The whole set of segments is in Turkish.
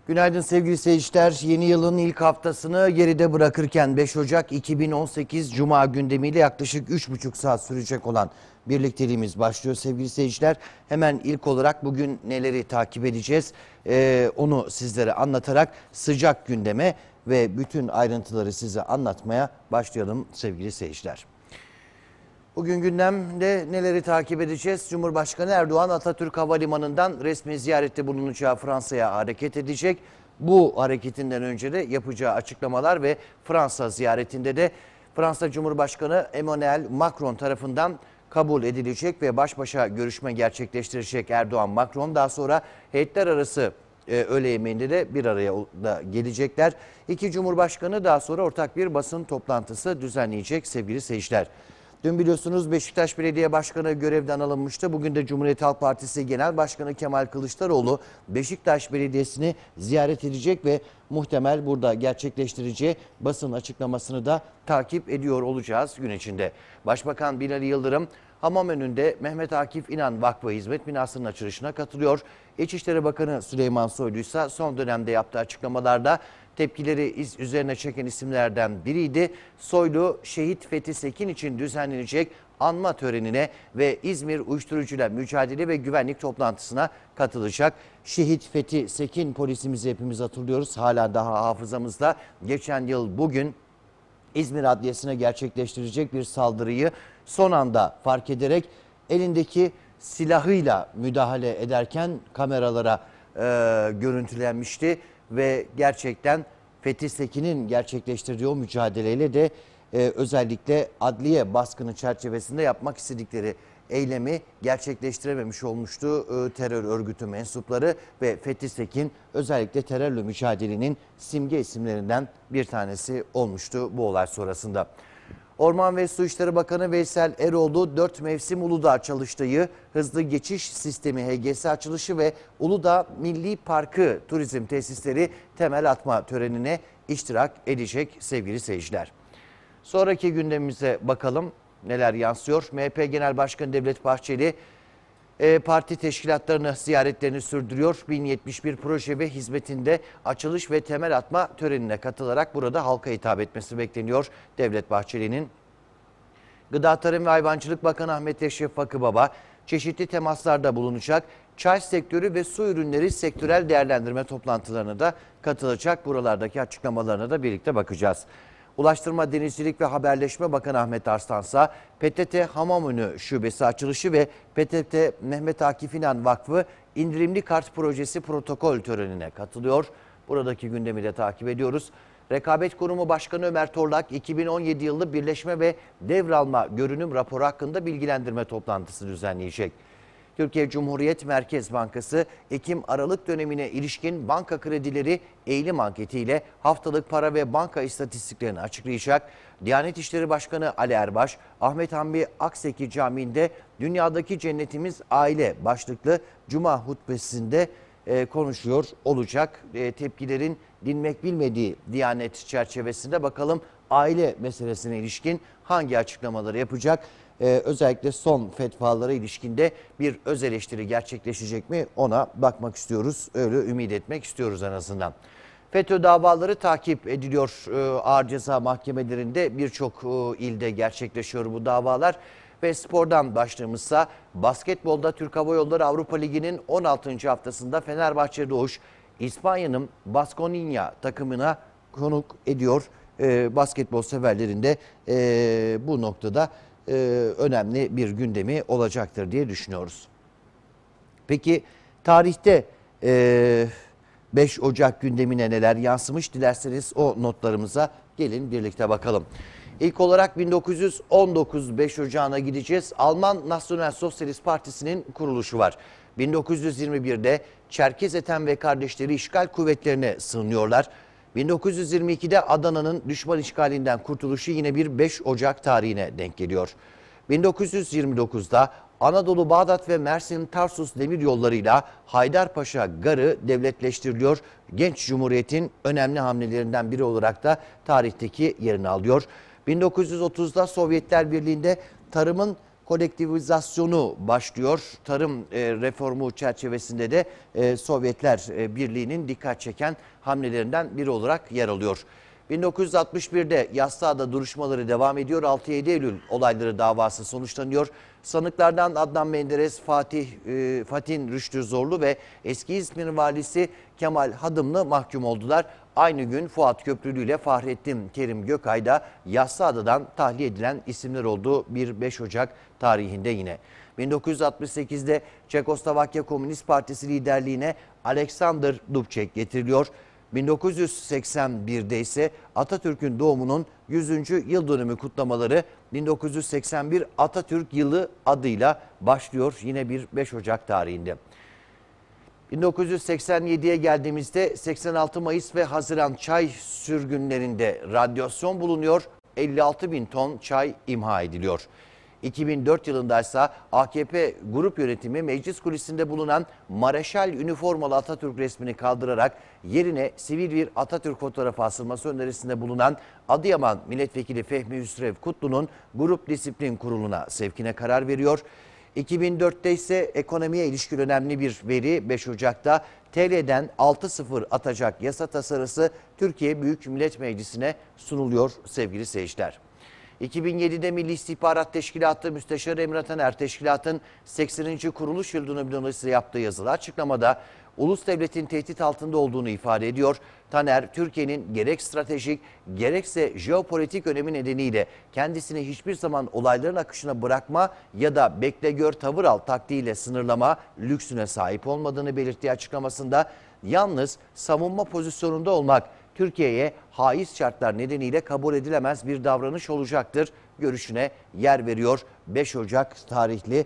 Günaydın sevgili seyirciler. Yeni yılın ilk haftasını geride bırakırken 5 Ocak 2018 Cuma gündemiyle yaklaşık 3,5 saat sürecek olan birlikteliğimiz başlıyor sevgili seyirciler. Hemen ilk olarak bugün neleri takip edeceğiz onu sizlere anlatarak sıcak gündeme ve bütün ayrıntıları size anlatmaya başlayalım sevgili seyirciler. Bugün gündemde neleri takip edeceğiz? Cumhurbaşkanı Erdoğan Atatürk Havalimanı'ndan resmi ziyarette bulunacağı Fransa'ya hareket edecek. Bu hareketinden önce de yapacağı açıklamalar ve Fransa ziyaretinde de Fransa Cumhurbaşkanı Emmanuel Macron tarafından kabul edilecek ve baş başa görüşme gerçekleştirecek Erdoğan Macron. Daha sonra heyetler arası öğle yemeğinde de bir araya da gelecekler. İki Cumhurbaşkanı daha sonra ortak bir basın toplantısı düzenleyecek sevgili seyirciler. Dün biliyorsunuz Beşiktaş Belediye Başkanı görevden alınmıştı. Bugün de Cumhuriyet Halk Partisi Genel Başkanı Kemal Kılıçdaroğlu Beşiktaş Belediyesi'ni ziyaret edecek ve muhtemel burada gerçekleştireceği basın açıklamasını da takip ediyor olacağız gün içinde. Başbakan Binali Yıldırım hamam önünde Mehmet Akif İnan Vakfı Hizmet Binası'nın açılışına katılıyor. İçişleri Bakanı Süleyman Soylu ise son dönemde yaptığı açıklamalarda tepkileri üzerine çeken isimlerden biriydi. Soylu, şehit Fethi Sekin için düzenlenecek anma törenine ve İzmir Uyuşturucuyla Mücadele ve Güvenlik toplantısına katılacak. Şehit Fethi Sekin polisimizi hepimiz hatırlıyoruz. Hala daha hafızamızda. Geçen yıl bugün İzmir Adliyesi'ne gerçekleştirecek bir saldırıyı son anda fark ederek elindeki silahıyla müdahale ederken kameralara görüntülenmişti. Ve gerçekten Fethi Sekin'in gerçekleştirdiği o mücadeleyle de özellikle adliye baskını çerçevesinde yapmak istedikleri eylemi gerçekleştirememiş olmuştu terör örgütü mensupları ve Fethi Sekin özellikle terörle mücadelenin simge isimlerinden bir tanesi olmuştu bu olay sonrasında. Orman ve Su İşleri Bakanı Veysel Eroğlu 4 mevsim Uludağ çalıştayı, hızlı geçiş sistemi HGS açılışı ve Uludağ Milli Parkı turizm tesisleri temel atma törenine iştirak edecek sevgili seyirciler. Sonraki gündemimize bakalım neler yansıyor. MHP Genel Başkanı Devlet Bahçeli parti teşkilatlarını ziyaretlerini sürdürüyor. 1071 proje ve hizmetinde açılış ve temel atma törenine katılarak burada halka hitap etmesi bekleniyor. Devlet Bahçeli'nin Gıda Tarım ve Hayvancılık Bakanı Ahmet Eşref Fakıbaba çeşitli temaslarda bulunacak. Çay sektörü ve su ürünleri sektörel değerlendirme toplantılarına da katılacak. Buralardaki açıklamalarına da birlikte bakacağız. Ulaştırma, Denizcilik ve Haberleşme Bakanı Ahmet Arslansa, PTT Hamamönü Şubesi açılışı ve PTT Mehmet Akif İnan Vakfı indirimli kart projesi protokol törenine katılıyor. Buradaki gündemi de takip ediyoruz. Rekabet Kurumu Başkanı Ömer Torlak, 2017 yılı birleşme ve devralma görünüm raporu hakkında bilgilendirme toplantısı düzenleyecek. Türkiye Cumhuriyet Merkez Bankası, Ekim-Aralık dönemine ilişkin banka kredileri eğilim anketiyle haftalık para ve banka istatistiklerini açıklayacak. Diyanet İşleri Başkanı Ali Erbaş, Ahmet Hamdi Akseki Camii'nde "Dünyadaki Cennetimiz Aile" başlıklı Cuma hutbesinde konuşuyor olacak. Tepkilerin dinmek bilmediği Diyanet çerçevesinde bakalım aile meselesine ilişkin hangi açıklamaları yapacak? Özellikle son fetvalara ilişkinde bir öz eleştiri gerçekleşecek mi ona bakmak istiyoruz. Öyle ümit etmek istiyoruz en azından. FETÖ davaları takip ediliyor. Ağır ceza mahkemelerinde birçok ilde gerçekleşiyor bu davalar. Ve spordan başlığımızsa basketbolda Türk Hava Yolları Avrupa Ligi'nin 16. haftasında Fenerbahçe Doğuş İspanya'nın Baskonia takımına konuk ediyor. Basketbol severlerinde bu noktada önemli bir gündemi olacaktır diye düşünüyoruz. Peki tarihte 5 Ocak gündemine neler yansımış? Dilerseniz o notlarımıza gelin birlikte bakalım. İlk olarak 1919 5 Ocağı'na gideceğiz. Alman Nasyonel Sosyalist Partisi'nin kuruluşu var. 1921'de Çerkez Ethem ve kardeşleri işgal kuvvetlerine sığınıyorlar. 1922'de Adana'nın düşman işgalinden kurtuluşu yine bir 5 Ocak tarihine denk geliyor. 1929'da Anadolu, Bağdat ve Mersin Tarsus demir yollarıyla Haydarpaşa Garı devletleştiriliyor. Genç Cumhuriyet'in önemli hamlelerinden biri olarak da tarihteki yerini alıyor. 1930'da Sovyetler Birliği'nde tarımın kolektivizasyonu başlıyor. Tarım reformu çerçevesinde de Sovyetler Birliği'nin dikkat çeken hamlelerinden biri olarak yer alıyor. 1961'de Yassıada duruşmaları devam ediyor. 6-7 Eylül olayları davası sonuçlanıyor. Sanıklardan Adnan Menderes, Fatih Rüştü Zorlu ve eski İzmir valisi Kemal Hadımlı mahkum oldular. Aynı gün Fuat Köprülü ile Fahrettin Kerim Gökay da Yassıada'dan tahliye edilen isimler oldu. 5 Ocak tarihinde yine. 1968'de Çekoslovakya Komünist Partisi liderliğine Alexander Dubček getiriliyor. 1981'de ise Atatürk'ün doğumunun 100. yıl dönümü kutlamaları 1981 Atatürk Yılı adıyla başlıyor yine 5 Ocak tarihinde. 1987'ye geldiğimizde 86 Mayıs ve Haziran çay sürgünlerinde radyasyon bulunuyor. 56 bin ton çay imha ediliyor. 2004 yılında ise AKP grup yönetimi meclis kulisinde bulunan Mareşal üniformalı Atatürk resmini kaldırarak yerine sivil bir Atatürk fotoğrafı asılması önerisinde bulunan Adıyaman Milletvekili Fehmi Hüsrev Kutlu'nun Grup Disiplin Kurulu'na sevkine karar veriyor. 2004'te ise ekonomiye ilişkin önemli bir veri 5 Ocak'ta TL'den 6-0 atacak yasa tasarısı Türkiye Büyük Millet Meclisi'ne sunuluyor sevgili seyirciler. 2007'de Milli İstihbarat Teşkilatı Müsteşarı Emre Taner teşkilatın 80. kuruluş yıl dönümü dolayısıyla yaptığı yazılı açıklamada ulus devletin tehdit altında olduğunu ifade ediyor. Taner, Türkiye'nin gerek stratejik gerekse jeopolitik önemi nedeniyle kendisini hiçbir zaman olayların akışına bırakma ya da bekle gör tavır al taktiğiyle sınırlama lüksüne sahip olmadığını belirttiği açıklamasında yalnız savunma pozisyonunda olmak Türkiye'ye haiz şartlar nedeniyle kabul edilemez bir davranış olacaktır görüşüne yer veriyor 5 Ocak tarihli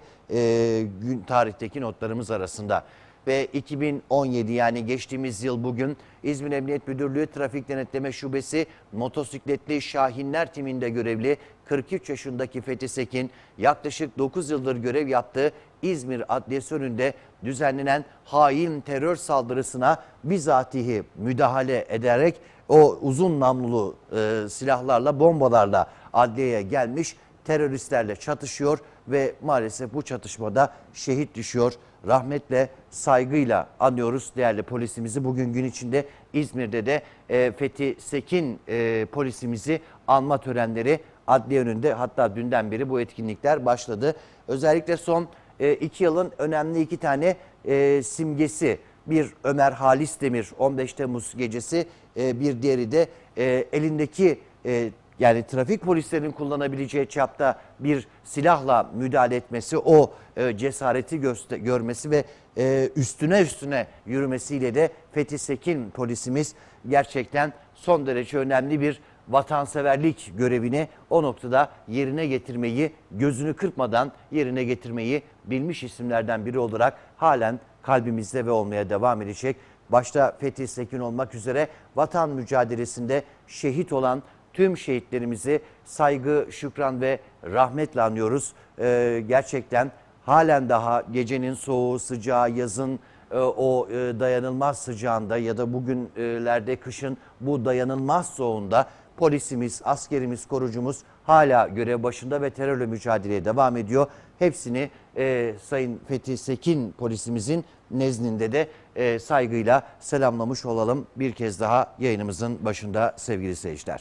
tarihteki notlarımız arasında. Ve 2017 yani geçtiğimiz yıl bugün İzmir Emniyet Müdürlüğü Trafik Denetleme Şubesi motosikletli Şahinler timinde görevli 43 yaşındaki Fethi Sekin yaklaşık 9 yıldır görev yaptığı İzmir Adliyesi önünde düzenlenen hain terör saldırısına bizatihi müdahale ederek o uzun namlulu silahlarla, bombalarla adliyeye gelmiş, teröristlerle çatışıyor ve maalesef bu çatışmada şehit düşüyor. Rahmetle, saygıyla anıyoruz değerli polisimizi. Bugün gün içinde İzmir'de de Fethi Sekin polisimizi anma törenleri adliye önünde, hatta dünden beri bu etkinlikler başladı. Özellikle son 2 yılın önemli 2 tane simgesi. Bir Ömer Halis Demir 15 Temmuz gecesi, bir diğeri de elindeki yani trafik polislerinin kullanabileceği çapta bir silahla müdahale etmesi, o cesareti görmesi ve üstüne yürümesiyle de Fethi Sekin polisimiz gerçekten son derece önemli bir vatanseverlik görevini o noktada yerine getirmeyi, gözünü kırpmadan yerine getirmeyi bilmiş isimlerden biri olarak halen kalbimizde ve olmaya devam edecek. Başta Fethi Sekin olmak üzere vatan mücadelesinde şehit olan tüm şehitlerimizi saygı, şükran ve rahmetle anıyoruz. Gerçekten halen daha gecenin soğuğu, sıcağı, yazın o dayanılmaz sıcağında ya da bugünlerde kışın bu dayanılmaz soğuğunda polisimiz, askerimiz, korucumuz hala görev başında ve terörle mücadeleye devam ediyor. Hepsini Sayın Fethi Sekin polisimizin nezdinde de saygıyla selamlamış olalım bir kez daha yayınımızın başında sevgili seyirciler.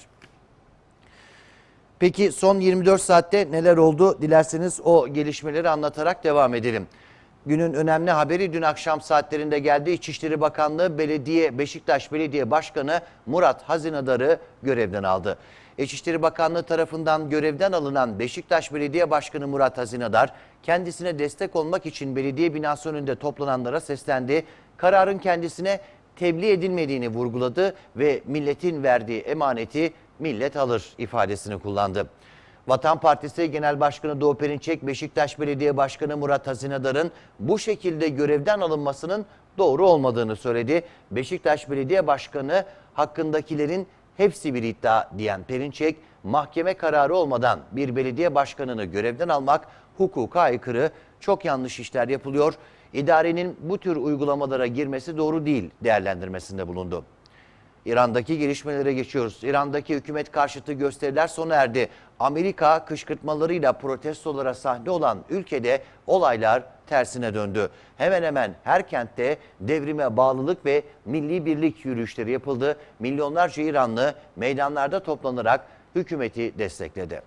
Peki son 24 saatte neler oldu? Dilerseniz o gelişmeleri anlatarak devam edelim. Günün önemli haberi dün akşam saatlerinde geldi. İçişleri Bakanlığı Beşiktaş Belediye Başkanı Murat Hazinadar'ı görevden aldı. İçişleri Bakanlığı tarafından görevden alınan Beşiktaş Belediye Başkanı Murat Hazinadar, kendisine destek olmak için belediye binası önünde toplananlara seslendi. Kararın kendisine tebliğ edilmediğini vurguladı ve milletin verdiği emaneti millet alır ifadesini kullandı. Vatan Partisi Genel Başkanı Doğu Perinçek, Beşiktaş Belediye Başkanı Murat Hazinadar'ın bu şekilde görevden alınmasının doğru olmadığını söyledi. Beşiktaş Belediye Başkanı hakkındakilerin hepsi bir iddia diyen Perinçek, mahkeme kararı olmadan bir belediye başkanını görevden almak hukuka aykırı, çok yanlış işler yapılıyor. İdarenin bu tür uygulamalara girmesi doğru değil değerlendirmesinde bulundu. İran'daki gelişmelere geçiyoruz. İran'daki hükümet karşıtı gösteriler sona erdi. Amerika kışkırtmalarıyla protestolara sahne olan ülkede olaylar tersine döndü. Hemen hemen her kentte devrime bağlılık ve milli birlik yürüyüşleri yapıldı. Milyonlarca İranlı meydanlarda toplanarak hükümeti destekledi.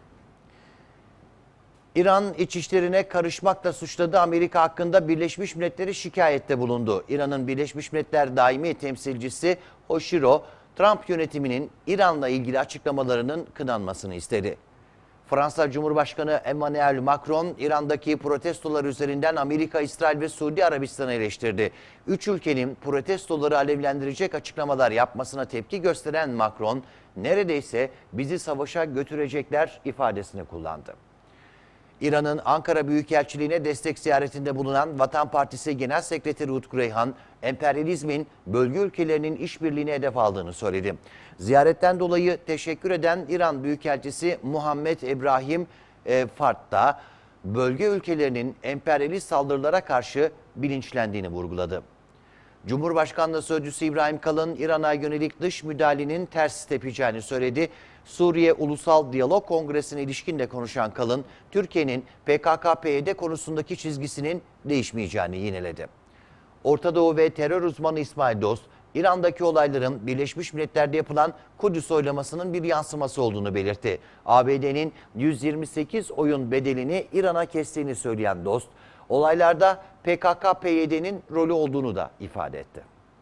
İran iç işlerine karışmakla suçladığı Amerika hakkında Birleşmiş Milletler'e şikayette bulundu. İran'ın Birleşmiş Milletler daimi temsilcisi Hoshiro, Trump yönetiminin İran'la ilgili açıklamalarının kınanmasını istedi. Fransa Cumhurbaşkanı Emmanuel Macron, İran'daki protestolar üzerinden Amerika, İsrail ve Suudi Arabistan'ı eleştirdi. Üç ülkenin protestoları alevlendirecek açıklamalar yapmasına tepki gösteren Macron, neredeyse bizi savaşa götürecekler ifadesini kullandı. İran'ın Ankara Büyükelçiliğine destek ziyaretinde bulunan Vatan Partisi Genel Sekreteri Utku Reyhan, emperyalizmin bölge ülkelerinin işbirliğine hedef aldığını söyledi. Ziyaretten dolayı teşekkür eden İran Büyükelçisi Muhammed İbrahim Fard da bölge ülkelerinin emperyalist saldırılara karşı bilinçlendiğini vurguladı. Cumhurbaşkanlığı Sözcüsü İbrahim Kalın, İran'a yönelik dış müdahalenin ters tepeceğini söyledi. Suriye Ulusal Diyalog Kongresi'ne ilişkin de konuşan Kalın, Türkiye'nin PKK-PYD konusundaki çizgisinin değişmeyeceğini yineledi. Orta Doğu ve terör uzmanı İsmail Dost, İran'daki olayların Birleşmiş Milletler'de yapılan Kudüs oylamasının bir yansıması olduğunu belirtti. ABD'nin 128 oyun bedelini İran'a kestiğini söyleyen Dost, olaylarda PKK-PYD'nin rolü olduğunu da ifade etti.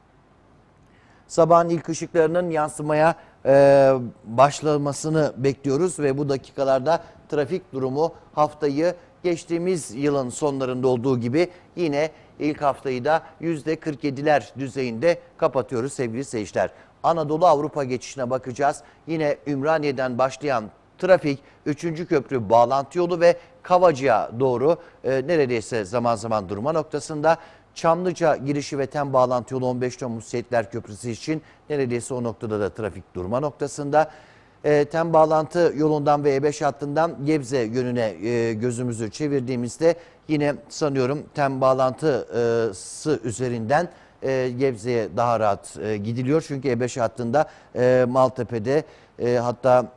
Sabahın ilk ışıklarının yansımaya başlamasını bekliyoruz ve bu dakikalarda trafik durumu haftayı geçtiğimiz yılın sonlarında olduğu gibi yine ilk haftayı da %47'ler düzeyinde kapatıyoruz sevgili seyirciler. Anadolu Avrupa geçişine bakacağız. Yine Ümraniye'den başlayan trafik 3. köprü bağlantı yolu ve Kavacık'a doğru neredeyse zaman zaman durma noktasında. Çamlıca girişi ve TEM bağlantı yolu 15 Temmuz Seyitler Köprüsü için neredeyse o noktada da trafik durma noktasında. TEM bağlantı yolundan ve E5 hattından Gebze yönüne gözümüzü çevirdiğimizde yine sanıyorum TEM bağlantısı üzerinden Gebze'ye daha rahat gidiliyor. Çünkü E5 hattında Maltepe'de hatta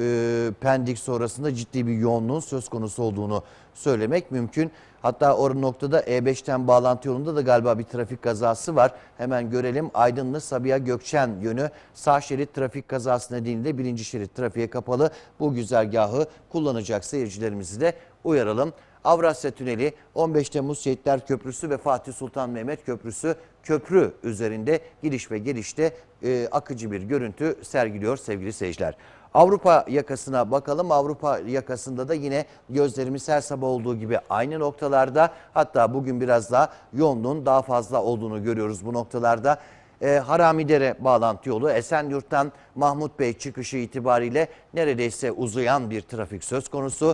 Pendik sonrasında ciddi bir yoğunluğun söz konusu olduğunu söylemek mümkün. Hatta o noktada E5'ten bağlantı yolunda da galiba bir trafik kazası var. Hemen görelim. Aydınlı Sabiha Gökçen yönü sağ şerit trafik kazası nedeniyle birinci şerit trafiğe kapalı. Bu güzergahı kullanacak seyircilerimizi de uyaralım. Avrasya Tüneli, 15 Temmuz Şehitler Köprüsü ve Fatih Sultan Mehmet Köprüsü köprü üzerinde giriş ve gelişte akıcı bir görüntü sergiliyor sevgili seyirciler. Avrupa yakasına bakalım. Avrupa yakasında da yine gözlerimiz her sabah olduğu gibi aynı noktalarda. Hatta bugün biraz daha yoğunluğun daha fazla olduğunu görüyoruz bu noktalarda. Haramidere bağlantı yolu Esenyurt'tan Mahmut Bey çıkışı itibariyle neredeyse uzayan bir trafik söz konusu.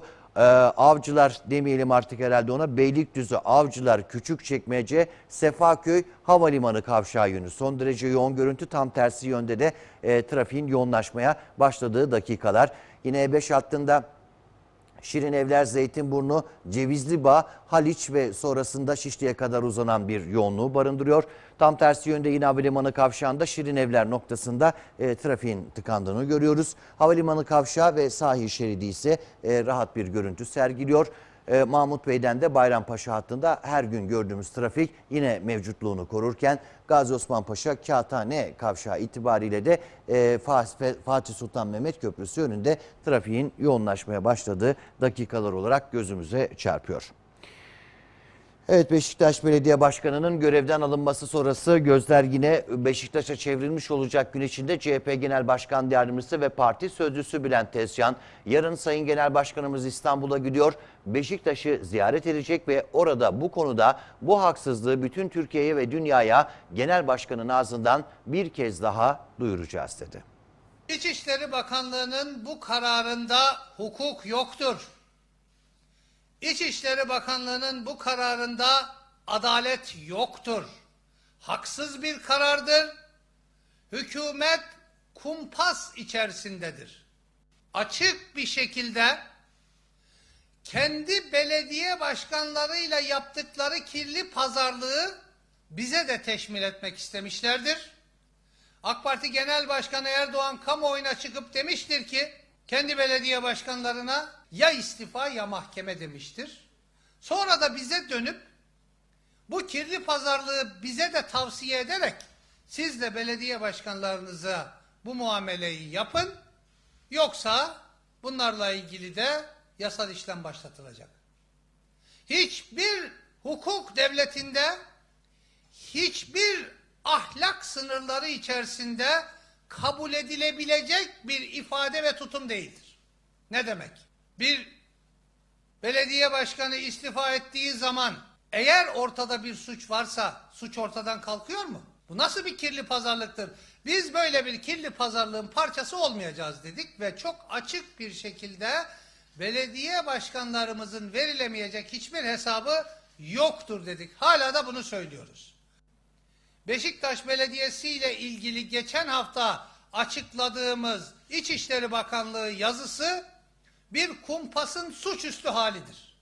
Avcılar demeyelim artık herhalde ona, Beylikdüzü, Avcılar, Küçükçekmece, Sefaköy Havalimanı kavşağı yönü son derece yoğun görüntü, tam tersi yönde de trafiğin yoğunlaşmaya başladığı dakikalar. Yine E5 hattında Şirinevler, Zeytinburnu, Cevizlibağ, Haliç ve sonrasında Şişli'ye kadar uzanan bir yoğunluğu barındırıyor. Tam tersi yönde yine havalimanı kavşağında Şirinevler noktasında trafiğin tıkandığını görüyoruz. Havalimanı kavşağı ve sahil şeridi ise rahat bir görüntü sergiliyor. Mahmut Bey'den de Bayrampaşa hattında her gün gördüğümüz trafik yine mevcutluğunu korurken Gazi Osman Paşa Kağıthane kavşağı itibariyle de Fatih Sultan Mehmet Köprüsü önünde trafiğin yoğunlaşmaya başladığı dakikalar olarak gözümüze çarpıyor. Evet, Beşiktaş Belediye Başkanı'nın görevden alınması sonrası gözler yine Beşiktaş'a çevrilmiş olacak. Gün içinde CHP Genel Başkan Yardımcısı ve Parti Sözcüsü Bülent Tezcan yarın Sayın Genel Başkanımız İstanbul'a gidiyor. Beşiktaş'ı ziyaret edecek ve orada bu konuda bu haksızlığı bütün Türkiye'ye ve dünyaya Genel Başkan'ın ağzından bir kez daha duyuracağız dedi. İçişleri Bakanlığı'nın bu kararında hukuk yoktur. İçişleri Bakanlığı'nın bu kararında adalet yoktur. Haksız bir karardır. Hükümet kumpas içerisindedir. Açık bir şekilde kendi belediye başkanlarıyla yaptıkları kirli pazarlığı bize de teşmil etmek istemişlerdir. AK Parti Genel Başkanı Erdoğan kamuoyuna çıkıp demiştir ki kendi belediye başkanlarına ya istifa ya mahkeme demiştir. Sonra da bize dönüp bu kirli pazarlığı bize de tavsiye ederek siz de belediye başkanlarınıza bu muameleyi yapın, yoksa bunlarla ilgili de yasal işlem başlatılacak. Hiçbir hukuk devletinde, hiçbir ahlak sınırları içerisinde kabul edilebilecek bir ifade ve tutum değildir. Ne demek? Bir belediye başkanı istifa ettiği zaman eğer ortada bir suç varsa suç ortadan kalkıyor mu? Bu nasıl bir kirli pazarlıktır? Biz böyle bir kirli pazarlığın parçası olmayacağız dedik ve çok açık bir şekilde belediye başkanlarımızın verilemeyecek hiçbir hesabı yoktur dedik. Hala da bunu söylüyoruz. Beşiktaş Belediyesi ile ilgili geçen hafta açıkladığımız İçişleri Bakanlığı yazısı bir kumpasın suçüstü halidir.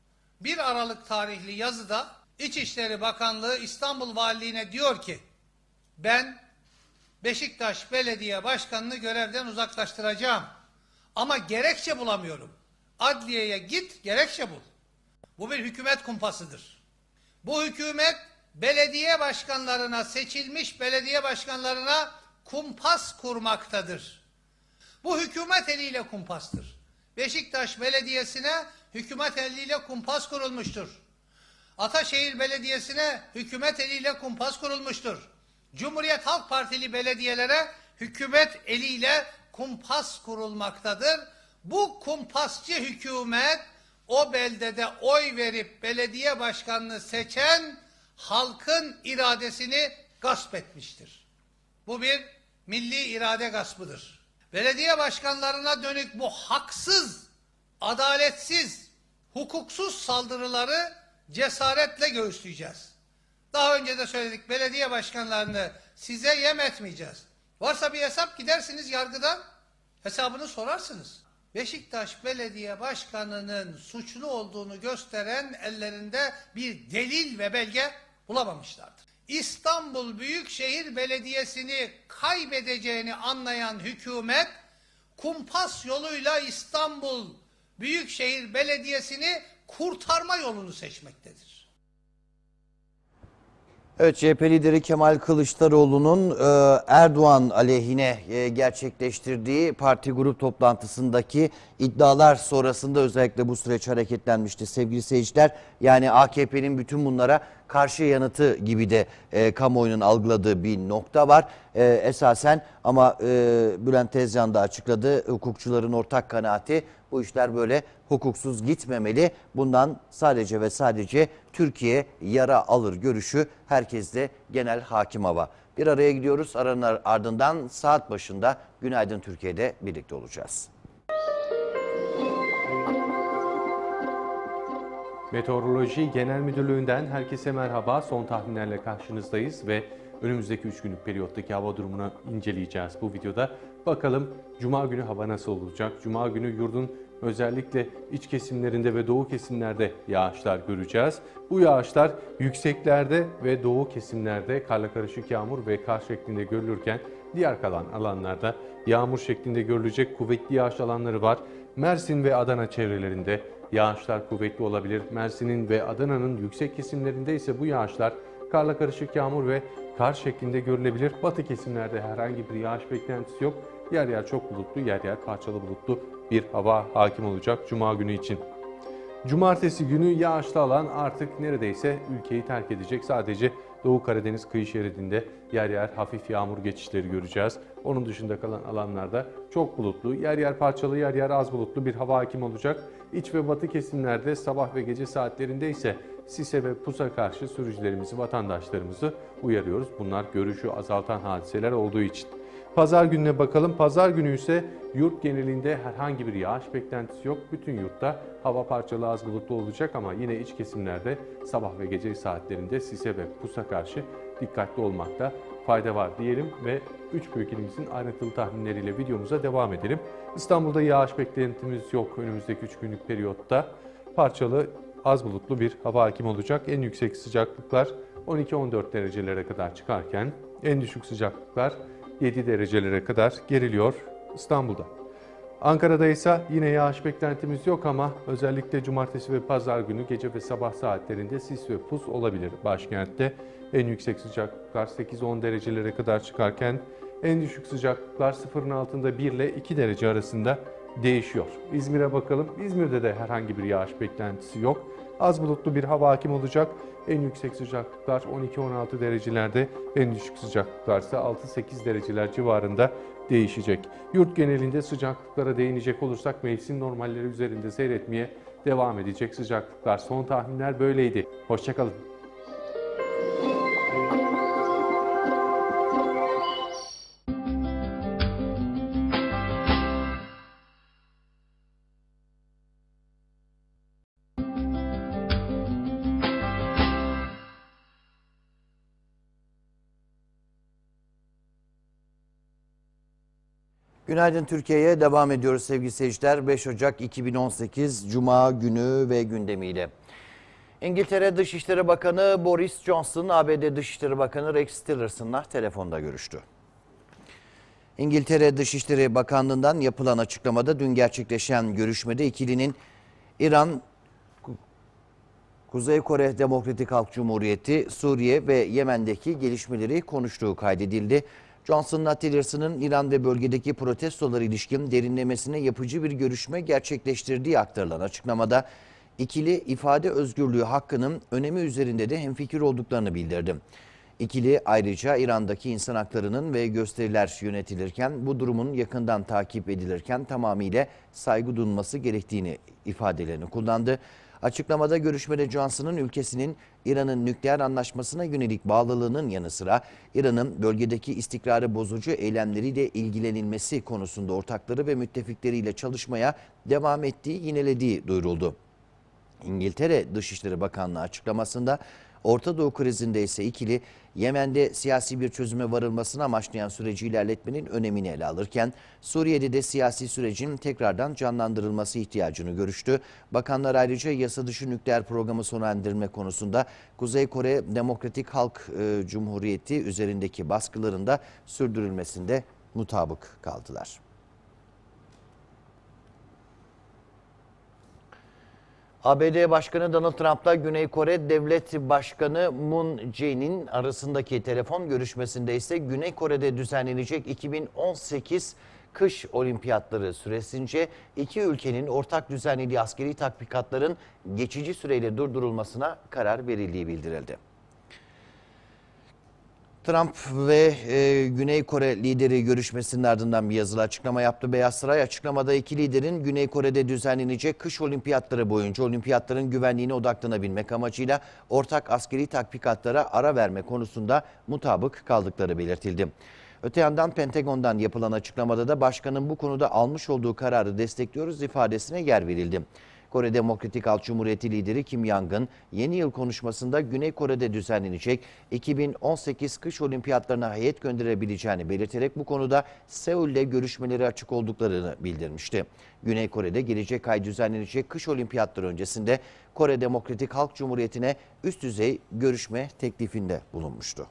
1 Aralık tarihli yazıda İçişleri Bakanlığı İstanbul Valiliğine diyor ki ben Beşiktaş Belediye Başkanı'nı görevden uzaklaştıracağım ama gerekçe bulamıyorum. Adliyeye git, gerekçe bul. Bu bir hükümet kumpasıdır. Bu hükümet belediye başkanlarına, seçilmiş belediye başkanlarına kumpas kurmaktadır. Bu hükümet eliyle kumpastır. Beşiktaş Belediyesi'ne hükümet eliyle kumpas kurulmuştur. Ataşehir Belediyesi'ne hükümet eliyle kumpas kurulmuştur. Cumhuriyet Halk Partili belediyelere hükümet eliyle kumpas kurulmaktadır. Bu kumpasçı hükümet o beldede oy verip belediye başkanını seçen halkın iradesini gasp etmiştir. Bu bir milli irade gaspıdır. Belediye başkanlarına dönük bu haksız, adaletsiz, hukuksuz saldırıları cesaretle göğüsleyeceğiz. Daha önce de söyledik, belediye başkanlarını size yem etmeyeceğiz. Varsa bir hesap gidersiniz yargıdan, hesabını sorarsınız. Beşiktaş Belediye Başkanı'nın suçlu olduğunu gösteren ellerinde bir delil ve belge bulamamışlardır. İstanbul Büyükşehir Belediyesi'ni kaybedeceğini anlayan hükümet, kumpas yoluyla İstanbul Büyükşehir Belediyesi'ni kurtarma yolunu seçmektedir. Evet, CHP lideri Kemal Kılıçdaroğlu'nun Erdoğan aleyhine gerçekleştirdiği parti grup toplantısındaki iddialar sonrasında özellikle bu süreç hareketlenmişti sevgili seyirciler. Yani AKP'nin bütün bunlara karşı yanıtı gibi de kamuoyunun algıladığı bir nokta var. Esasen ama Bülent Tezcan da açıkladı, hukukçuların ortak kanaati bu işler böyle hukuksuz gitmemeli. Bundan sadece ve sadece Türkiye yara alır görüşü herkeste genel hakim hava. Bir araya gidiyoruz. Aranın ardından saat başında Günaydın Türkiye'de birlikte olacağız. Meteoroloji Genel Müdürlüğü'nden herkese merhaba. Son tahminlerle karşınızdayız ve önümüzdeki 3 günlük periyottaki hava durumunu inceleyeceğiz bu videoda. Bakalım Cuma günü hava nasıl olacak? Cuma günü yurdun özellikle iç kesimlerinde ve doğu kesimlerde yağışlar göreceğiz. Bu yağışlar yükseklerde ve doğu kesimlerde karla karışık yağmur ve kar şeklinde görülürken diğer kalan alanlarda yağmur şeklinde görülecek kuvvetli yağış alanları var. Mersin ve Adana çevrelerinde yağışlar kuvvetli olabilir. Mersin'in ve Adana'nın yüksek kesimlerinde ise bu yağışlar karla karışık yağmur ve kar şeklinde görülebilir. Batı kesimlerde herhangi bir yağış beklentisi yok. Yer yer çok bulutlu, yer yer parçalı bulutlu bir hava hakim olacak Cuma günü için. Cumartesi günü yağışlı alan artık neredeyse ülkeyi terk edecek. Sadece Doğu Karadeniz kıyı şeridinde yer yer hafif yağmur geçişleri göreceğiz. Onun dışında kalan alanlarda çok bulutlu, yer yer parçalı, yer yer az bulutlu bir hava hakim olacak. İç ve batı kesimlerde sabah ve gece saatlerinde ise sise ve pusa karşı sürücülerimizi, vatandaşlarımızı uyarıyoruz. Bunlar görüşü azaltan hadiseler olduğu için. Pazar gününe bakalım. Pazar günü ise yurt genelinde herhangi bir yağış beklentisi yok. Bütün yurtta hava parçalı az bulutlu olacak ama yine iç kesimlerde sabah ve gece saatlerinde sise ve pusa karşı dikkatli olmakta fayda var diyelim ve 3 büyük ilimizin ayrıntılı tahminleriyle videomuza devam edelim. İstanbul'da yağış beklentimiz yok önümüzdeki 3 günlük periyotta. Parçalı az bulutlu bir hava hakim olacak. En yüksek sıcaklıklar 12-14 derecelere kadar çıkarken en düşük sıcaklıklar 7 derecelere kadar geriliyor İstanbul'da. Ankara'da ise yine yağış beklentimiz yok ama özellikle cumartesi ve pazar günü gece ve sabah saatlerinde sis ve pus olabilir. Başkentte en yüksek sıcaklıklar 8-10 derecelere kadar çıkarken en düşük sıcaklıklar sıfırın altında 1 ile 2 derece arasında değişiyor. İzmir'e bakalım. İzmir'de de herhangi bir yağış beklentisi yok. Az bulutlu bir hava hakim olacak. En yüksek sıcaklıklar 12-16 derecelerde, en düşük sıcaklıklar ise 6-8 dereceler civarında değişecek. Yurt genelinde sıcaklıklara değinecek olursak mevsim normalleri üzerinde seyretmeye devam edecek sıcaklıklar. Son tahminler böyleydi. Hoşçakalın. Günaydın Türkiye'ye devam ediyoruz sevgili seyirciler. 5 Ocak 2018 Cuma günü ve gündemiyle. İngiltere Dışişleri Bakanı Boris Johnson, ABD Dışişleri Bakanı Rex Tillerson'la telefonda görüştü. İngiltere Dışişleri Bakanlığı'ndan yapılan açıklamada dün gerçekleşen görüşmede ikilinin İran, Kuzey Kore Demokratik Halk Cumhuriyeti, Suriye ve Yemen'deki gelişmeleri konuştuğu kaydedildi. Johnson'la Tillerson'ın İran ve bölgedeki protestolara ilişkin derinlemesine yapıcı bir görüşme gerçekleştirdiği aktarılan açıklamada ikili ifade özgürlüğü hakkının önemi üzerinde de hemfikir olduklarını bildirdi. İkili ayrıca İran'daki insan haklarının ve gösteriler yönetilirken bu durumun yakından takip edilirken tamamıyla saygı duyulması gerektiğini ifadelerini kullandı. Açıklamada görüşmede Johnson'ın ülkesinin İran'ın nükleer anlaşmasına yönelik bağlılığının yanı sıra İran'ın bölgedeki istikrarı bozucu eylemleriyle ilgilenilmesi konusunda ortakları ve müttefikleriyle çalışmaya devam ettiği yinelediği duyuruldu. İngiltere Dışişleri Bakanlığı açıklamasında Orta Doğu krizinde ise ikili Yemen'de siyasi bir çözüme varılmasını amaçlayan süreci ilerletmenin önemini ele alırken Suriye'de de siyasi sürecin tekrardan canlandırılması ihtiyacını görüştü. Bakanlar ayrıca yasa dışı nükleer programı sona erdirme konusunda Kuzey Kore Demokratik Halk Cumhuriyeti üzerindeki baskıların da sürdürülmesinde mutabık kaldılar. ABD Başkanı Donald Trump'la Güney Kore Devlet Başkanı Moon Jae-in arasındaki telefon görüşmesinde ise Güney Kore'de düzenlenecek 2018 kış olimpiyatları süresince iki ülkenin ortak düzenlediği askeri tatbikatların geçici süreyle durdurulmasına karar verildiği bildirildi. Trump ve Güney Kore lideri görüşmesinin ardından bir yazılı açıklama yaptı. Beyaz Saray açıklamada iki liderin Güney Kore'de düzenlenecek kış olimpiyatları boyunca olimpiyatların güvenliğine odaklanabilmek amacıyla ortak askeri tatbikatlara ara verme konusunda mutabık kaldıkları belirtildi. Öte yandan Pentagon'dan yapılan açıklamada da başkanın bu konuda almış olduğu kararı destekliyoruz ifadesine yer verildi. Kore Demokratik Halk Cumhuriyeti lideri Kim Jong-un yeni yıl konuşmasında Güney Kore'de düzenlenecek 2018 kış olimpiyatlarına heyet gönderebileceğini belirterek bu konuda Seul'le görüşmeleri açık olduklarını bildirmişti. Güney Kore'de gelecek ay düzenlenecek kış olimpiyatları öncesinde Kore Demokratik Halk Cumhuriyeti'ne üst düzey görüşme teklifinde bulunmuştu.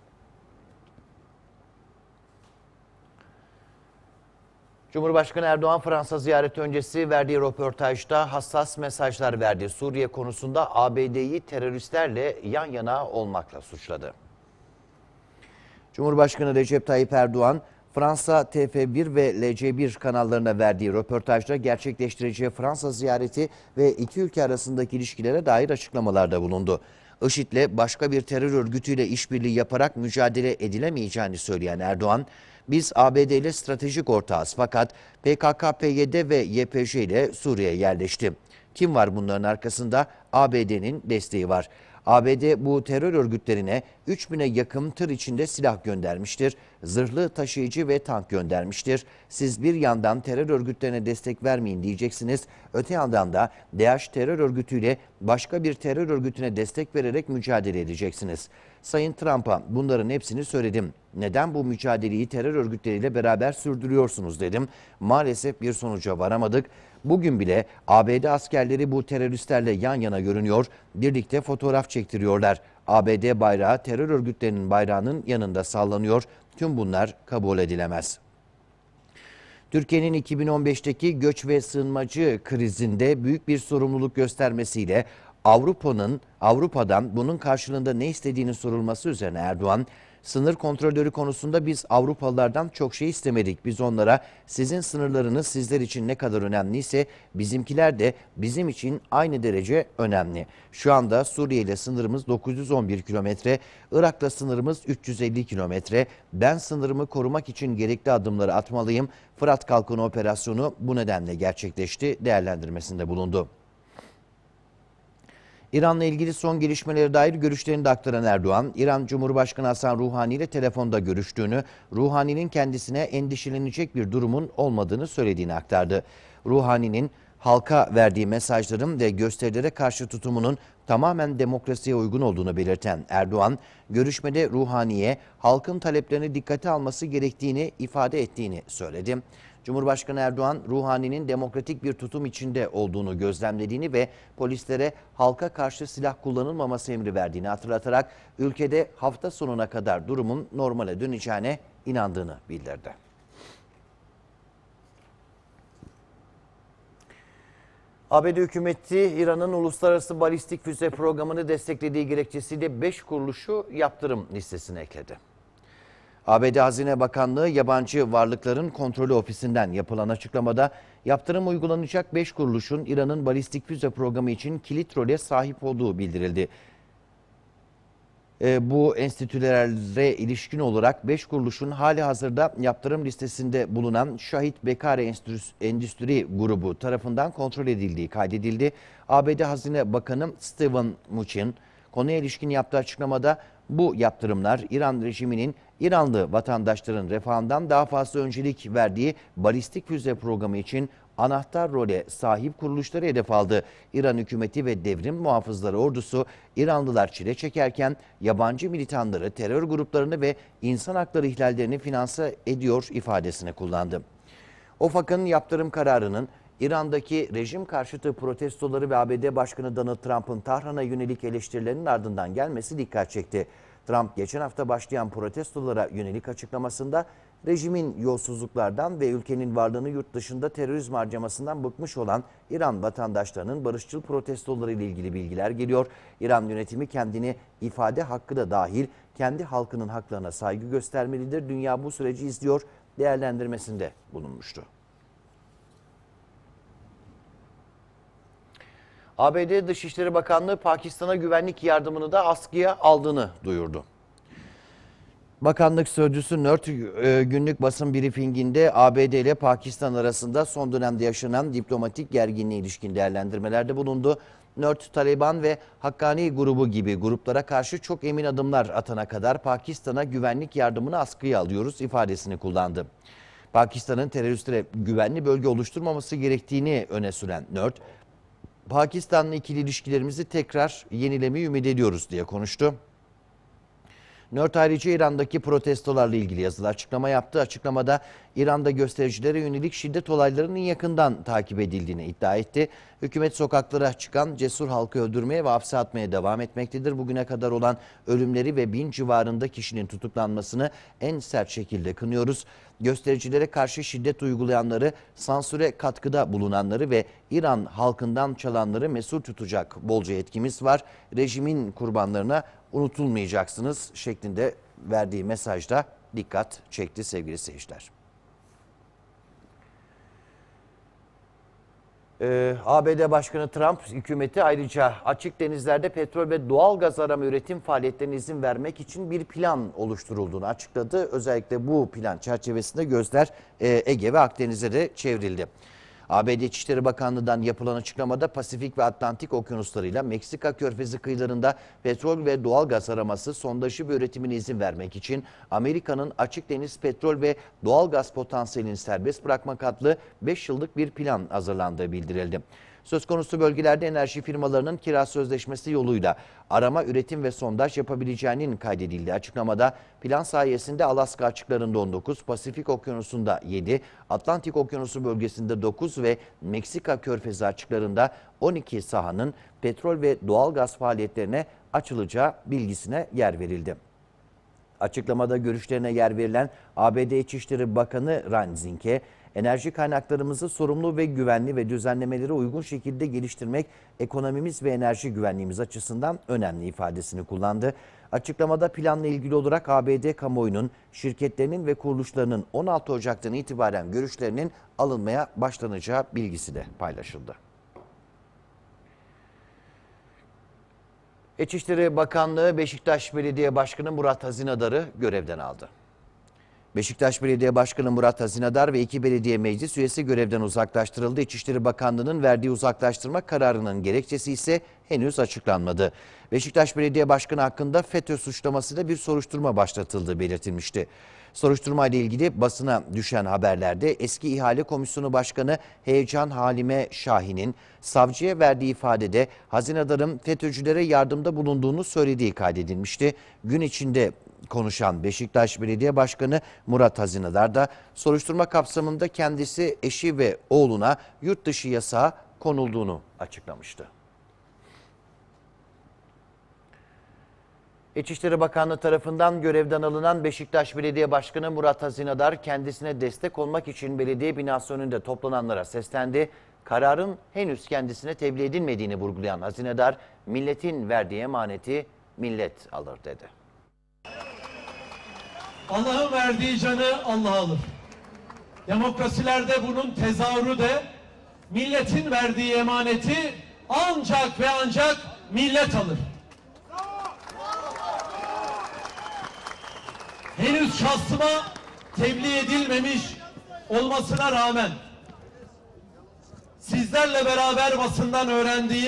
Cumhurbaşkanı Erdoğan Fransa ziyareti öncesi verdiği röportajda hassas mesajlar verdi. Suriye konusunda ABD'yi teröristlerle yan yana olmakla suçladı. Cumhurbaşkanı Recep Tayyip Erdoğan, Fransa TF1 ve LC1 kanallarına verdiği röportajda gerçekleştireceği Fransa ziyareti ve iki ülke arasındaki ilişkilere dair açıklamalarda bulundu. IŞİD'le başka bir terör örgütüyle işbirliği yaparak mücadele edilemeyeceğini söyleyen Erdoğan, biz ABD ile stratejik ortağız fakat PKK, PYD ve YPJ ile Suriye'ye yerleşti. Kim var bunların arkasında? ABD'nin desteği var. ABD bu terör örgütlerine 3000'e yakın tır içinde silah göndermiştir. Zırhlı taşıyıcı ve tank göndermiştir. Siz bir yandan terör örgütlerine destek vermeyin diyeceksiniz. Öte yandan da DAEŞ terör örgütüyle başka bir terör örgütüne destek vererek mücadele edeceksiniz. Sayın Trump'a bunların hepsini söyledim. Neden bu mücadeleyi terör örgütleriyle beraber sürdürüyorsunuz dedim. Maalesef bir sonuca varamadık. Bugün bile ABD askerleri bu teröristlerle yan yana görünüyor. Birlikte fotoğraf çektiriyorlar. ABD bayrağı terör örgütlerinin bayrağının yanında sallanıyor. Tüm bunlar kabul edilemez. Türkiye'nin 2015'teki göç ve sığınmacı krizinde büyük bir sorumluluk göstermesiyle Avrupa'dan bunun karşılığında ne istediğini sorulması üzerine Erdoğan, sınır kontrolörü konusunda biz Avrupalılardan çok şey istemedik. Biz onlara sizin sınırlarınız sizler için ne kadar önemliyse bizimkiler de bizim için aynı derece önemli. Şu anda Suriye ile sınırımız 911 kilometre, Irak'la sınırımız 350 kilometre. Ben sınırımı korumak için gerekli adımları atmalıyım. Fırat Kalkını operasyonu bu nedenle gerçekleşti değerlendirmesinde bulundu. İran'la ilgili son gelişmelere dair görüşlerini de aktaran Erdoğan, İran Cumhurbaşkanı Hasan Ruhani ile telefonda görüştüğünü, Ruhani'nin kendisine endişelenecek bir durumun olmadığını söylediğini aktardı. Ruhani'nin halka verdiği mesajların ve gösterilere karşı tutumunun tamamen demokrasiye uygun olduğunu belirten Erdoğan, görüşmede Ruhani'ye halkın taleplerini dikkate alması gerektiğini ifade ettiğini söyledi. Cumhurbaşkanı Erdoğan, Ruhani'nin demokratik bir tutum içinde olduğunu gözlemlediğini ve polislere halka karşı silah kullanılmaması emri verdiğini hatırlatarak ülkede hafta sonuna kadar durumun normale döneceğine inandığını bildirdi. ABD hükümeti İran'ın uluslararası balistik füze programını desteklediği gerekçesiyle 5 kuruluşu yaptırım listesine ekledi. ABD Hazine Bakanlığı Yabancı Varlıkların Kontrolü Ofisi'nden yapılan açıklamada yaptırım uygulanacak 5 kuruluşun İran'ın balistik füze programı için kilit role sahip olduğu bildirildi. Bu enstitülere ilişkin olarak 5 kuruluşun hali hazırda yaptırım listesinde bulunan Şahit Bekare Endüstri Grubu tarafından kontrol edildiği kaydedildi. ABD Hazine Bakanı Steven Mnuchin konuya ilişkin yaptığı açıklamada bu yaptırımlar İran rejiminin İranlı vatandaşların refahından daha fazla öncelik verdiği balistik füze programı için anahtar role sahip kuruluşları hedef aldı. İran hükümeti ve devrim muhafızları ordusu İranlılar çile çekerken yabancı militanları, terör gruplarını ve insan hakları ihlallerini finanse ediyor ifadesini kullandı. OFAK'ın yaptırım kararının İran'daki rejim karşıtı protestoları ve ABD Başkanı Donald Trump'ın Tahran'a yönelik eleştirilerinin ardından gelmesi dikkat çekti. Trump geçen hafta başlayan protestolara yönelik açıklamasında rejimin yolsuzluklardan ve ülkenin varlığını yurt dışında terörizm harcamasından bıkmış olan İran vatandaşlarının barışçıl protestoları ile ilgili bilgiler geliyor. İran yönetimi kendini ifade hakkı da dahil kendi halkının haklarına saygı göstermelidir. Dünya bu süreci izliyor değerlendirmesinde bulunmuştu. ABD Dışişleri Bakanlığı Pakistan'a güvenlik yardımını da askıya aldığını duyurdu. Bakanlık sözcüsü Nerd günlük basın briefinginde ABD ile Pakistan arasında son dönemde yaşanan diplomatik gerginliğe ilişkin değerlendirmelerde bulundu. Nerd, Taliban ve Hakkani grubu gibi gruplara karşı çok emin adımlar atana kadar Pakistan'a güvenlik yardımını askıya alıyoruz ifadesini kullandı. Pakistan'ın teröristlere güvenli bölge oluşturmaması gerektiğini öne süren Nerd, Pakistan'la ikili ilişkilerimizi tekrar yenilemeyi ümit ediyoruz diye konuştu. Nerd ayrıca İran'daki protestolarla ilgili yazılı açıklama yaptı. Açıklamada İran'da göstericilere yönelik şiddet olaylarının yakından takip edildiğini iddia etti. Hükümet sokaklara çıkan cesur halkı öldürmeye ve hapse atmaya devam etmektedir. Bugüne kadar olan ölümleri ve 1000 civarında kişinin tutuklanmasını en sert şekilde kınıyoruz. Göstericilere karşı şiddet uygulayanları, sansüre katkıda bulunanları ve İran halkından çalanları mesul tutacak bolca yetkimiz var. Rejimin kurbanlarına unutulmayacaksınız şeklinde verdiği mesajda dikkat çekti sevgili seyirciler. ABD Başkanı Trump hükümeti ayrıca açık denizlerde petrol ve doğal gaz arama üretim faaliyetlerine izin vermek için bir plan oluşturulduğunu açıkladı. Özellikle bu plan çerçevesinde gözler Ege ve Akdeniz'e de çevrildi. ABD İçişleri Bakanlığı'ndan yapılan açıklamada Pasifik ve Atlantik okyanuslarıyla Meksika Körfezi kıyılarında petrol ve doğal gaz araması, sondajı ve üretimine izin vermek için Amerika'nın açık deniz petrol ve doğal gaz potansiyelini serbest bırakmak adlı 5 yıllık bir plan hazırlandığı bildirildi. Söz konusu bölgelerde enerji firmalarının kira sözleşmesi yoluyla arama, üretim ve sondaj yapabileceğinin kaydedildiği açıklamada plan sayesinde Alaska açıklarında 19, Pasifik Okyanusu'nda 7, Atlantik Okyanusu bölgesinde 9 ve Meksika Körfezi açıklarında 12 sahanın petrol ve doğal gaz faaliyetlerine açılacağı bilgisine yer verildi. Açıklamada görüşlerine yer verilen ABD İçişleri Bakanı Ron Zink'e enerji kaynaklarımızı sorumlu ve güvenli ve düzenlemelere uygun şekilde geliştirmek ekonomimiz ve enerji güvenliğimiz açısından önemli ifadesini kullandı. Açıklamada planla ilgili olarak ABD kamuoyunun, şirketlerinin ve kuruluşlarının 16 Ocak'tan itibaren görüşlerinin alınmaya başlanacağı bilgisi de paylaşıldı. İçişleri Bakanlığı Beşiktaş Belediye Başkanı Murat Hazinadar'ı görevden aldı. Beşiktaş Belediye Başkanı Murat Hazinadar ve 2 belediye meclis üyesi görevden uzaklaştırıldı. İçişleri Bakanlığı'nın verdiği uzaklaştırma kararının gerekçesi ise henüz açıklanmadı. Beşiktaş Belediye Başkanı hakkında FETÖ suçlamasıyla bir soruşturma başlatıldığı belirtilmişti. Soruşturma ile ilgili basına düşen haberlerde eski İhale Komisyonu Başkanı Heyecan Halime Şahin'in savcıya verdiği ifadede Hazinadar'ın FETÖ'cülere yardımda bulunduğunu söylediği kaydedilmişti. Gün içinde konuşan Beşiktaş Belediye Başkanı Murat Hazinadar da soruşturma kapsamında kendisi, eşi ve oğluna yurt dışı yasağı konulduğunu açıklamıştı. İçişleri Bakanlığı tarafından görevden alınan Beşiktaş Belediye Başkanı Murat Hazinadar kendisine destek olmak için belediye binası önünde toplananlara seslendi. Kararın henüz kendisine tebliğ edilmediğini vurgulayan Hazinadar, milletin verdiği emaneti millet alır dedi. Allah'ın verdiği canı Allah alır. Demokrasilerde bunun tezahürü de milletin verdiği emaneti ancak ve ancak millet alır. Henüz şahsıma tebliğ edilmemiş olmasına rağmen sizlerle beraber basından öğrendiğim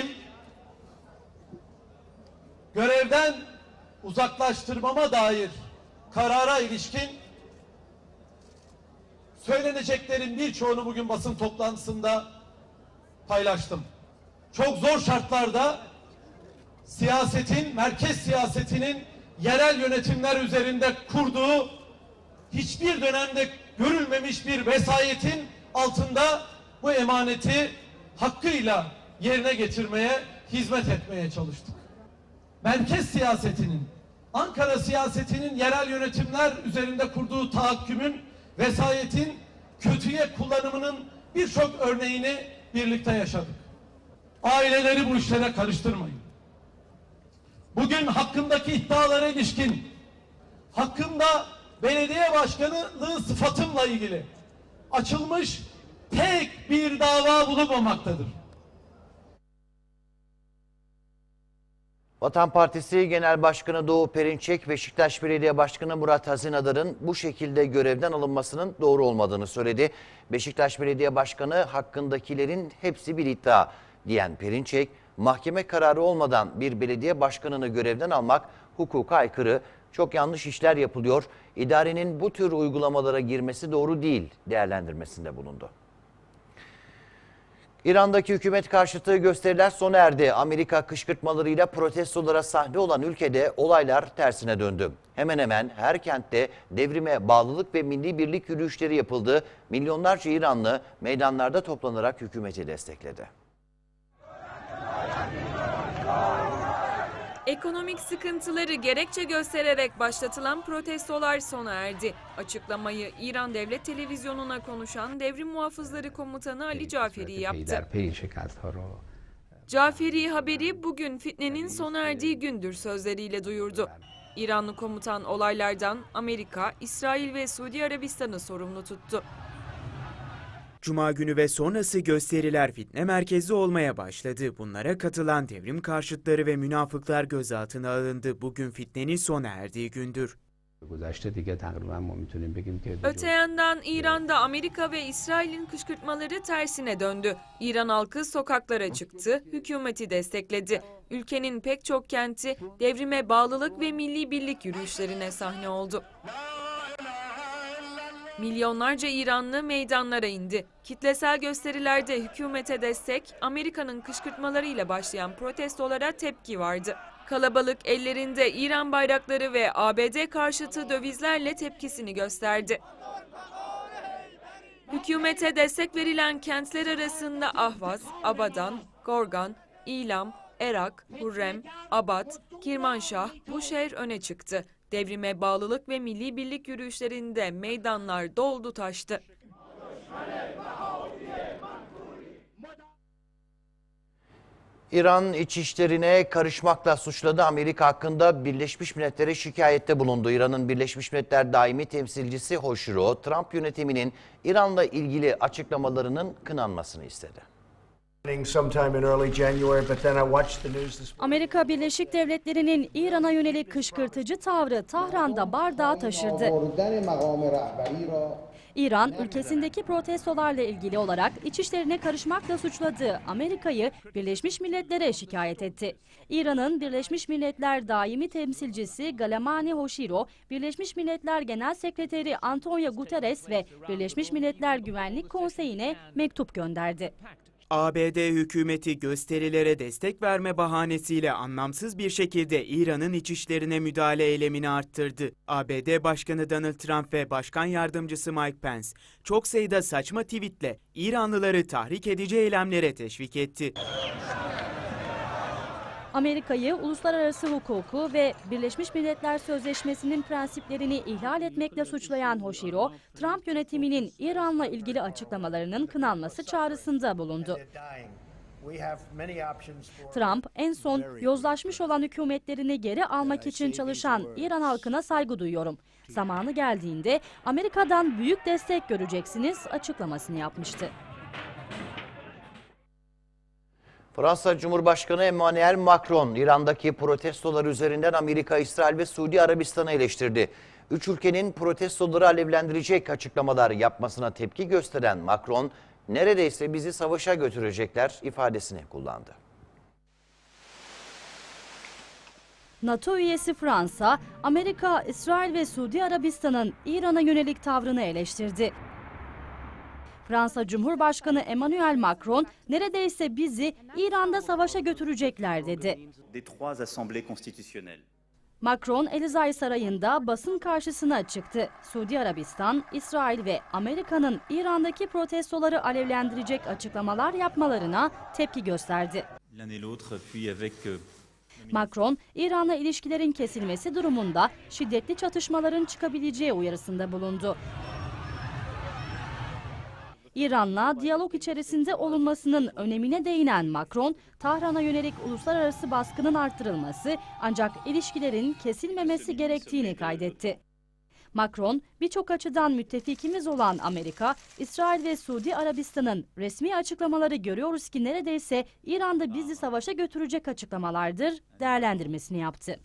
görevden uzaklaştırmama dair karara ilişkin söyleneceklerin birçoğunu bugün basın toplantısında paylaştım. Çok zor şartlarda siyasetin, merkez siyasetinin yerel yönetimler üzerinde kurduğu hiçbir dönemde görülmemiş bir vesayetin altında bu emaneti hakkıyla yerine getirmeye, hizmet etmeye çalıştık. Merkez siyasetinin, Ankara siyasetinin yerel yönetimler üzerinde kurduğu tahakkümün, vesayetin kötüye kullanımının birçok örneğini birlikte yaşadık. Aileleri bu işlere karıştırmayın. Bugün hakkımdaki iddialara ilişkin, hakkımda belediye başkanlığı sıfatımla ilgili açılmış tek bir dava bulunmamaktadır. Vatan Partisi Genel Başkanı Doğu Perinçek, Beşiktaş Belediye Başkanı Murat Hazinadar'ın bu şekilde görevden alınmasının doğru olmadığını söyledi. Beşiktaş Belediye Başkanı hakkındakilerin hepsi bir iddia diyen Perinçek, mahkeme kararı olmadan bir belediye başkanını görevden almak hukuka aykırı, çok yanlış işler yapılıyor, idarenin bu tür uygulamalara girmesi doğru değil değerlendirmesinde bulundu. İran'daki hükümet karşıtı gösteriler sona erdi. Amerika kışkırtmalarıyla protestolara sahne olan ülkede olaylar tersine döndü. Hemen hemen her kentte devrime bağlılık ve milli birlik yürüyüşleri yapıldı. Milyonlarca İranlı meydanlarda toplanarak hükümeti destekledi. Ekonomik sıkıntıları gerekçe göstererek başlatılan protestolar sona erdi. Açıklamayı İran Devlet Televizyonu'na konuşan Devrim Muhafızları Komutanı Ali Caferi yaptı. Caferi haberi bugün fitnenin sona erdiği gündür sözleriyle duyurdu. İranlı komutan olaylardan Amerika, İsrail ve Suudi Arabistan'ı sorumlu tuttu. Cuma günü ve sonrası gösteriler fitne merkezi olmaya başladı. Bunlara katılan devrim karşıtları ve münafıklar gözaltına alındı. Bugün fitnenin sona erdiği gündür. Öte yandan İran'da Amerika ve İsrail'in kışkırtmaları tersine döndü. İran halkı sokaklara çıktı, hükümeti destekledi. Ülkenin pek çok kenti devrime bağlılık ve milli birlik yürüyüşlerine sahne oldu. Milyonlarca İranlı meydanlara indi. Kitlesel gösterilerde hükümete destek, Amerika'nın kışkırtmalarıyla başlayan protestolara tepki vardı. Kalabalık ellerinde İran bayrakları ve ABD karşıtı dövizlerle tepkisini gösterdi. Hükümete destek verilen kentler arasında Ahvaz, Abadan, Gorgan, İlam, Erak, Hürrem, Abad, Kirmanşah, Buşehir öne çıktı. Devrime bağlılık ve milli birlik yürüyüşlerinde meydanlar doldu taştı. İran iç işlerine karışmakla suçladı. Amerika hakkında Birleşmiş Milletler'e şikayette bulundu. İran'ın Birleşmiş Milletler daimi temsilcisi Hoshiro, Trump yönetiminin İran'la ilgili açıklamalarının kınanmasını istedi. Amerika Birleşik Devletleri'nin İran'a yönelik kışkırtıcı tavrı Tahran'da bardağı taşırdı. İran, ülkesindeki protestolarla ilgili olarak iç işlerine karışmakla suçladığı Amerika'yı Birleşmiş Milletler'e şikayet etti. İran'ın Birleşmiş Milletler daimi temsilcisi Galemani Hoshiro, Birleşmiş Milletler Genel Sekreteri Antonio Guterres ve Birleşmiş Milletler Güvenlik Konseyi'ne mektup gönderdi. ABD hükümeti gösterilere destek verme bahanesiyle anlamsız bir şekilde İran'ın iç işlerine müdahale eylemini arttırdı. ABD Başkanı Donald Trump ve Başkan Yardımcısı Mike Pence çok sayıda saçma tweetle İranlıları tahrik edici eylemlere teşvik etti. Amerika'yı uluslararası hukuku ve Birleşmiş Milletler Sözleşmesi'nin prensiplerini ihlal etmekle suçlayan Hoshiro, Trump yönetiminin İran'la ilgili açıklamalarının kınanması çağrısında bulundu. Trump, en son yozlaşmış olan hükümetlerini geri almak için çalışan İran halkına saygı duyuyorum. Zamanı geldiğinde Amerika'dan büyük destek göreceksiniz açıklamasını yapmıştı. Fransa Cumhurbaşkanı Emmanuel Macron, İran'daki protestolar üzerinden Amerika, İsrail ve Suudi Arabistan'ı eleştirdi. Üç ülkenin protestoları alevlendirecek açıklamalar yapmasına tepki gösteren Macron, neredeyse bizi savaşa götürecekler ifadesini kullandı. NATO üyesi Fransa, Amerika, İsrail ve Suudi Arabistan'ın İran'a yönelik tavrını eleştirdi. Fransa Cumhurbaşkanı Emmanuel Macron, neredeyse bizi İran'da savaşa götürecekler dedi. Macron, Elizay Sarayı'nda basın karşısına çıktı. Suudi Arabistan, İsrail ve Amerika'nın İran'daki protestoları alevlendirecek açıklamalar yapmalarına tepki gösterdi. Macron, İran'la ilişkilerin kesilmesi durumunda şiddetli çatışmaların çıkabileceği uyarısında bulundu. İran'la diyalog içerisinde olunmasının önemine değinen Macron, Tahran'a yönelik uluslararası baskının arttırılması ancak ilişkilerin kesilmemesi gerektiğini kaydetti. Macron, birçok açıdan müttefikimiz olan Amerika, İsrail ve Suudi Arabistan'ın resmi açıklamaları görüyoruz ki neredeyse İran'da bizi savaşa götürecek açıklamalardır değerlendirmesini yaptı.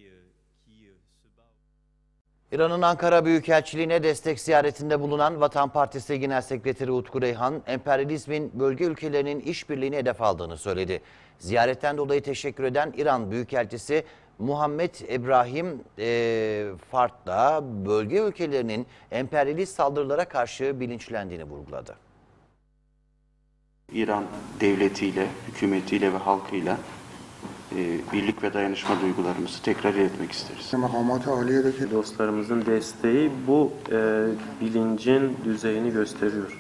İran'ın Ankara Büyükelçiliğine destek ziyaretinde bulunan Vatan Partisi Genel Sekreteri Utku Reyhan, emperyalizmin bölge ülkelerinin işbirliğini hedef aldığını söyledi. Ziyaretten dolayı teşekkür eden İran Büyükelçisi Muhammed İbrahim Fard da bölge ülkelerinin emperyalist saldırılara karşı bilinçlendiğini vurguladı. İran devletiyle, hükümetiyle ve halkıyla birlik ve dayanışma duygularımızı tekrar iletmek isteriz. Dostlarımızın desteği bu bilincin düzeyini gösteriyor.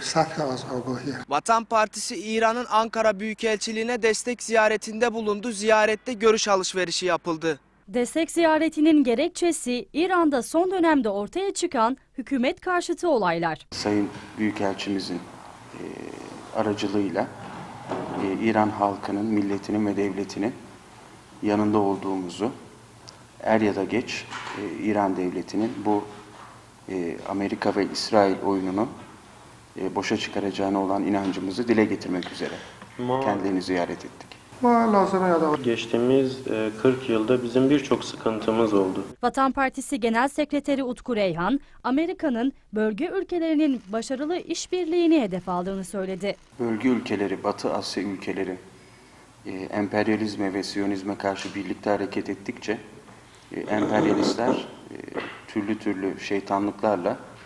Vatan Partisi İran'ın Ankara Büyükelçiliğine destek ziyaretinde bulundu. Ziyarette görüş alışverişi yapıldı. Destek ziyaretinin gerekçesi İran'da son dönemde ortaya çıkan hükümet karşıtı olaylar. Sayın Büyükelçimizin aracılığıyla İran halkının, milletinin ve devletinin yanında olduğumuzu er ya da geç İran devletinin bu Amerika ve İsrail oyununu boşa çıkaracağına olan inancımızı dile getirmek üzere kendilerini ziyaret ettik. Geçtiğimiz 40 yılda bizim birçok sıkıntımız oldu. Vatan Partisi Genel Sekreteri Utku Reyhan, Amerika'nın bölge ülkelerinin başarılı işbirliğini hedef aldığını söyledi. Bölge ülkeleri, Batı Asya ülkeleri emperyalizme ve siyonizme karşı birlikte hareket ettikçe emperyalistler türlü türlü şeytanlıklarla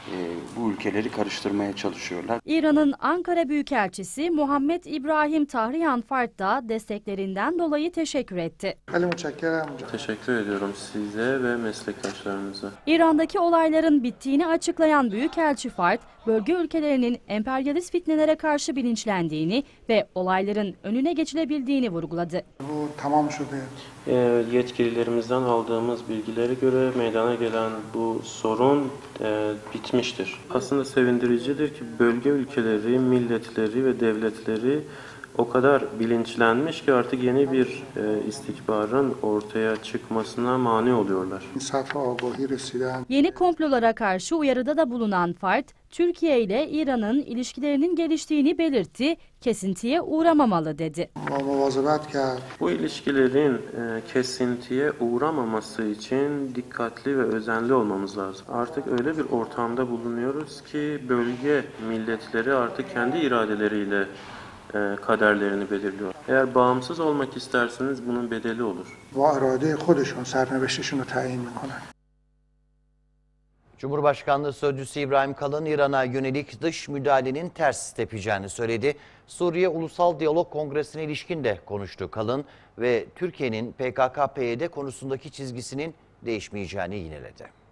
bu ülkeleri karıştırmaya çalışıyorlar. İran'ın Ankara Büyükelçisi Muhammed İbrahim Tahriyan Fard da desteklerinden dolayı teşekkür etti. Teşekkür ediyorum size ve meslektaşlarınıza. İran'daki olayların bittiğini açıklayan Büyükelçi Fard, bölge ülkelerinin emperyalist fitnelere karşı bilinçlendiğini ve olayların önüne geçilebildiğini vurguladı. Bu tamam şu Yetkililerimizden aldığımız bilgilere göre meydana gelen bu sorun bitmiştir. Aslında sevindiricidir ki bölge ülkeleri, milletleri ve devletleri o kadar bilinçlenmiş ki artık yeni bir istikbarın ortaya çıkmasına mani oluyorlar. Yeni komplolara karşı uyarıda da bulunan Fard, Türkiye ile İran'ın ilişkilerinin geliştiğini belirtti, kesintiye uğramamalı dedi. Bu ilişkilerin kesintiye uğramaması için dikkatli ve özenli olmamız lazım. Artık öyle bir ortamda bulunuyoruz ki bölge milletleri artık kendi iradeleriyle kaderlerini belirliyor. Eğer bağımsız olmak isterseniz bunun bedeli olur. Cumhurbaşkanlığı Sözcüsü İbrahim Kalın, İran'a yönelik dış müdahalenin ters tepeceğini söyledi. Suriye Ulusal Diyalog Kongresi'ne ilişkin de konuştu Kalın ve Türkiye'nin PKK-PYD konusundaki çizgisinin değişmeyeceğini yineledi.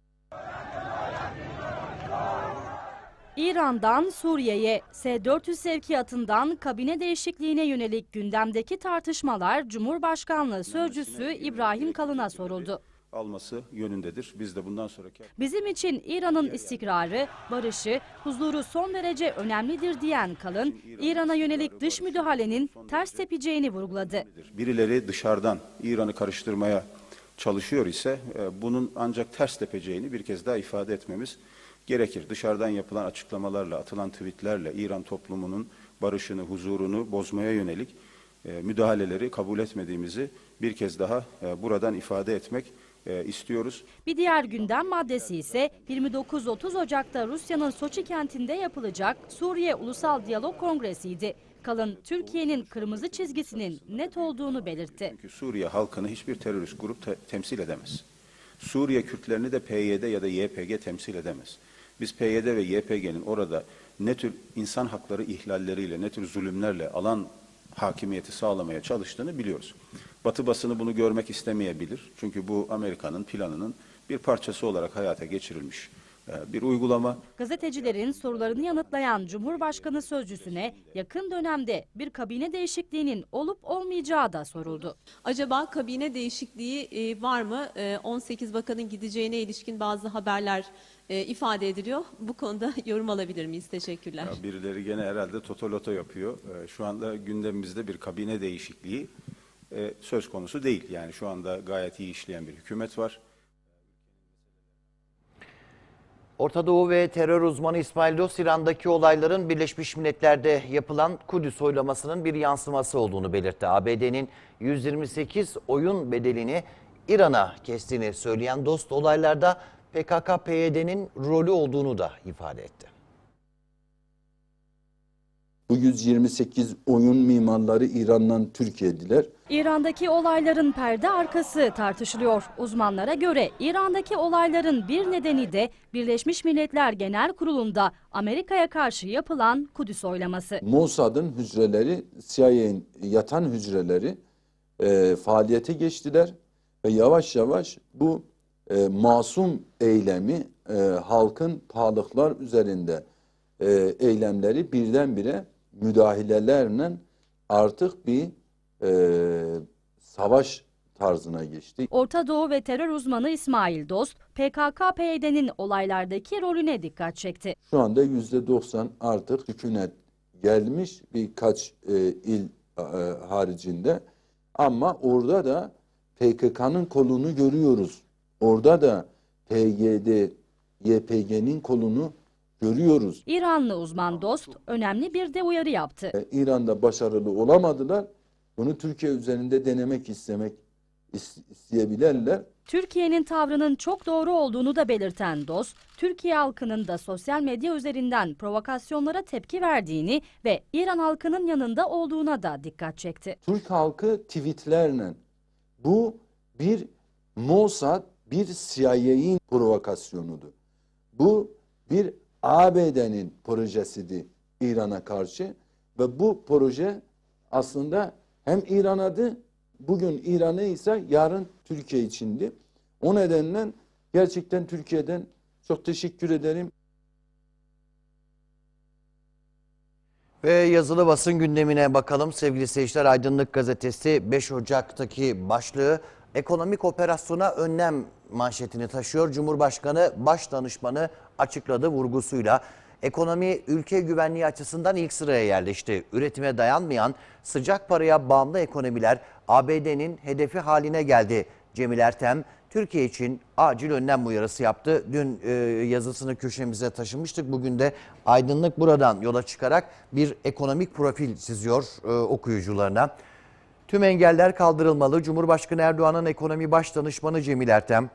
İran'dan Suriye'ye S-400 sevkiyatından kabine değişikliğine yönelik gündemdeki tartışmalar Cumhurbaşkanlığı Sözcüsü İbrahim Kalın'a soruldu. Alması yönündedir. Biz de bundan sonraki... Bizim için İran'ın istikrarı, barışı, huzuru son derece önemlidir diyen Kalın, İran'a yönelik dış müdahalenin ters tepeceğini vurguladı. Birileri dışarıdan İran'ı karıştırmaya çalışıyor ise bunun ancak ters tepeceğini bir kez daha ifade etmemiz gerekir. Dışarıdan yapılan açıklamalarla, atılan tweetlerle İran toplumunun barışını, huzurunu bozmaya yönelik müdahaleleri kabul etmediğimizi bir kez daha buradan ifade etmek istiyoruz. Bir diğer gündem maddesi ise 29-30 Ocak'ta Rusya'nın Soçi kentinde yapılacak Suriye Ulusal Diyalog Kongresi'ydi. Kalın, Türkiye'nin kırmızı çizgisinin net olduğunu belirtti. Çünkü Suriye halkını hiçbir terörist grup temsil edemez. Suriye Kürtlerini de PYD ya da YPG temsil edemez. Biz PYD ve YPG'nin orada ne tür insan hakları ihlalleriyle, ne tür zulümlerle alan hakimiyeti sağlamaya çalıştığını biliyoruz. Batı basını bunu görmek istemeyebilir. Çünkü bu Amerika'nın planının bir parçası olarak hayata geçirilmiş bir uygulama. Gazetecilerin sorularını yanıtlayan Cumhurbaşkanı Sözcüsüne yakın dönemde bir kabine değişikliğinin olup olmayacağı da soruldu. Acaba kabine değişikliği var mı? 18 bakanın gideceğine ilişkin bazı haberler ifade ediliyor. Bu konuda yorum alabilir miyiz? Teşekkürler. Ya birileri gene herhalde totoloto yapıyor. Şu anda gündemimizde bir kabine değişikliği söz konusu değil. Yani şu anda gayet iyi işleyen bir hükümet var. Orta Doğu ve terör uzmanı İsmail Dost, İran'daki olayların Birleşmiş Milletler'de yapılan Kudüs oylamasının bir yansıması olduğunu belirtti. ABD'nin 128 oyun bedelini İran'a kestiğini söyleyen Dost, olaylarda PKK-PYD'nin rolü olduğunu da ifade etti. Bu 128 oyun mimarları İran'dan Türkiye'diler. İran'daki olayların perde arkası tartışılıyor. Uzmanlara göre İran'daki olayların bir nedeni de Birleşmiş Milletler Genel Kurulu'nda Amerika'ya karşı yapılan Kudüs oylaması. Mossad'ın hücreleri, CIA'nin yatan hücreleri faaliyete geçtiler ve yavaş yavaş bu masum eylemi halkın pahalılıklar üzerinde eylemleri birdenbire müdahalelerle artık bir savaş tarzına geçti. Orta Doğu ve terör uzmanı İsmail Dost, PKK-PYD'nin olaylardaki rolüne dikkat çekti. Şu anda %90 artık hükümet gelmiş birkaç il haricinde ama orada da PKK'nın kolunu görüyoruz. Orada da PYD, YPG'nin kolunu görüyoruz. İranlı uzman Dost önemli bir de uyarı yaptı. İran'da başarılı olamadılar. Bunu Türkiye üzerinde denemek isteyebilirler. Türkiye'nin tavrının çok doğru olduğunu da belirten Dost, Türkiye halkının da sosyal medya üzerinden provokasyonlara tepki verdiğini ve İran halkının yanında olduğuna da dikkat çekti. Türk halkı tweetlerle bu bir Mossad, bir CIA'nin provokasyonudur. Bu bir ABD'nin projesiydi İran'a karşı ve bu proje aslında hem İran'adı, bugün İran'ı ise yarın Türkiye içindi. O nedenle gerçekten Türkiye'den çok teşekkür ederim. Ve yazılı basın gündemine bakalım sevgili seyirciler. Aydınlık Gazetesi 5 Ocak'taki başlığı ekonomik operasyona önlem manşetini taşıyor. Cumhurbaşkanı Başdanışmanı açıkladı vurgusuyla. Ekonomi ülke güvenliği açısından ilk sıraya yerleşti. Üretime dayanmayan sıcak paraya bağımlı ekonomiler ABD'nin hedefi haline geldi. Cemil Ertem Türkiye için acil önlem uyarısı yaptı. Dün yazısını köşemize taşımıştık. Bugün de Aydınlık buradan yola çıkarak bir ekonomik profil çiziyor okuyucularına. Tüm engeller kaldırılmalı. Cumhurbaşkanı Erdoğan'ın ekonomi baş danışmanı Cemil Ertem,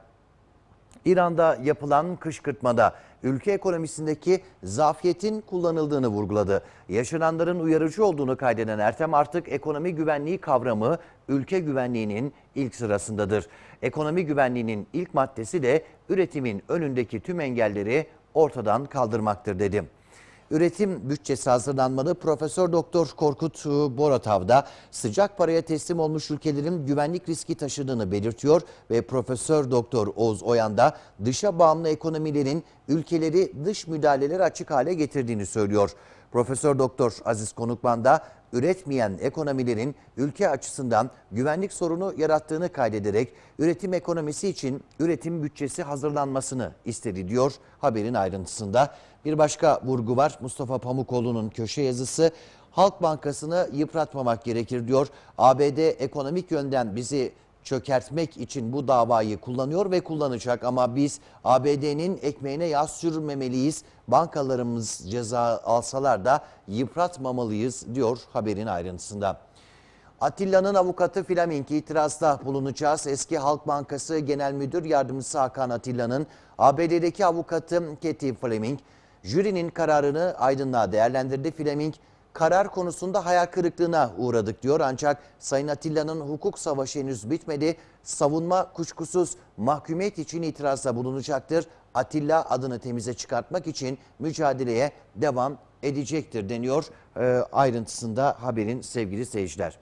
İran'da yapılan kışkırtmada ülke ekonomisindeki zafiyetin kullanıldığını vurguladı. Yaşananların uyarıcı olduğunu kaydeden Ertem artık ekonomi güvenliği kavramı ülke güvenliğinin ilk sırasındadır. Ekonomi güvenliğinin ilk maddesi de üretimin önündeki tüm engelleri ortadan kaldırmaktır dedi. Üretim bütçesi hazırlanmalı. Profesör Doktor Korkut Boratav da sıcak paraya teslim olmuş ülkelerin güvenlik riski taşıdığını belirtiyor ve Profesör Doktor Oğuz Oyan da dışa bağımlı ekonomilerin ülkeleri dış müdahaleleri açık hale getirdiğini söylüyor. Profesör Doktor Aziz Konukman da üretmeyen ekonomilerin ülke açısından güvenlik sorunu yarattığını kaydederek üretim ekonomisi için üretim bütçesi hazırlanmasını istedi diyor haberin ayrıntısında. Bir başka vurgu var. Mustafa Pamukoğlu'nun köşe yazısı. Halk Bankası'nı yıpratmamak gerekir diyor. ABD ekonomik yönden bizi çökertmek için bu davayı kullanıyor ve kullanacak ama biz ABD'nin ekmeğine yağ sürmemeliyiz. Bankalarımız ceza alsalar da yıpratmamalıyız diyor haberin ayrıntısında. Atilla'nın avukatı Fleming itirazda bulunacağız. Eski Halk Bankası Genel Müdür Yardımcısı Hakan Atilla'nın ABD'deki avukatı Katie Fleming, jürinin kararını aydınlığa değerlendirdi. Fleming, karar konusunda hayal kırıklığına uğradık diyor. Ancak Sayın Atilla'nın hukuk savaşı henüz bitmedi. Savunma kuşkusuz mahkumiyet için itirazda bulunacaktır. Atilla adını temize çıkartmak için mücadeleye devam edecektir deniyor ayrıntısında haberin sevgili seyirciler.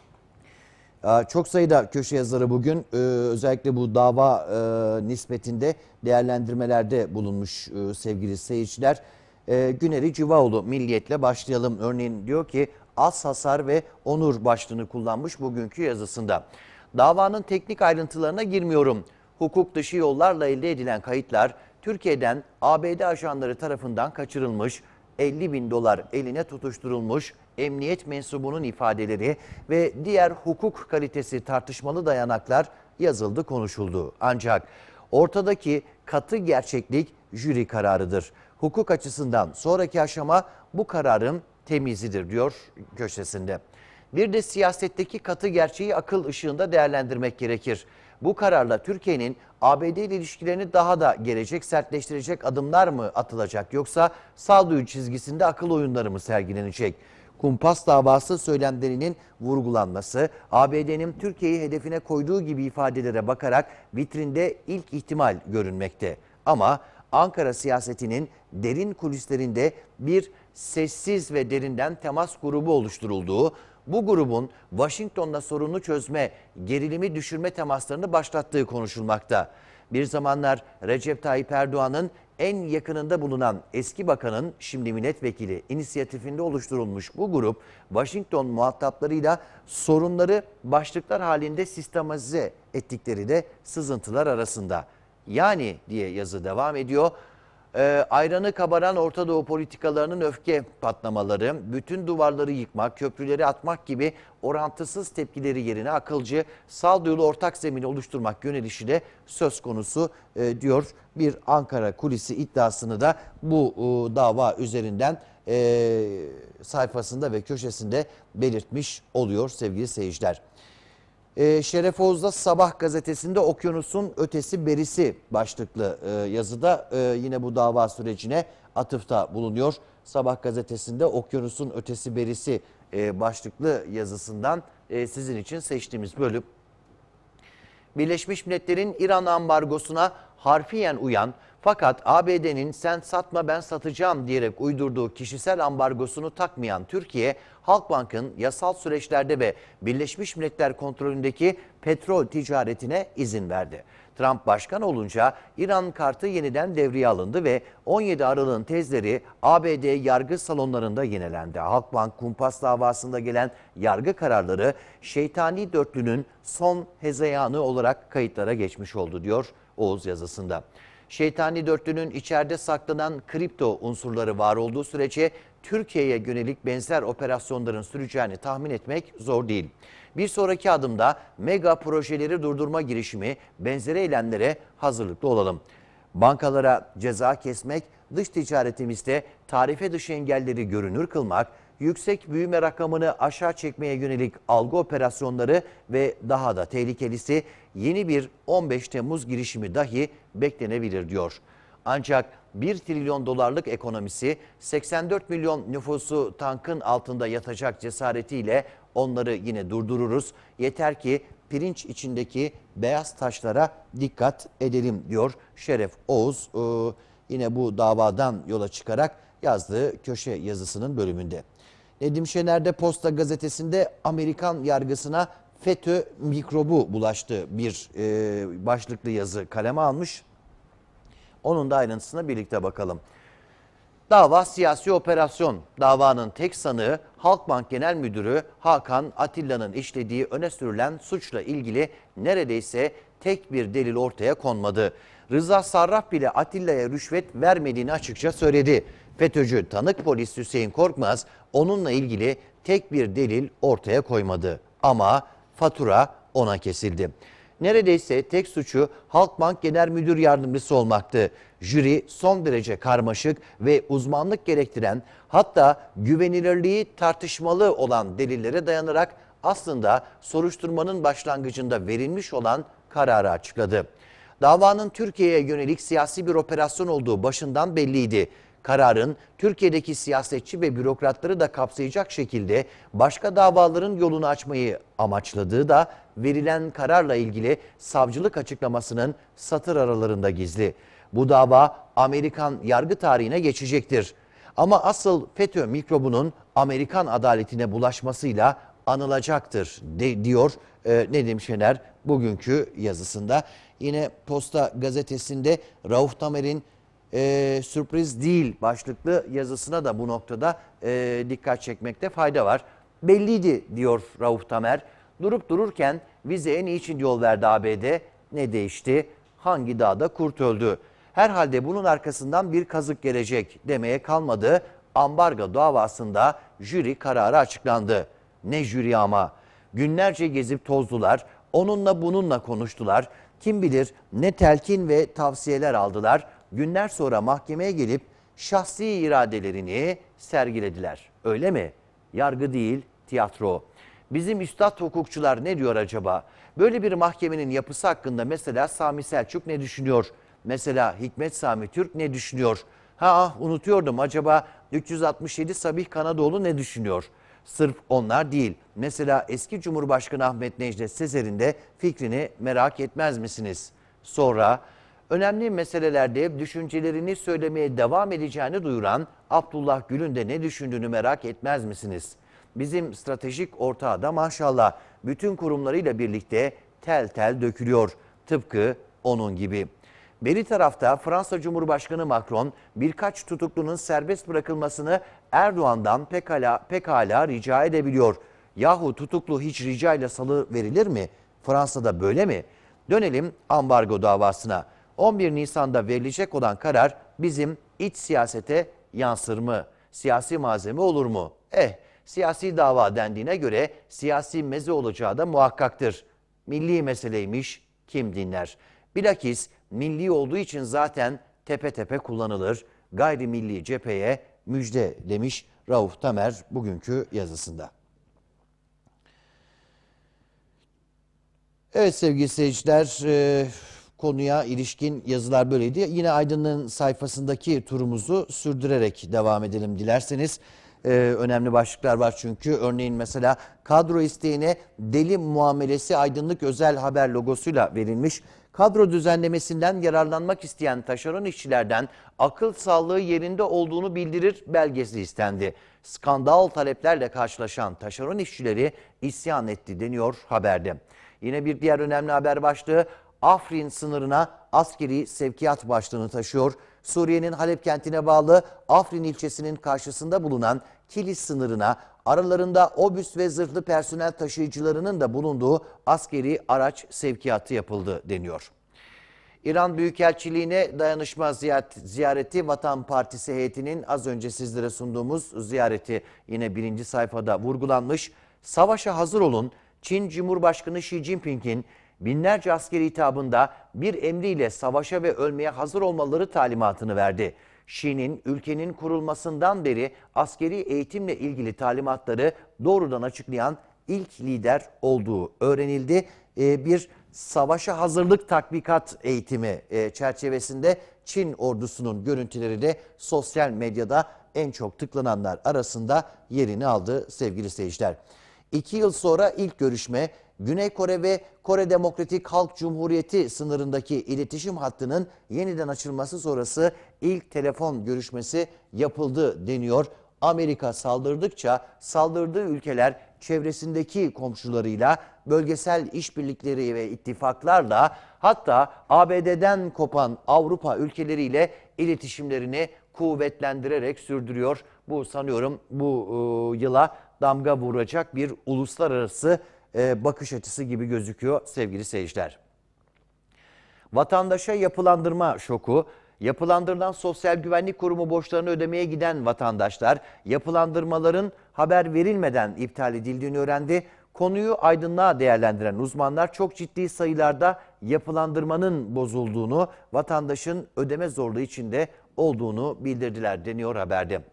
Çok sayıda köşe yazarı bugün özellikle bu dava nispetinde değerlendirmelerde bulunmuş sevgili seyirciler. Güneri Civaoğlu Milliyet'le başlayalım. Örneğin diyor ki az hasar ve onur başlığını kullanmış bugünkü yazısında. Davanın teknik ayrıntılarına girmiyorum. Hukuk dışı yollarla elde edilen kayıtlar Türkiye'den ABD ajanları tarafından kaçırılmış, 50 bin dolar eline tutuşturulmuş, emniyet mensubunun ifadeleri ve diğer hukuk kalitesi tartışmalı dayanaklar yazıldı, konuşuldu. Ancak ortadaki katı gerçeklik jüri kararıdır. Hukuk açısından sonraki aşama bu kararın temizidir diyor köşesinde. Bir de siyasetteki katı gerçeği akıl ışığında değerlendirmek gerekir. Bu kararla Türkiye'nin ABD ile ilişkilerini daha da gelecek, sertleştirecek adımlar mı atılacak yoksa sağduyu çizgisinde akıl oyunları mı sergilenecek? Kumpas davası söylemlerinin vurgulanması, ABD'nin Türkiye'yi hedefine koyduğu gibi ifadelere bakarak vitrinde ilk ihtimal görünmekte. Ama Ankara siyasetinin derin kulislerinde bir sessiz ve derinden temas grubu oluşturulduğu, bu grubun Washington'la sorunu çözme, gerilimi düşürme temaslarını başlattığı konuşulmakta. Bir zamanlar Recep Tayyip Erdoğan'ın en yakınında bulunan eski bakanın şimdi milletvekili inisiyatifinde oluşturulmuş bu grup, Washington muhataplarıyla sorunları başlıklar halinde sistematize ettikleri de sızıntılar arasında. Yani diye yazı devam ediyor. Ayranı kabaran Orta Doğu politikalarının öfke patlamaları, bütün duvarları yıkmak, köprüleri atmak gibi orantısız tepkileri yerine akılcı, sağduyulu ortak zemini oluşturmak yönelişi de söz konusu diyor. Bir Ankara kulisi iddiasını da bu dava üzerinden sayfasında ve köşesinde belirtmiş oluyor sevgili seyirciler. Şeref Oğuz'da Sabah gazetesinde Okyanusun Ötesi Berisi başlıklı yazıda yine bu dava sürecine atıfta bulunuyor. Sabah gazetesinde Okyanusun Ötesi Berisi başlıklı yazısından sizin için seçtiğimiz bölüm. Birleşmiş Milletler'in İran ambargosuna harfiyen uyan fakat ABD'nin sen satma ben satacağım diyerek uydurduğu kişisel ambargosunu takmayan Türkiye, Halkbank'ın yasal süreçlerde ve Birleşmiş Milletler kontrolündeki petrol ticaretine izin verdi. Trump başkan olunca İran kartı yeniden devreye alındı ve 17 Aralık'ın tezleri ABD yargı salonlarında yinelendi. Halkbank kumpas davasında gelen yargı kararları şeytani dörtlünün son hezeyanı olarak kayıtlara geçmiş oldu diyor Oğuz yazısında. Şeytani dörtlünün içeride saklanan kripto unsurları var olduğu sürece Türkiye'ye yönelik benzer operasyonların süreceğini tahmin etmek zor değil. Bir sonraki adımda mega projeleri durdurma girişimi, benzeri eylemlere hazırlıklı olalım. Bankalara ceza kesmek, dış ticaretimizde tarife dışı engelleri görünür kılmak, yüksek büyüme rakamını aşağı çekmeye yönelik algı operasyonları ve daha da tehlikelisi yeni bir 15 Temmuz girişimi dahi beklenebilir diyor. Ancak 1 trilyon dolarlık ekonomisi 84 milyon nüfusu tankın altında yatacak cesaretiyle onları yine durdururuz. Yeter ki pirinç içindeki beyaz taşlara dikkat edelim diyor Şeref Oğuz. Yine bu davadan yola çıkarak yazdığı köşe yazısının bölümünde. Nedim Şener de Posta Gazetesi'nde Amerikan yargısına FETÖ mikrobu bulaştı bir başlıklı yazı kaleme almış. Onun da ayrıntısına birlikte bakalım. Dava siyasi operasyon. Davanın tek sanığı Halkbank Genel Müdürü Hakan Atilla'nın işlediği öne sürülen suçla ilgili neredeyse tek bir delil ortaya konmadı. Rıza Sarraf bile Atilla'ya rüşvet vermediğini açıkça söyledi. FETÖ'cü tanık polis Hüseyin Korkmaz onunla ilgili tek bir delil ortaya koymadı. Ama fatura ona kesildi. Neredeyse tek suçu Halkbank Genel Müdür Yardımcısı olmaktı. Jüri son derece karmaşık ve uzmanlık gerektiren, hatta güvenilirliği tartışmalı olan delillere dayanarak aslında soruşturmanın başlangıcında verilmiş olan kararı açıkladı. Davanın Türkiye'ye yönelik siyasi bir operasyon olduğu başından belliydi. Kararın Türkiye'deki siyasetçi ve bürokratları da kapsayacak şekilde başka davaların yolunu açmayı amaçladığı da verilen kararla ilgili savcılık açıklamasının satır aralarında gizli. Bu dava Amerikan yargı tarihine geçecektir. Ama asıl FETÖ mikrobunun Amerikan adaletine bulaşmasıyla anılacaktır diyor Nedim Şener bugünkü yazısında. Yine Posta Gazetesi'nde Rauf Tamer'in sürpriz değil başlıklı yazısına da bu noktada dikkat çekmekte fayda var. Belliydi diyor Rauf Tamer. Durup dururken vizeye niçin yol verdi ABD? Ne değişti? Hangi dağda kurt öldü? Herhalde bunun arkasından bir kazık gelecek demeye kalmadı. Ambargo davasında jüri kararı açıklandı. Ne jüri ama. Günlerce gezip tozdular. Onunla bununla konuştular. Kim bilir ne telkin ve tavsiyeler aldılar. Günler sonra mahkemeye gelip şahsi iradelerini sergilediler. Öyle mi? Yargı değil, tiyatro. Bizim üstad hukukçular ne diyor acaba? Böyle bir mahkemenin yapısı hakkında mesela Sami Selçuk ne düşünüyor? Mesela Hikmet Sami Türk ne düşünüyor? Unutuyordum, acaba 367 Sabih Kanadoğlu ne düşünüyor? Sırf onlar değil. Mesela eski Cumhurbaşkanı Ahmet Necdet Sezer'in de fikrini merak etmez misiniz? Sonra önemli meselelerde düşüncelerini söylemeye devam edeceğini duyuran Abdullah Gül'ün de ne düşündüğünü merak etmez misiniz? Bizim stratejik ortağı da maşallah bütün kurumlarıyla birlikte tel tel dökülüyor. Tıpkı onun gibi. Beri tarafta Fransa Cumhurbaşkanı Macron birkaç tutuklunun serbest bırakılmasını Erdoğan'dan pekala rica edebiliyor. Yahu tutuklu hiç rica ile salı verilir mi? Fransa'da böyle mi? Dönelim ambargo davasına. 11 Nisan'da verilecek olan karar bizim iç siyasete yansır mı? Siyasi malzeme olur mu? Siyasi dava dendiğine göre siyasi meze olacağı da muhakkaktır. Milli meseleymiş, kim dinler? Bilakis milli olduğu için zaten tepe tepe kullanılır. Gayrimilli cepheye müjde demiş Rauf Tamer bugünkü yazısında. Evet sevgili seyirciler, konuya ilişkin yazılar böyleydi. Yine Aydın'ın sayfasındaki turumuzu sürdürerek devam edelim dilerseniz. Önemli başlıklar var çünkü. Örneğin mesela kadro isteğine deli muamelesi Aydınlık özel haber logosuyla verilmiş. Kadro düzenlemesinden yararlanmak isteyen taşeron işçilerden akıl sağlığı yerinde olduğunu bildirir belgesi istendi. Skandal taleplerle karşılaşan taşeron işçileri isyan etti deniyor haberde. Yine bir diğer önemli haber başlığı Afrin sınırına askeri sevkiyat başlığını taşıyor. Suriye'nin Halep kentine bağlı Afrin ilçesinin karşısında bulunan Kilis sınırına aralarında obüs ve zırhlı personel taşıyıcılarının da bulunduğu askeri araç sevkiyatı yapıldı deniyor. İran Büyükelçiliğine dayanışma ziyareti Vatan Partisi heyetinin az önce sizlere sunduğumuz ziyareti yine birinci sayfada vurgulanmış. Savaşa hazır olun. Çin Cumhurbaşkanı Xi Jinping'in binlerce askeri hitabında bir emriyle savaşa ve ölmeye hazır olmaları talimatını verdi. Xi'nin ülkenin kurulmasından beri askeri eğitimle ilgili talimatları doğrudan açıklayan ilk lider olduğu öğrenildi. Bir savaşa hazırlık tatbikat eğitimi çerçevesinde Çin ordusunun görüntüleri de sosyal medyada en çok tıklananlar arasında yerini aldı sevgili seyirciler. 2 yıl sonra ilk görüşme Güney Kore ve Kore Demokratik Halk Cumhuriyeti sınırındaki iletişim hattının yeniden açılması sonrası ilk telefon görüşmesi yapıldı deniyor. Amerika saldırdıkça saldırdığı ülkeler çevresindeki komşularıyla, bölgesel işbirlikleri ve ittifaklarla hatta ABD'den kopan Avrupa ülkeleriyle iletişimlerini kuvvetlendirerek sürdürüyor. Bu sanıyorum bu yıla damga vuracak bir uluslararası bakış açısı gibi gözüküyor sevgili seyirciler. Vatandaşa yapılandırma şoku. Yapılandırılan Sosyal Güvenlik Kurumu borçlarını ödemeye giden vatandaşlar yapılandırmaların haber verilmeden iptal edildiğini öğrendi. Konuyu aydınlığa değerlendiren uzmanlar çok ciddi sayılarda yapılandırmanın bozulduğunu, vatandaşın ödeme zorluğu içinde olduğunu bildirdiler deniyor haberde.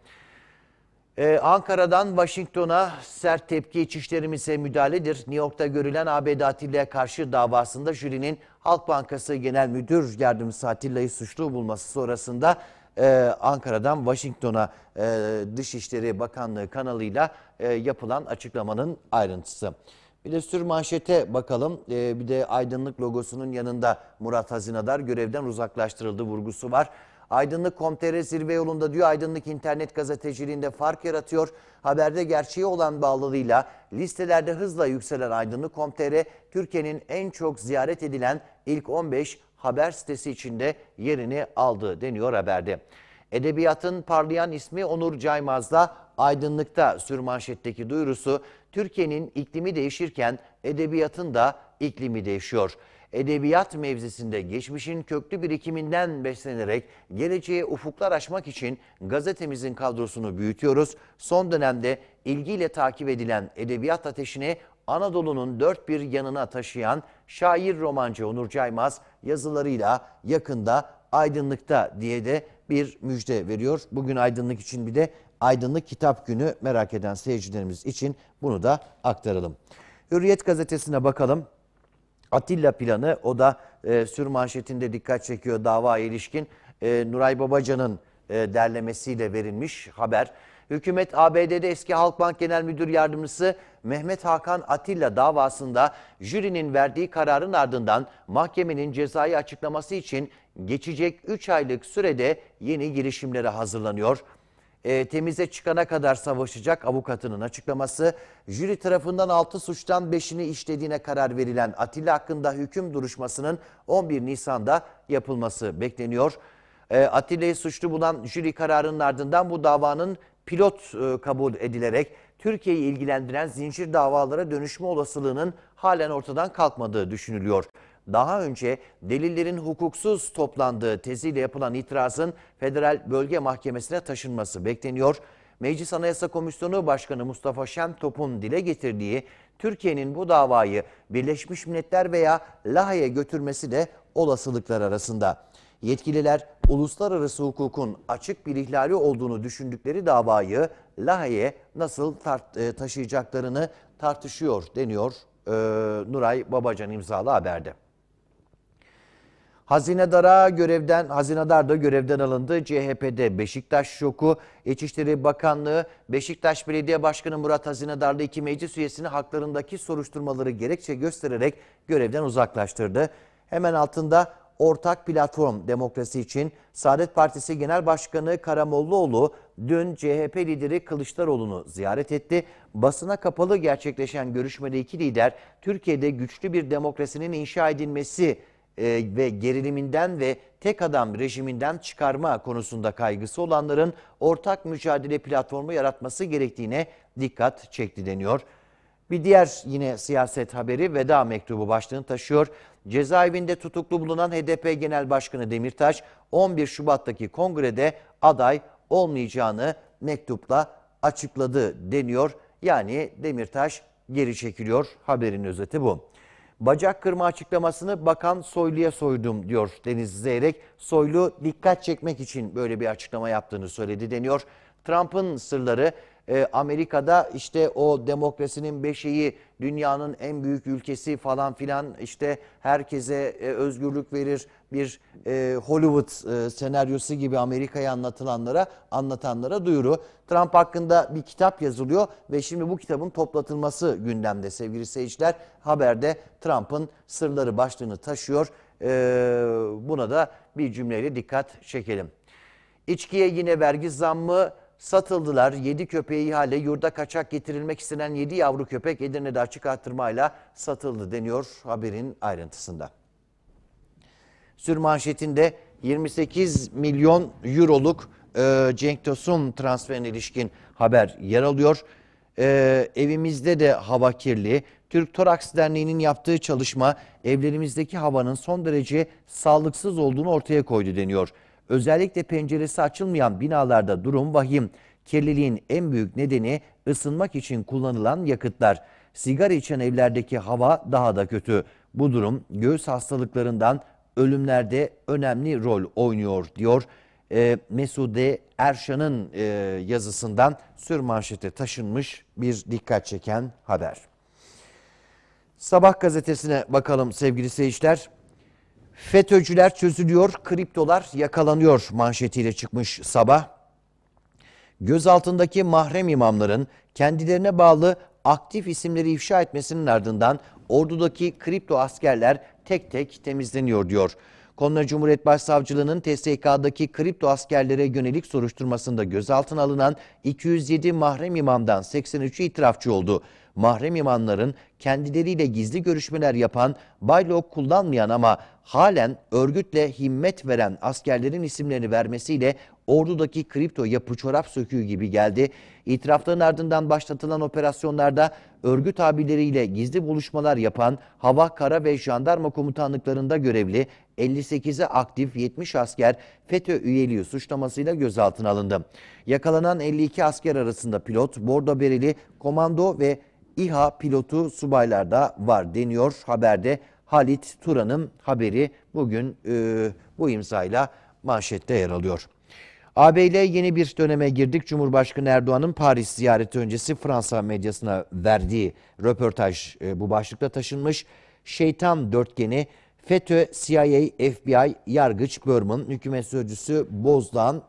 Ankara'dan Washington'a sert tepki İçişlerimize müdahaledir. New York'ta görülen ABD Atilla'ya karşı davasında jürinin Halk Bankası Genel Müdür Yardımcısı Atilla'yı suçlu bulması sonrasında Ankara'dan Washington'a Dışişleri Bakanlığı kanalıyla yapılan açıklamanın ayrıntısı. Bir de sürmanşete bakalım. Bir de aydınlık logosunun yanında Murat Hazinadar görevden uzaklaştırıldı vurgusu var. Aydınlık.com.tr zirve yolunda diyor. Aydınlık internet gazeteciliğinde fark yaratıyor. Haberde gerçeği olan bağlılığıyla listelerde hızla yükselen Aydınlık.com.tr Türkiye'nin en çok ziyaret edilen ilk 15 haber sitesi içinde yerini aldı deniyor haberde. Edebiyatın parlayan ismi Onur Caymaz'da Aydınlık'ta sürmanşetteki duyurusu Türkiye'nin iklimi değişirken edebiyatın da iklimi değişiyor. Edebiyat mevzisinde geçmişin köklü birikiminden beslenerek geleceğe ufuklar açmak için gazetemizin kadrosunu büyütüyoruz. Son dönemde ilgiyle takip edilen edebiyat ateşini Anadolu'nun dört bir yanına taşıyan şair romancı Onur Caymaz yazılarıyla yakında Aydınlık'ta diye de bir müjde veriyor. Bugün Aydınlık için bir de Aydınlık Kitap Günü, merak eden seyircilerimiz için bunu da aktaralım. Hürriyet gazetesine bakalım. Atilla planı, o da sürmanşetinde dikkat çekiyor davaya ilişkin. Nuray Babacan'ın derlemesiyle verilmiş haber. Hükümet ABD'de eski Halkbank Genel Müdür Yardımcısı Mehmet Hakan Atilla davasında jürinin verdiği kararın ardından mahkemenin cezayı açıklaması için geçecek 3 aylık sürede yeni girişimlere hazırlanıyor. Temize çıkana kadar savaşacak avukatının açıklaması. Jüri tarafından 6 suçtan 5'ini işlediğine karar verilen Atilla hakkında hüküm duruşmasının 11 Nisan'da yapılması bekleniyor. Atilla'yı suçlu bulan jüri kararının ardından bu davanın pilot kabul edilerek Türkiye'yi ilgilendiren zincir davalara dönüşme olasılığının halen ortadan kalkmadığı düşünülüyor. Daha önce delillerin hukuksuz toplandığı teziyle yapılan itirazın Federal Bölge Mahkemesi'ne taşınması bekleniyor. Meclis Anayasa Komisyonu Başkanı Mustafa Şentop'un dile getirdiği Türkiye'nin bu davayı Birleşmiş Milletler veya Lahey'e götürmesi de olasılıklar arasında. Yetkililer uluslararası hukukun açık bir ihlali olduğunu düşündükleri davayı Lahey'e nasıl taşıyacaklarını tartışıyor deniyor Nuray Babacan imzalı haberde. Hazinedar da görevden alındı. CHP'de Beşiktaş şoku. İçişleri Bakanlığı Beşiktaş Belediye Başkanı Murat Hazinedar'la 2 meclis üyesini haklarındaki soruşturmaları gerekçe göstererek görevden uzaklaştırdı. Hemen altında Ortak Platform Demokrasi için Saadet Partisi Genel Başkanı Karamollaoğlu dün CHP lideri Kılıçdaroğlu'nu ziyaret etti. Basına kapalı gerçekleşen görüşmede iki lider Türkiye'de güçlü bir demokrasinin inşa edilmesi ve geriliminden ve tek adam rejiminden çıkarma konusunda kaygısı olanların ortak mücadele platformu yaratması gerektiğine dikkat çekti deniyor. Bir diğer yine siyaset haberi veda mektubu başlığını taşıyor. Cezaevinde tutuklu bulunan HDP Genel Başkanı Demirtaş 11 Şubat'taki kongrede aday olmayacağını mektupla açıkladı deniyor. Yani Demirtaş geri çekiliyor. Haberin özeti bu. Bacak kırma açıklamasını Bakan Soylu'ya soydum diyor Deniz Zeyrek. Soylu dikkat çekmek için böyle bir açıklama yaptığını söyledi deniyor. Trump'ın sırları Amerika'da işte o demokrasinin beşiği, dünyanın en büyük ülkesi falan filan, işte herkese özgürlük verir, bir Hollywood senaryosu gibi Amerika'yı anlatanlara duyuru. Trump hakkında bir kitap yazılıyor ve şimdi bu kitabın toplatılması gündemde sevgili seyirciler. Haberde Trump'ın sırları başlığını taşıyor. Buna da bir cümleyle dikkat çekelim. İçkiye yine vergi zammı. Satıldılar. 7 köpeği ihale, yurda kaçak getirilmek istenen 7 yavru köpek Edirne'de açık artırmayla satıldı deniyor haberin ayrıntısında. Sürmanşetinde 28 milyon euroluk Cenk Tosun transferine ilişkin haber yer alıyor. Evimizde de hava kirli. Türk Toraks Derneği'nin yaptığı çalışma evlerimizdeki havanın son derece sağlıksız olduğunu ortaya koydu deniyor. Özellikle penceresi açılmayan binalarda durum vahim. Kirliliğin en büyük nedeni ısınmak için kullanılan yakıtlar. Sigara içen evlerdeki hava daha da kötü. Bu durum göğüs hastalıklarından ölümlerde önemli rol oynuyor diyor. Mesude Erşan'ın yazısından sürmanşete taşınmış bir dikkat çeken haber. Sabah gazetesine bakalım sevgili seyirciler. FETÖ'cüler çözülüyor, kriptolar yakalanıyor manşetiyle çıkmış Sabah. Gözaltındaki mahrem imamların kendilerine bağlı aktif isimleri ifşa etmesinin ardından ordudaki kripto askerler tek tek temizleniyor diyor. Konya Cumhuriyet Başsavcılığı'nın TSK'daki kripto askerlere yönelik soruşturmasında gözaltına alınan 207 mahrem imamdan 83'ü itirafçı oldu. Mahrem imamların kendileriyle gizli görüşmeler yapan, baylok kullanmayan ama halen örgütle himmet veren askerlerin isimlerini vermesiyle ordudaki kripto yapı çorap söküğü gibi geldi. İtirafların ardından başlatılan operasyonlarda örgüt abileriyle gizli buluşmalar yapan hava, kara ve jandarma komutanlıklarında görevli 58'e aktif 70 asker FETÖ üyeliği suçlamasıyla gözaltına alındı. Yakalanan 52 asker arasında pilot, bordo bereli, komando ve İHA pilotu subaylar da var deniyor haberde. Halit Turan'ın haberi bugün bu imzayla manşette yer alıyor. AB ile yeni bir döneme girdik. Cumhurbaşkanı Erdoğan'ın Paris ziyareti öncesi Fransa medyasına verdiği röportaj bu başlıkta taşınmış. Şeytan dörtgeni FETÖ, CIA, FBI, Yargıç Berman, hükümet sözcüsü Bozdağ'ın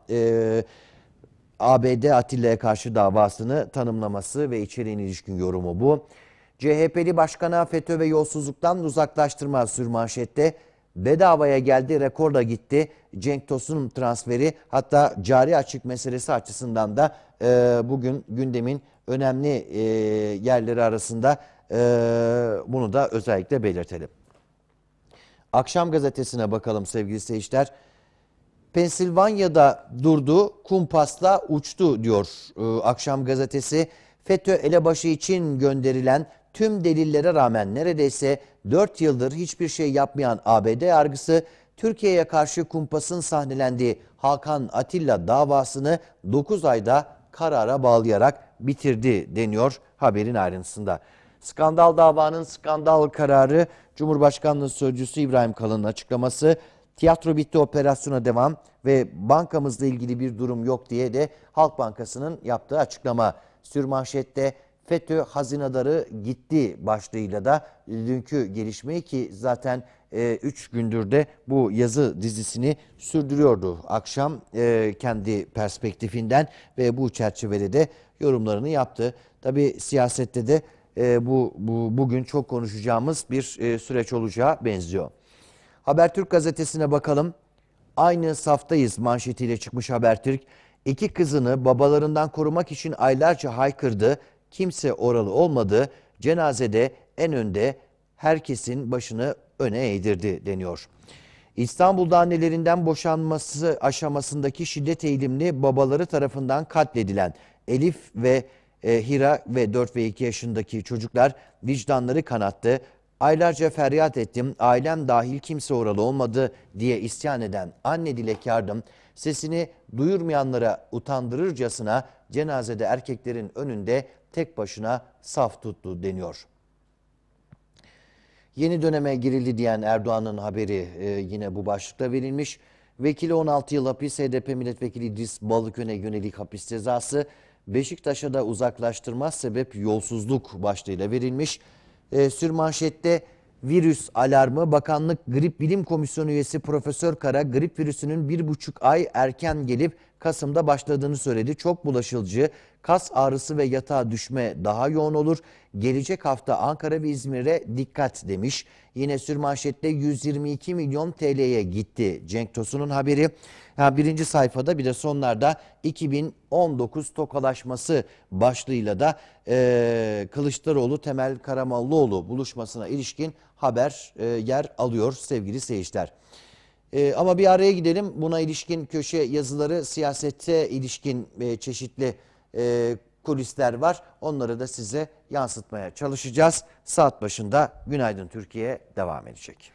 ABD Atilla'ya karşı davasını tanımlaması ve içeriğine ilişkin yorumu bu. CHP'li başkana FETÖ ve yolsuzluktan uzaklaştırma sürmanşette. Bedavaya geldi, rekorla gitti. Cenk Tosun transferi, hatta cari açık meselesi açısından da bugün gündemin önemli yerleri arasında, bunu da özellikle belirtelim. Akşam gazetesine bakalım sevgili seyirciler. Pensilvanya'da durdu, kumpasla uçtu diyor Akşam gazetesi. FETÖ elebaşı için gönderilen tüm delillere rağmen neredeyse 4 yıldır hiçbir şey yapmayan ABD yargısı, Türkiye'ye karşı kumpasın sahnelendiği Hakan Atilla davasını 9 ayda karara bağlayarak bitirdi deniyor haberin ayrıntısında. Skandal davanın skandal kararı, Cumhurbaşkanlığı Sözcüsü İbrahim Kalın'ın açıklaması, tiyatro bitti, operasyona devam ve bankamızla ilgili bir durum yok diye de Halk Bankası'nın yaptığı açıklama. Sürmanşette FETÖ hazinedarı gitti başlığıyla da dünkü gelişmeyi, ki zaten 3 gündür de bu yazı dizisini sürdürüyordu akşam kendi perspektifinden ve bu çerçevede de yorumlarını yaptı. Tabii siyasette de bugün çok konuşacağımız bir süreç olacağı benziyor. Habertürk gazetesine bakalım. Aynı saftayız manşetiyle çıkmış Habertürk. İki kızını babalarından korumak için aylarca haykırdı. Kimse oralı olmadı. Cenazede en önde herkesin başını öne eğdirdi deniyor. İstanbul'da annelerinden boşanması aşamasındaki şiddet eğilimli babaları tarafından katledilen Elif ve Hira ve 4 ve 2 yaşındaki çocuklar vicdanları kanattı. Aylarca feryat ettim, ailem dahil kimse oralı olmadı diye isyan eden anne Dilek Yardım, sesini duyurmayanlara utandırırcasına cenazede erkeklerin önünde tek başına saf tuttu deniyor. Yeni döneme girildi diyen Erdoğan'ın haberi yine bu başlıkta verilmiş. Vekili 16 yıl hapis, HDP milletvekili İdris Balıkön'e yönelik hapis cezası, Beşiktaş'a da uzaklaştırma sebep yolsuzluk başlığıyla verilmiş. Sürmanşette virüs alarmı, bakanlık grip bilim komisyonu üyesi Profesör Kara grip virüsünün 1,5 ay erken gelip Kasım'da başladığını söyledi. Çok bulaşıcı, kas ağrısı ve yatağa düşme daha yoğun olur. Gelecek hafta Ankara ve İzmir'e dikkat demiş. Yine sürmanşette 122 milyon TL'ye gitti Cenk Tosun'un haberi. Birinci sayfada bir de sonlarda 2019 tokalaşması başlığıyla da Kılıçdaroğlu Temel Karamollaoğlu buluşmasına ilişkin haber yer alıyor sevgili seyirciler. Ama bir araya gidelim. Buna ilişkin köşe yazıları, siyasete ilişkin çeşitli kulisler var. Onları da size yansıtmaya çalışacağız. Saat başında Günaydın Türkiye devam edecek.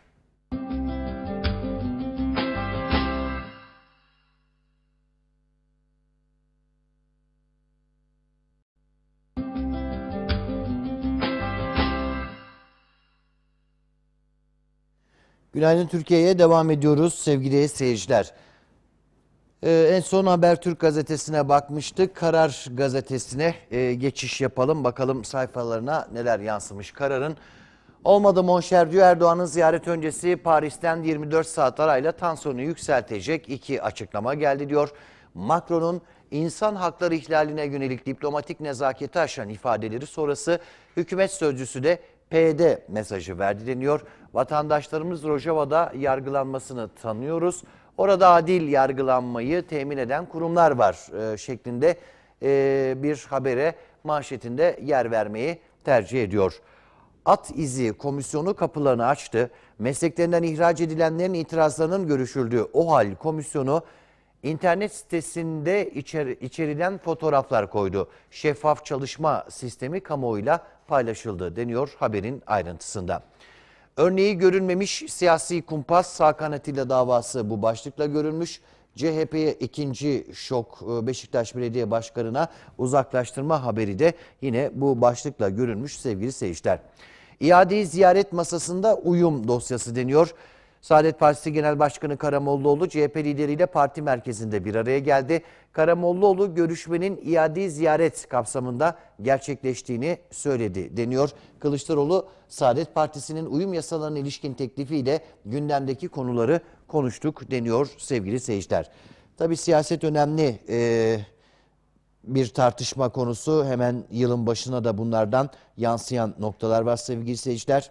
Günaydın Türkiye'ye devam ediyoruz sevgili seyirciler. En son Habertürk gazetesine bakmıştık. Karar gazetesine geçiş yapalım. Bakalım sayfalarına neler yansımış Karar'ın. Olmadı monşer diyor, Erdoğan'ın ziyaret öncesi Paris'ten 24 saat arayla tansiyonu yükseltecek 2 açıklama geldi diyor. Macron'un insan hakları ihlaline yönelik diplomatik nezaketi aşan ifadeleri sonrası hükümet sözcüsü de PYD mesajı verdi deniyor. Vatandaşlarımız Rojava'da yargılanmasını tanıyoruz. Orada adil yargılanmayı temin eden kurumlar var şeklinde bir habere manşetinde yer vermeyi tercih ediyor. At İzi Komisyonu kapılarını açtı. Mesleklerinden ihraç edilenlerin itirazlarının görüşüldüğü OHAL Komisyonu internet sitesinde içeriden fotoğraflar koydu. Şeffaf çalışma sistemi kamuoyuyla paylaşıldı deniyor haberin ayrıntısında. Örneği görülmemiş siyasi kumpas Hakan Atilla davası bu başlıkla görülmüş. CHP'ye ikinci şok, Beşiktaş Belediye Başkanı'na uzaklaştırma haberi de yine bu başlıkla görülmüş sevgili seyirciler. İade-i ziyaret masasında uyum dosyası deniyor. Saadet Partisi Genel Başkanı Karamollaoğlu CHP lideriyle parti merkezinde bir araya geldi. Karamollaoğlu görüşmenin iade-i ziyaret kapsamında gerçekleştiğini söyledi deniyor. Kılıçdaroğlu Saadet Partisi'nin uyum yasalarına ilişkin teklifiyle gündemdeki konuları konuştuk deniyor sevgili seyirciler. Tabii siyaset önemli bir tartışma konusu. Hemen yılın başına da bunlardan yansıyan noktalar var sevgili seyirciler.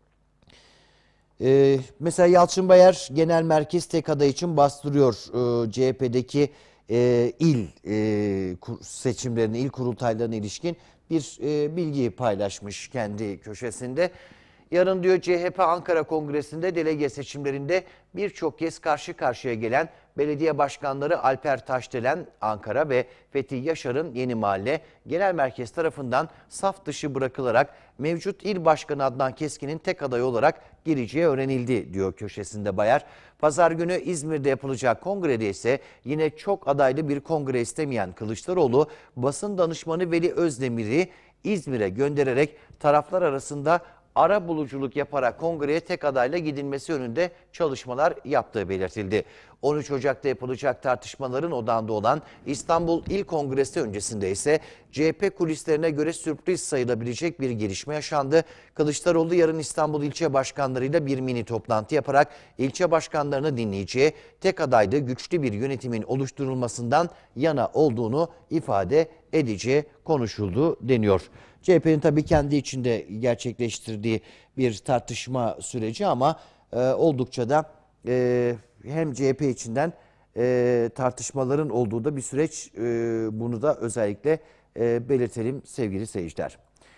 Mesela Yalçın Bayar genel merkez tek aday için bastırıyor CHP'deki il seçimlerine, il kurultaylarına ilişkin bir bilgi paylaşmış kendi köşesinde. Yarın diyor CHP Ankara Kongresi'nde delege seçimlerinde birçok kez karşı karşıya gelen belediye başkanları Alper Taşdelen Ankara ve Fethi Yaşar'ın Yeni Mahalle Genel Merkez tarafından saf dışı bırakılarak mevcut il başkanı Adnan Keskin'in tek aday olarak gireceği öğrenildi diyor köşesinde Bayar. Pazar günü İzmir'de yapılacak kongrede ise yine çok adaylı bir kongre istemeyen Kılıçdaroğlu basın danışmanı Veli Özdemir'i İzmir'e göndererek taraflar arasında ara buluculuk yaparak kongreye tek adayla gidilmesi yönünde çalışmalar yaptığı belirtildi. 13 Ocak'ta yapılacak tartışmaların odağında olan İstanbul İl Kongresi öncesinde ise CHP kulislerine göre sürpriz sayılabilecek bir gelişme yaşandı. Kılıçdaroğlu yarın İstanbul ilçe başkanlarıyla bir mini toplantı yaparak ilçe başkanlarını dinleyeceği, tek adaylı güçlü bir yönetimin oluşturulmasından yana olduğunu ifade edeceği konuşuldu deniyor. CHP'nin tabii kendi içinde gerçekleştirdiği bir tartışma süreci ama oldukça da hem CHP içinden tartışmaların olduğu da bir süreç. Bunu da özellikle belirtelim sevgili seyirciler.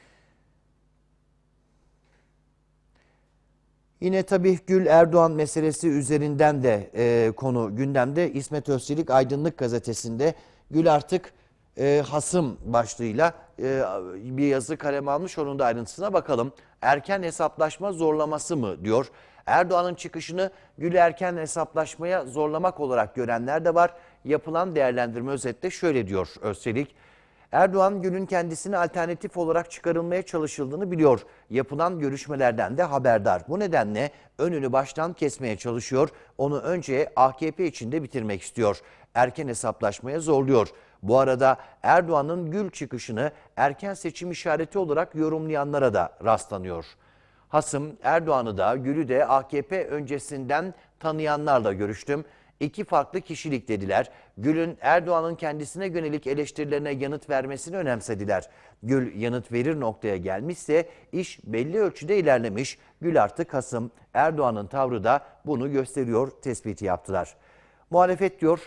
Yine tabii Gül Erdoğan meselesi üzerinden de konu gündemde. İsmet Özçelik Aydınlık Gazetesi'nde Gül artık hasım başlığıyla bir yazı kaleme almış. Onun da ayrıntısına bakalım. Erken hesaplaşma zorlaması mı diyor. Erdoğan'ın çıkışını Gül'ü erken hesaplaşmaya zorlamak olarak görenler de var. Yapılan değerlendirme özette şöyle diyor Özçelik. Erdoğan Gül'ün kendisine alternatif olarak çıkarılmaya çalışıldığını biliyor. Yapılan görüşmelerden de haberdar. Bu nedenle önünü baştan kesmeye çalışıyor. Onu önce AKP içinde bitirmek istiyor. Erken hesaplaşmaya zorluyor. Bu arada Erdoğan'ın Gül çıkışını erken seçim işareti olarak yorumlayanlara da rastlanıyor. Hasım Erdoğan'ı da Gül'ü de AKP öncesinden tanıyanlarla görüştüm. İki farklı kişilik dediler. Gül'ün Erdoğan'ın kendisine yönelik eleştirilerine yanıt vermesini önemsediler. Gül yanıt verir noktaya gelmişse iş belli ölçüde ilerlemiş. Gül artık hasım. Erdoğan'ın tavrı da bunu gösteriyor tespiti yaptılar. Muhalefet diyor,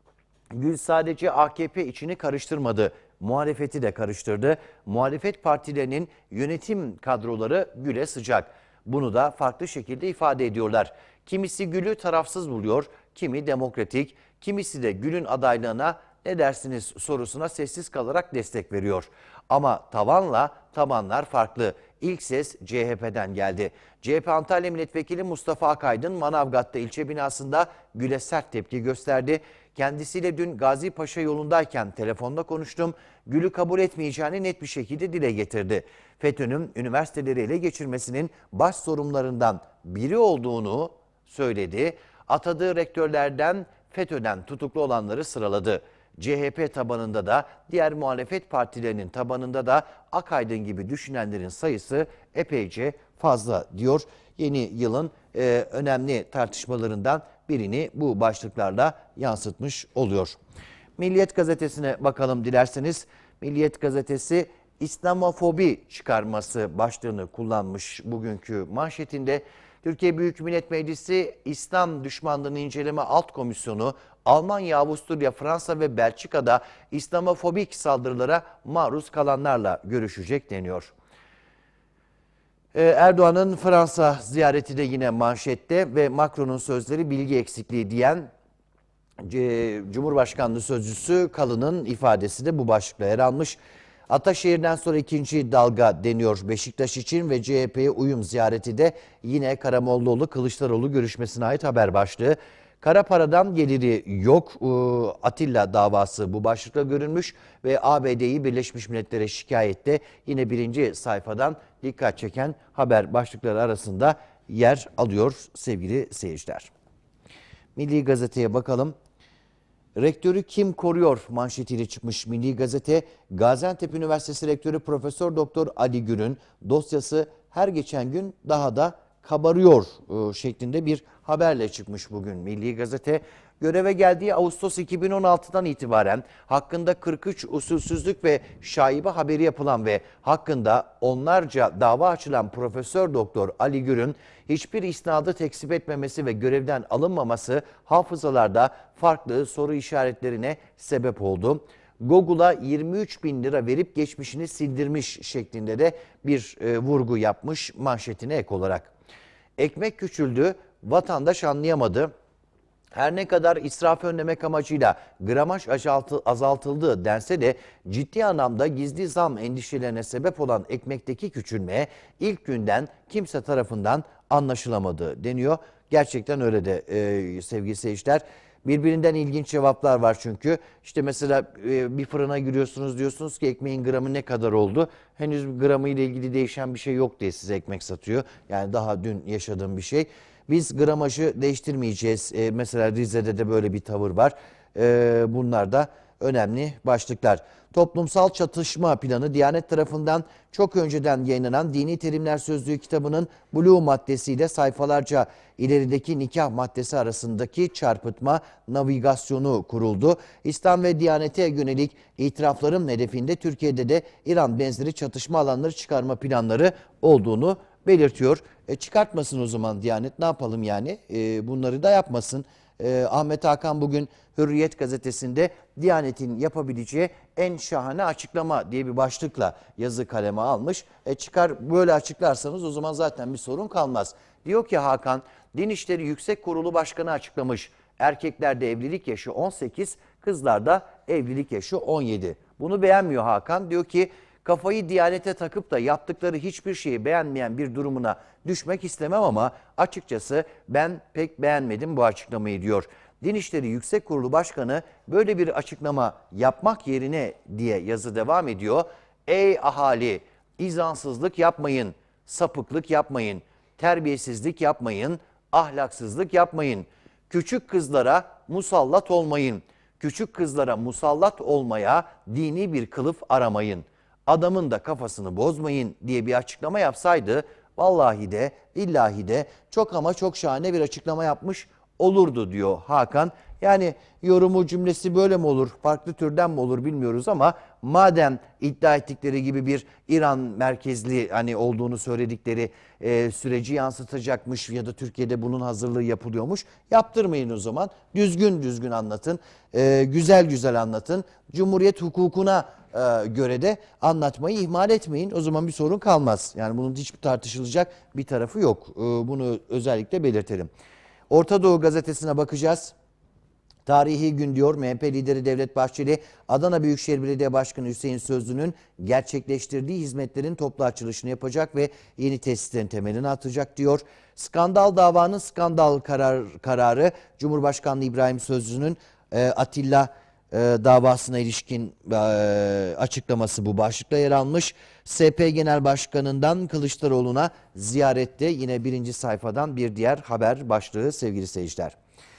Gül sadece AKP içini karıştırmadı. Muhalefeti de karıştırdı. Muhalefet partilerinin yönetim kadroları Gül'e sıcak. Bunu da farklı şekilde ifade ediyorlar. Kimisi Gül'ü tarafsız buluyor, kimi demokratik, kimisi de Gül'ün adaylığına ne dersiniz sorusuna sessiz kalarak destek veriyor. Ama tavanla tabanlar farklı. İlk ses CHP'den geldi. CHP Antalya Milletvekili Mustafa Akaydın Manavgat'ta ilçe binasında Gül'e sert tepki gösterdi. Kendisiyle dün Gazi Paşa yolundayken telefonda konuştum. Gül'ü kabul etmeyeceğini net bir şekilde dile getirdi. FETÖ'nün üniversiteleri ele geçirmesinin baş sorumlularından biri olduğunu söyledi. Atadığı rektörlerden FETÖ'den tutuklu olanları sıraladı. CHP tabanında da diğer muhalefet partilerinin tabanında da Akaydın gibi düşünenlerin sayısı epeyce fazla diyor. Yeni yılın önemli tartışmalarından birini bu başlıklarla yansıtmış oluyor. Milliyet gazetesine bakalım dilerseniz. Milliyet gazetesi İslamofobi çıkarması başlığını kullanmış bugünkü manşetinde. Türkiye Büyük Millet Meclisi İslam Düşmanlığını İnceleme Alt Komisyonu Almanya, Avusturya, Fransa ve Belçika'da İslamofobik saldırılara maruz kalanlarla görüşecek deniyor. Erdoğan'ın Fransa ziyareti de yine manşette ve Macron'un sözleri bilgi eksikliği diyen Cumhurbaşkanlığı Sözcüsü Kalın'ın ifadesi de bu başlıkla yer almış. Ataşehir'den sonra ikinci dalga deniyor Beşiktaş için ve CHP'ye uyum ziyareti de yine Karamollaoğlu-Kılıçdaroğlu görüşmesine ait haber başlığı. Kara paradan geliri yok. Atilla davası bu başlıkla görünmüş ve ABD'yi Birleşmiş Milletler'e şikayette yine birinci sayfadan dikkat çeken haber başlıkları arasında yer alıyor sevgili seyirciler. Milli Gazete'ye bakalım. Rektörü kim koruyor manşetiyle çıkmış Milli Gazete. Gaziantep Üniversitesi Rektörü Profesör Doktor Ali Gür'ün dosyası her geçen gün daha da kabarıyor şeklinde bir haberle çıkmış bugün Milli Gazete. Göreve geldiği Ağustos 2016'dan itibaren hakkında 43 usulsüzlük ve şaibe haberi yapılan ve hakkında onlarca dava açılan Profesör Doktor Ali Gür'ün hiçbir isnadı tekzip etmemesi ve görevden alınmaması hafızalarda farklı soru işaretlerine sebep oldu. Google'a 23 bin lira verip geçmişini sildirmiş şeklinde de bir vurgu yapmış manşetine ek olarak. Ekmek küçüldü, vatandaş anlayamadı. Her ne kadar israfı önlemek amacıyla gramaj azaltıldığı dense de ciddi anlamda gizli zam endişelerine sebep olan ekmekteki küçülme ilk günden kimse tarafından anlaşılamadı deniyor. Gerçekten öyle de sevgili seyirciler. Birbirinden ilginç cevaplar var çünkü. İşte mesela bir fırına giriyorsunuz, diyorsunuz ki ekmeğin gramı ne kadar oldu? Henüz gramı ile ilgili değişen bir şey yok diye size ekmek satıyor. Yani daha dün yaşadığım bir şey. Biz gramajı değiştirmeyeceğiz. Mesela Rize'de de böyle bir tavır var. Bunlar da önemli başlıklar. Toplumsal çatışma planı Diyanet tarafından çok önceden yayınlanan Dini Terimler Sözlüğü kitabının Blue maddesiyle sayfalarca ilerideki nikah maddesi arasındaki çarpıtma navigasyonu kuruldu. İslam ve Diyanet'e yönelik itirafların hedefinde Türkiye'de de İran benzeri çatışma alanları çıkarma planları olduğunu belirtiyor. Çıkartmasın o zaman Diyanet, ne yapalım yani, bunları da yapmasın. Ahmet Hakan bugün Hürriyet gazetesinde Diyanet'in yapabileceği en şahane açıklama diye bir başlıkla yazı kaleme almış. Çıkar böyle açıklarsanız o zaman zaten bir sorun kalmaz. Diyor ki Hakan, Din İşleri Yüksek Kurulu Başkanı açıklamış. Erkeklerde evlilik yaşı 18, kızlarda evlilik yaşı 17. Bunu beğenmiyor Hakan. Diyor ki kafayı Diyanet'e takıp da yaptıkları hiçbir şeyi beğenmeyen bir durumuna düşmek istemem ama açıkçası ben pek beğenmedim bu açıklamayı diyor. Din İşleri Yüksek Kurulu Başkanı böyle bir açıklama yapmak yerine diye yazı devam ediyor. Ey ahali, izansızlık yapmayın, sapıklık yapmayın, terbiyesizlik yapmayın, ahlaksızlık yapmayın. Küçük kızlara musallat olmayın. Küçük kızlara musallat olmaya dini bir kılıf aramayın. Adamın da kafasını bozmayın diye bir açıklama yapsaydı vallahi de billahi de çok ama çok şahane bir açıklama yapmış olurdu diyor Hakan. Yani yorumu cümlesi böyle mi olur, farklı türden mi olur bilmiyoruz ama madem iddia ettikleri gibi bir İran merkezli hani olduğunu söyledikleri süreci yansıtacakmış ya da Türkiye'de bunun hazırlığı yapılıyormuş, yaptırmayın o zaman. Düzgün düzgün anlatın, güzel güzel anlatın. Cumhuriyet hukukuna göre de anlatmayı ihmal etmeyin. O zaman bir sorun kalmaz. Yani bunun hiçbir tartışılacak bir tarafı yok. Bunu özellikle belirtelim. Orta Doğu gazetesine bakacağız. Tarihi gün diyor MHP lideri Devlet Bahçeli, Adana Büyükşehir Belediye Başkanı Hüseyin Sözlü'nün gerçekleştirdiği hizmetlerin toplu açılışını yapacak ve yeni tesislerin temelini atacak diyor. Skandal davanın skandal kararı Cumhurbaşkanı İbrahim Sözlü'nün Atilla davasına ilişkin açıklaması bu başlıkla yer almış. SP Genel Başkanı'ndan Kılıçdaroğlu'na ziyarette yine birinci sayfadan bir diğer haber başlığı sevgili seyirciler.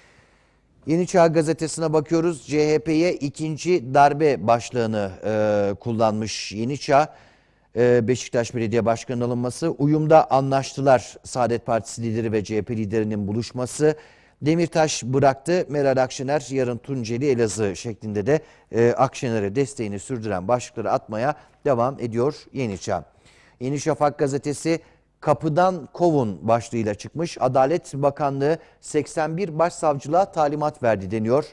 Yeni Çağ Gazetesi'ne bakıyoruz. CHP'ye ikinci darbe başlığını kullanmış Yeni Çağ. Beşiktaş Belediye Başkanı alınması, uyumda anlaştılar Saadet Partisi lideri ve CHP liderinin buluşması. Demirtaş bıraktı, Meral Akşener yarın Tunceli Elazığ şeklinde de Akşener'e desteğini sürdüren başlıkları atmaya devam ediyor Yeni Çağ. Yeni Şafak gazetesi kapıdan kovun başlığıyla çıkmış. Adalet Bakanlığı 81 başsavcılığa talimat verdi deniyor.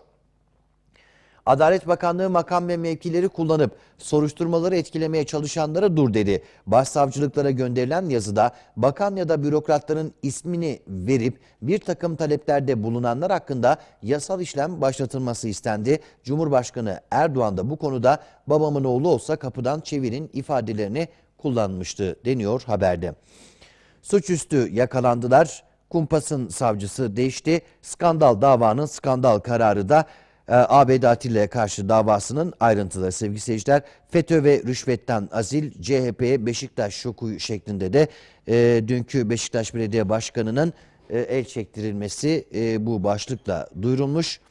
Adalet Bakanlığı makam ve mevkileri kullanıp soruşturmaları etkilemeye çalışanlara dur dedi. Başsavcılıklara gönderilen yazıda bakan ya da bürokratların ismini verip bir takım taleplerde bulunanlar hakkında yasal işlem başlatılması istendi. Cumhurbaşkanı Erdoğan da bu konuda babamın oğlu olsa kapıdan çevirin ifadelerini kullanmıştı deniyor haberde. Suçüstü yakalandılar. Kumpas'ın savcısı değişti. Skandal davanın skandal kararı da ABD Atilla'ya karşı davasının ayrıntıları sevgili seyirciler. FETÖ ve rüşvetten azil, CHP'ye Beşiktaş şoku şeklinde de dünkü Beşiktaş Belediye Başkanı'nın el çektirilmesi bu başlıkla duyurulmuş.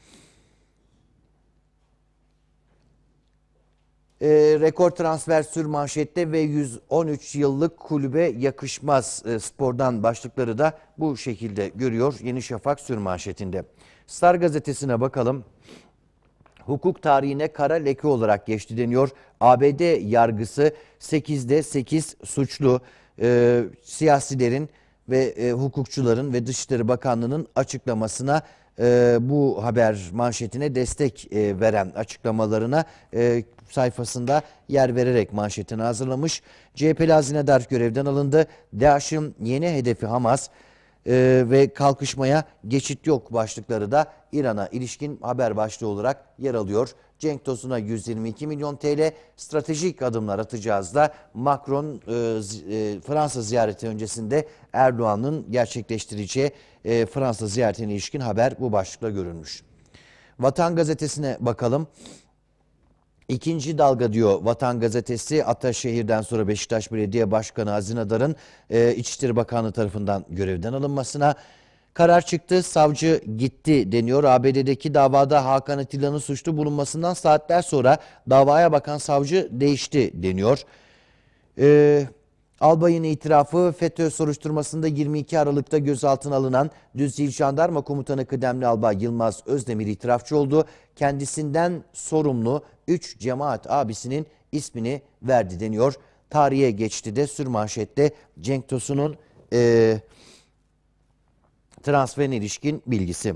Rekor transfer sürmanşette ve 113 yıllık kulübe yakışmaz spordan başlıkları da bu şekilde görüyor Yeni Şafak sürmanşetinde. Star gazetesine bakalım. Hukuk tarihine kara leke olarak geçti deniyor. ABD yargısı 8'de 8 suçlu siyasilerin ve hukukçuların ve Dışişleri Bakanlığı'nın açıklamasına bu haber manşetine destek veren açıklamalarına sayfasında yer vererek manşetini hazırlamış. CHP'li hazinedar görevden alındı. DAEŞ'in yeni hedefi Hamas ve kalkışmaya geçit yok başlıkları da İran'a ilişkin haber başlığı olarak yer alıyor. Cenk Tosun'a 122 milyon TL stratejik adımlar atacağız da Macron Fransa ziyareti öncesinde Erdoğan'ın gerçekleştireceği Fransa ziyaretine ilişkin haber bu başlıkla görülmüş. Vatan Gazetesi'ne bakalım. İkinci dalga diyor Vatan Gazetesi, Ataşehir'den sonra Beşiktaş Belediye Başkanı Hazinedar'ın İçişleri Bakanlığı tarafından görevden alınmasına karar çıktı. Savcı gitti deniyor. ABD'deki davada Hakan Atilla'nın suçlu bulunmasından saatler sonra davaya bakan savcı değişti deniyor. Albay'ın itirafı, FETÖ soruşturmasında 22 Aralık'ta gözaltına alınan Düzce Jandarma Komutanı Kıdemli Albay Yılmaz Özdemir itirafçı oldu. Kendisinden sorumlu 3 cemaat abisinin ismini verdi deniyor. Tarihe geçti de sürmanşette Cenk Tosun'un transferine ilişkin bilgisi.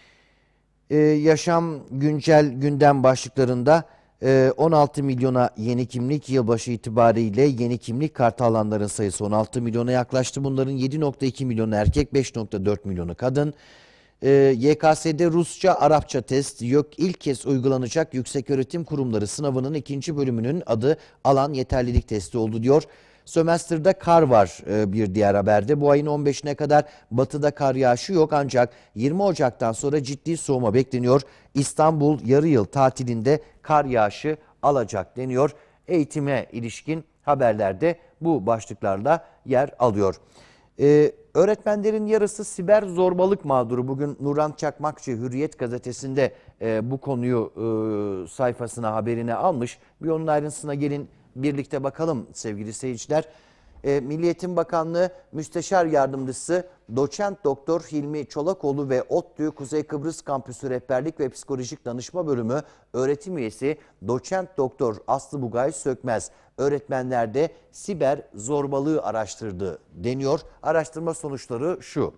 Yaşam güncel gündem başlıklarında 16 milyona yeni kimlik, yılbaşı itibariyle yeni kimlik kartı alanların sayısı 16 milyona yaklaştı. Bunların 7.2 milyonu erkek, 5.4 milyonu kadın. YKS'de Rusça, Arapça test yok. İlk kez uygulanacak Yükseköğretim Kurumları sınavının 2. bölümünün adı alan yeterlilik testi oldu diyor. Sömestr'da kar var bir diğer haberde. Bu ayın 15'ine kadar batıda kar yağışı yok ancak 20 Ocak'tan sonra ciddi soğuma bekleniyor. İstanbul yarı yıl tatilinde kar yağışı alacak deniyor. Eğitime ilişkin haberlerde bu başlıklarla yer alıyor. Öğretmenlerin yarısı siber zorbalık mağduru. Bugün Nurhan Çakmakçı Hürriyet gazetesinde bu konuyu sayfasına, haberine almış. Bir onun ayrıntısına gelin birlikte bakalım sevgili seyirciler. Milli Eğitim Bakanlığı Müsteşar Yardımcısı Doçent Doktor Hilmi Çolakoğlu ve ODTÜ Kuzey Kıbrıs Kampüsü Rehberlik ve Psikolojik Danışma Bölümü öğretim üyesi Doçent Doktor Aslı Bugay Sökmez öğretmenlerde siber zorbalığı araştırdı deniyor. Araştırma sonuçları şu.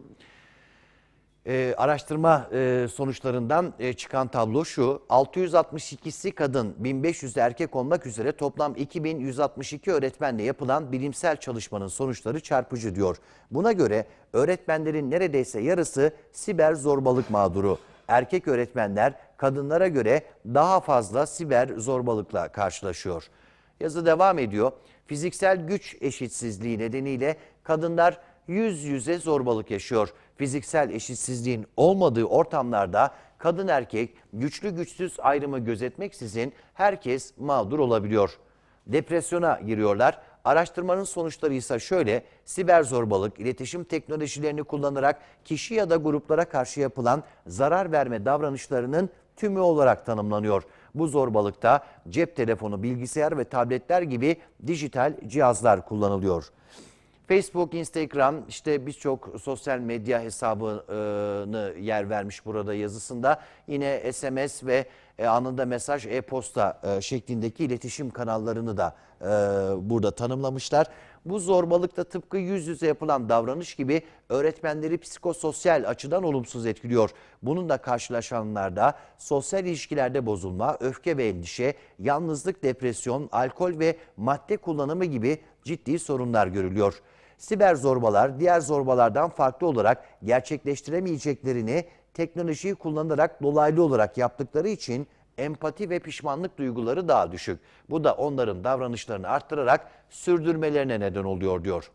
Araştırma sonuçlarından çıkan tablo şu: 662'si kadın, 1500 erkek olmak üzere toplam 2162 öğretmenle yapılan bilimsel çalışmanın sonuçları çarpıcı diyor. Buna göre öğretmenlerin neredeyse yarısı siber zorbalık mağduru. Erkek öğretmenler kadınlara göre daha fazla siber zorbalıkla karşılaşıyor. Yazı devam ediyor. Fiziksel güç eşitsizliği nedeniyle kadınlar yüz yüze zorbalık yaşıyor. Fiziksel eşitsizliğin olmadığı ortamlarda kadın erkek güçlü güçsüz ayrımı gözetmeksizin herkes mağdur olabiliyor. Depresyona giriyorlar. Araştırmanın sonuçları ise şöyle: siber zorbalık, iletişim teknolojilerini kullanarak kişi ya da gruplara karşı yapılan zarar verme davranışlarının tümü olarak tanımlanıyor. Bu zorbalıkta cep telefonu, bilgisayar ve tabletler gibi dijital cihazlar kullanılıyor. Facebook, Instagram, işte birçok sosyal medya hesabını yer vermiş burada yazısında. Yine SMS ve anında mesaj, e-posta şeklindeki iletişim kanallarını da burada tanımlamışlar. Bu zorbalıkta tıpkı yüz yüze yapılan davranış gibi öğretmenleri psikososyal açıdan olumsuz etkiliyor. Bununla karşılaşanlarda sosyal ilişkilerde bozulma, öfke ve endişe, yalnızlık, depresyon, alkol ve madde kullanımı gibi ciddi sorunlar görülüyor. Siber zorbalar diğer zorbalardan farklı olarak gerçekleştiremeyeceklerini teknolojiyi kullanarak dolaylı olarak yaptıkları için empati ve pişmanlık duyguları daha düşük. Bu da onların davranışlarını arttırarak sürdürmelerine neden oluyor diyor.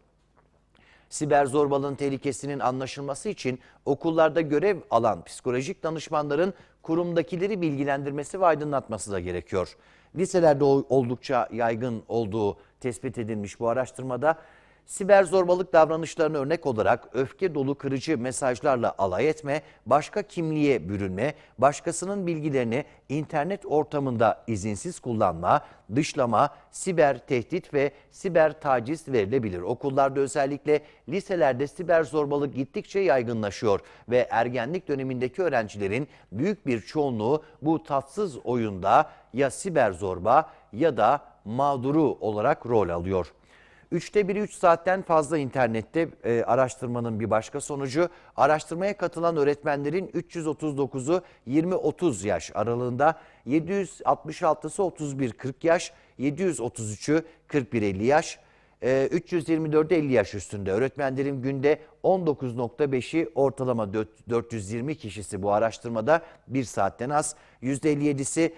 Siber zorbalığın tehlikesinin anlaşılması için okullarda görev alan psikolojik danışmanların kurumdakileri bilgilendirmesi ve aydınlatması da gerekiyor. Liselerde oldukça yaygın olduğu tespit edilmiş bu araştırmada siber zorbalık davranışlarına örnek olarak öfke dolu kırıcı mesajlarla alay etme, başka kimliğe bürünme, başkasının bilgilerini internet ortamında izinsiz kullanma, dışlama, siber tehdit ve siber taciz verilebilir. Okullarda, özellikle liselerde siber zorbalık gittikçe yaygınlaşıyor ve ergenlik dönemindeki öğrencilerin büyük bir çoğunluğu bu tatsız oyunda ya siber zorba ya da mağduru olarak rol alıyor. 3'te biri 3 saatten fazla internette araştırmanın bir başka sonucu. Araştırmaya katılan öğretmenlerin 339'u 20-30 yaş aralığında, 766'sı 31-40 yaş, 733'ü 41-50 yaş, 324'ü 50 yaş üstünde. Öğretmenlerin günde 19.5'i ortalama 420 kişisi bu araştırmada 1 saatten az. %57'si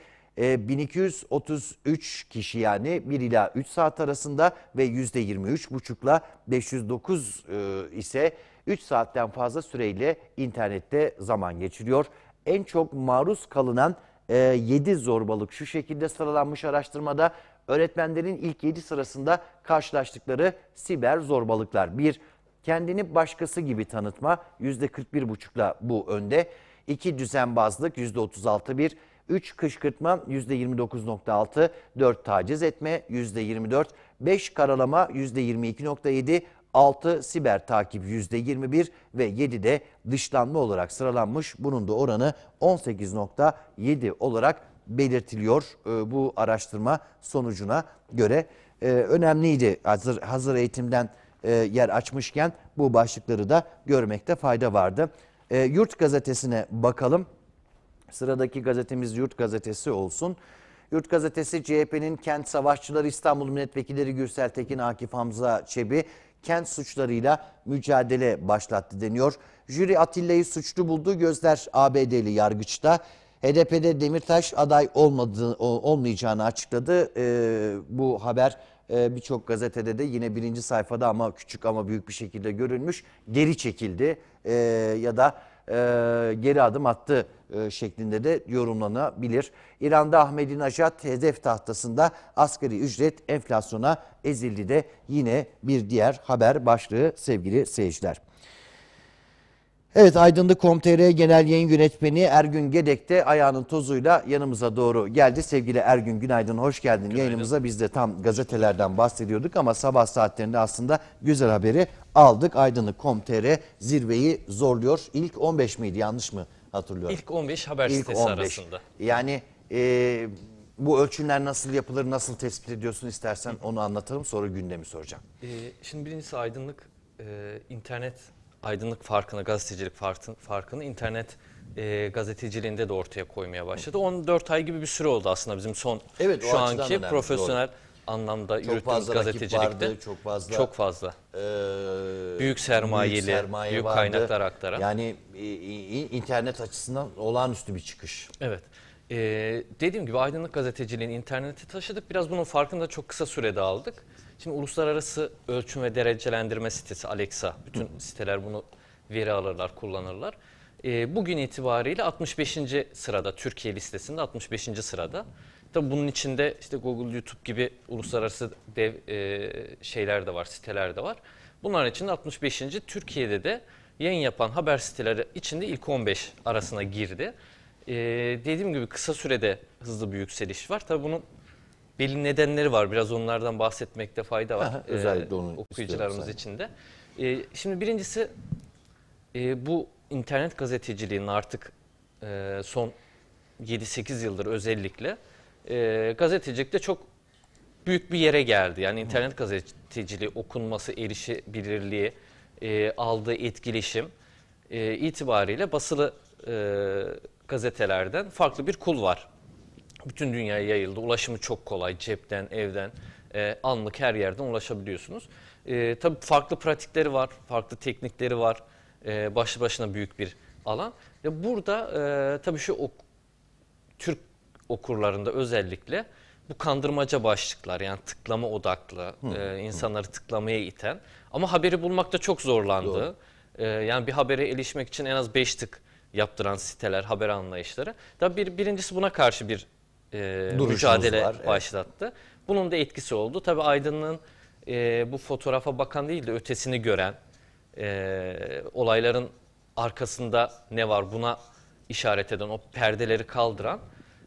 1233 kişi, yani 1 ila 3 saat arasında ve %23,5'la 509 ise 3 saatten fazla süreyle internette zaman geçiriyor. En çok maruz kalınan 7 zorbalık şu şekilde sıralanmış araştırmada. Öğretmenlerin ilk 7 sırasında karşılaştıkları siber zorbalıklar. 1. Kendini başkası gibi tanıtma, %41,5'la bu önde. 2. Düzenbazlık, %36,1. 3. Kışkırtma, %29,6. 4. Taciz etme, %24. 5. Karalama, %22,7. 6. Siber takip, %21 ve 7 de dışlanma olarak sıralanmış. Bunun da oranı 18,7 olarak belirtiliyor bu araştırma sonucuna göre. Önemliydi hazır eğitimden yer açmışken bu başlıkları da görmekte fayda vardı. Yurt Gazetesi'ne bakalım. Sıradaki gazetemiz Yurt Gazetesi olsun. Yurt Gazetesi CHP'nin kent savaşçıları İstanbul Milletvekilleri Gürsel Tekin, Akif Hamza Çebi kent suçlarıyla mücadele başlattı deniyor. Jüri Atilla'yı suçlu buldu. Gözler ABD'li yargıçta. HDP'de Demirtaş aday olmayacağını açıkladı. Bu haber birçok gazetede de yine birinci sayfada ama küçük ama büyük bir şekilde görülmüş. Geri çekildi ya da geri adım attı şeklinde de yorumlanabilir. İran'da Ahmadinejad hedef tahtasında asgari ücret enflasyona ezildi de yine bir diğer haber başlığı sevgili seyirciler. Evet, Aydınlık.com.tr Genel Yayın Yönetmeni Ergün Gedek de ayağının tozuyla yanımıza doğru geldi. Sevgili Ergün, günaydın, hoş geldin. Günaydın. Yayınımıza biz de tam gazetelerden bahsediyorduk ama sabah saatlerinde aslında güzel haberi aldık. Aydınlık.com.tr zirveyi zorluyor. İlk 15 miydi, yanlış mı hatırlıyorum? İlk 15 haber sitesi arasında. Yani bu ölçümler nasıl yapılır, nasıl tespit ediyorsun, istersen onu anlatalım, sonra gündemi soracağım. Şimdi birincisi aydınlık, internet aydınlık farkını, gazetecilik farkını internet gazeteciliğinde de ortaya koymaya başladı. 14 ay gibi bir süre oldu aslında bizim son şu anki profesyonel anlamda yürüttüğümüz gazetecilikte. Çok fazla. Büyük sermayeli, büyük kaynaklar aktaran. Yani internet açısından olağanüstü bir çıkış. Evet. Dediğim gibi aydınlık gazeteciliğini internete taşıdık. Biraz bunun farkını da çok kısa sürede aldık. Şimdi uluslararası ölçüm ve derecelendirme sitesi Alexa, bütün siteler bunu veri alırlar, kullanırlar. Bugün itibariyle 65. sırada, Türkiye listesinde 65. sırada. Tabii bunun içinde işte Google, YouTube gibi uluslararası dev şeyler de var, siteler de var. Bunların içinde 65. Türkiye'de de yayın yapan haber siteleri içinde ilk 15 arasına girdi. Dediğim gibi kısa sürede hızlı bir yükseliş var. Tabii bunun belli nedenleri var. Biraz onlardan bahsetmekte fayda var. Özellikle onu okuyucularımız için de. Şimdi birincisi bu internet gazeteciliğinin artık son 7-8 yıldır özellikle gazetecilikte çok büyük bir yere geldi. Yani internet gazeteciliği okunması, erişebilirliği, aldığı etkileşim itibariyle basılı gazetelerden farklı bir kul var. Bütün dünyaya yayıldı. Ulaşımı çok kolay. Cepten, evden, anlık her yerden ulaşabiliyorsunuz. Tabii farklı pratikleri var, farklı teknikleri var. Başlı başına büyük bir alan. Burada tabii şu Türk okurlarında özellikle bu kandırmaca başlıklar, yani tıklama odaklı, insanları tıklamaya iten ama haberi bulmakta çok zorlandığı, yani bir habere erişmek için en az 5 tık yaptıran siteler, haber anlayışları. Tabii birincisi buna karşı bir mücadele başlattı. Evet. Bunun da etkisi oldu. Tabii aydınlığın bu fotoğrafa bakan değil de ötesini gören, olayların arkasında ne var buna işaret eden, o perdeleri kaldıran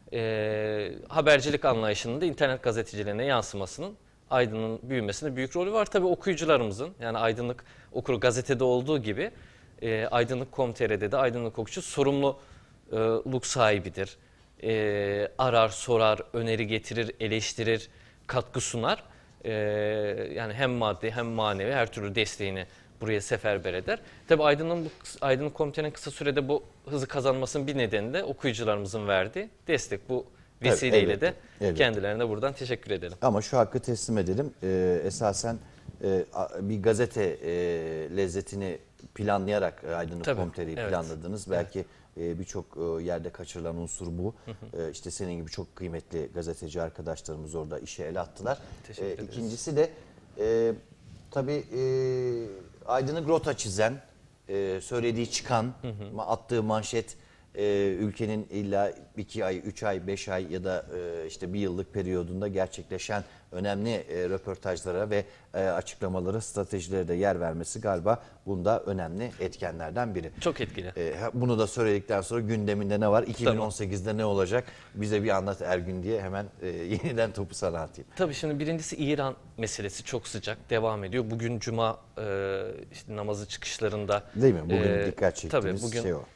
habercilik anlayışının da internet gazeteciliğine yansımasının, aydınlığın büyümesinde büyük rolü var. Tabii okuyucularımızın, yani aydınlık okuru gazetede olduğu gibi Aydınlık.com.tr'de de aydınlık okuyucu sorumluluk sahibidir. Arar, sorar, öneri getirir, eleştirir, katkı sunar. Yani hem maddi hem manevi her türlü desteğini buraya seferber eder. Tabii Aydınlık.com.tr'nin kısa sürede bu hızı kazanmasının bir nedeni de okuyucularımızın verdiği destek. Bu vesileyle de kendilerine buradan teşekkür edelim. Ama şu hakkı teslim edelim. Esasen bir gazete lezzetini planlayarak Aydınlık.com.tr'yi planladınız. Belki birçok yerde kaçırılan unsur bu. İşte senin gibi çok kıymetli gazeteci arkadaşlarımız orada işe el attılar. İkincisi de tabii aydınlık rota çizen, söylediği çıkan, attığı manşet ülkenin illa 2 ay, 3 ay, 5 ay ya da işte bir yıllık periyodunda gerçekleşen önemli röportajlara ve açıklamalara, stratejilere de yer vermesi galiba bunda önemli etkenlerden biri. Çok etkili. Bunu da söyledikten sonra gündeminde ne var? 2018'de ne olacak? Bize bir anlat Ergün diye hemen yeniden topu sana atayım. Tabii şimdi birincisi İran meselesi çok sıcak, devam ediyor. Bugün Cuma işte namazı çıkışlarında. Değil mi? Bugün dikkat çektiğimiz tabii bugün, şey o.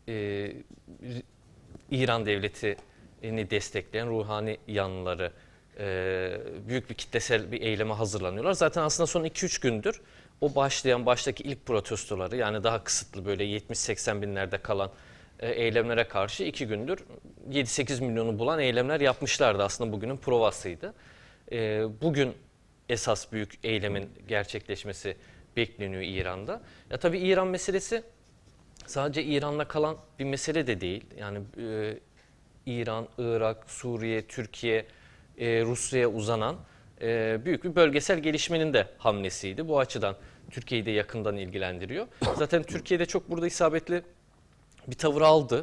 İran devletini destekleyen ruhani yanlıları büyük bir kitlesel bir eyleme hazırlanıyorlar. Zaten aslında son 2-3 gündür o baştaki ilk protestoları, yani daha kısıtlı böyle 70-80 binlerde kalan eylemlere karşı 2 gündür 7-8 milyonu bulan eylemler yapmışlardı. Aslında bugünün provasıydı. Bugün esas büyük eylemin gerçekleşmesi bekleniyor İran'da. Ya tabii İran meselesi sadece İran'la kalan bir mesele de değil. Yani İran, Irak, Suriye, Türkiye, Rusya'ya uzanan büyük bir bölgesel gelişmenin de hamlesiydi. Bu açıdan Türkiye'yi de yakından ilgilendiriyor. Zaten Türkiye'de çok burada isabetli bir tavır aldı.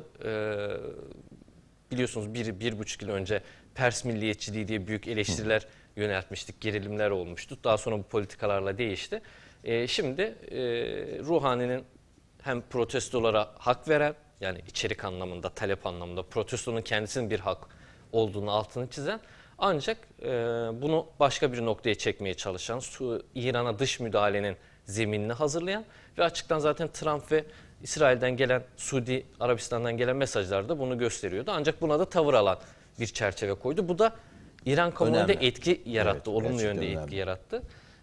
Biliyorsunuz 1,5 yıl önce Pers milliyetçiliği diye büyük eleştiriler yöneltmiştik, gerilimler olmuştu. Daha sonra bu politikalarla değişti. Şimdi Ruhani'nin hem protestolara hak veren, yani içerik anlamında, talep anlamında protestonun kendisinin bir hak olduğunu altını çizen, ancak bunu başka bir noktaya çekmeye çalışan, İran'a dış müdahalenin zeminini hazırlayan ve açıktan zaten Trump ve İsrail'den gelen, Suudi Arabistan'dan gelen mesajlar da bunu gösteriyordu. Ancak buna da tavır alan bir çerçeve koydu. Bu da İran kamuoyunda etki yarattı, evet, olumlu yönde etki yarattı.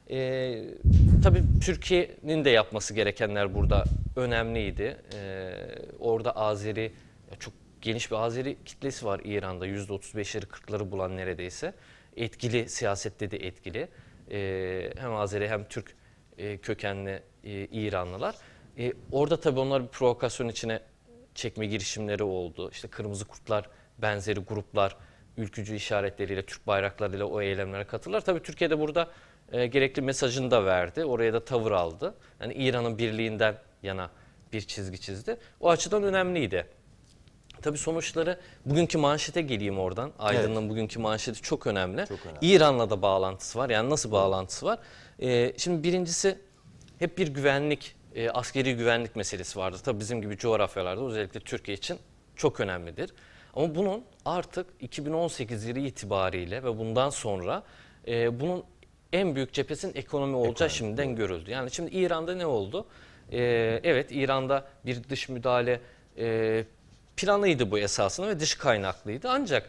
Tabii Türkiye'nin de yapması gerekenler burada önemliydi. Orada Azeri, çok geniş bir Azeri kitlesi var İran'da. %35'leri 40'ları bulan neredeyse. Etkili, siyasette de etkili. Hem Azeri hem Türk kökenli İranlılar. Orada tabii onlar bir provokasyon içine çekme girişimleri oldu. İşte Kırmızı Kurtlar benzeri gruplar ülkücü işaretleriyle, Türk bayraklarıyla o eylemlere katılırlar. Tabii Türkiye'de burada gerekli mesajını da verdi. Oraya da tavır aldı. Yani İran'ın birliğinden yana bir çizgi çizdi. O açıdan önemliydi. Tabii sonuçları, bugünkü manşete geleyim oradan. Aydın'ın evet, bugünkü manşeti çok önemli. Çok önemli. İran'la da bağlantısı var. Yani nasıl bağlantısı var? Şimdi birincisi hep bir güvenlik, askeri güvenlik meselesi vardır. Tabii bizim gibi coğrafyalarda özellikle Türkiye için çok önemlidir. Ama bunun artık 2018 yılı itibariyle ve bundan sonra bunun en büyük cephesinin ekonomi olacağı şimdiden görüldü. Yani şimdi İran'da ne oldu? Evet, İran'da bir dış müdahale planıydı bu esasında ve dış kaynaklıydı. Ancak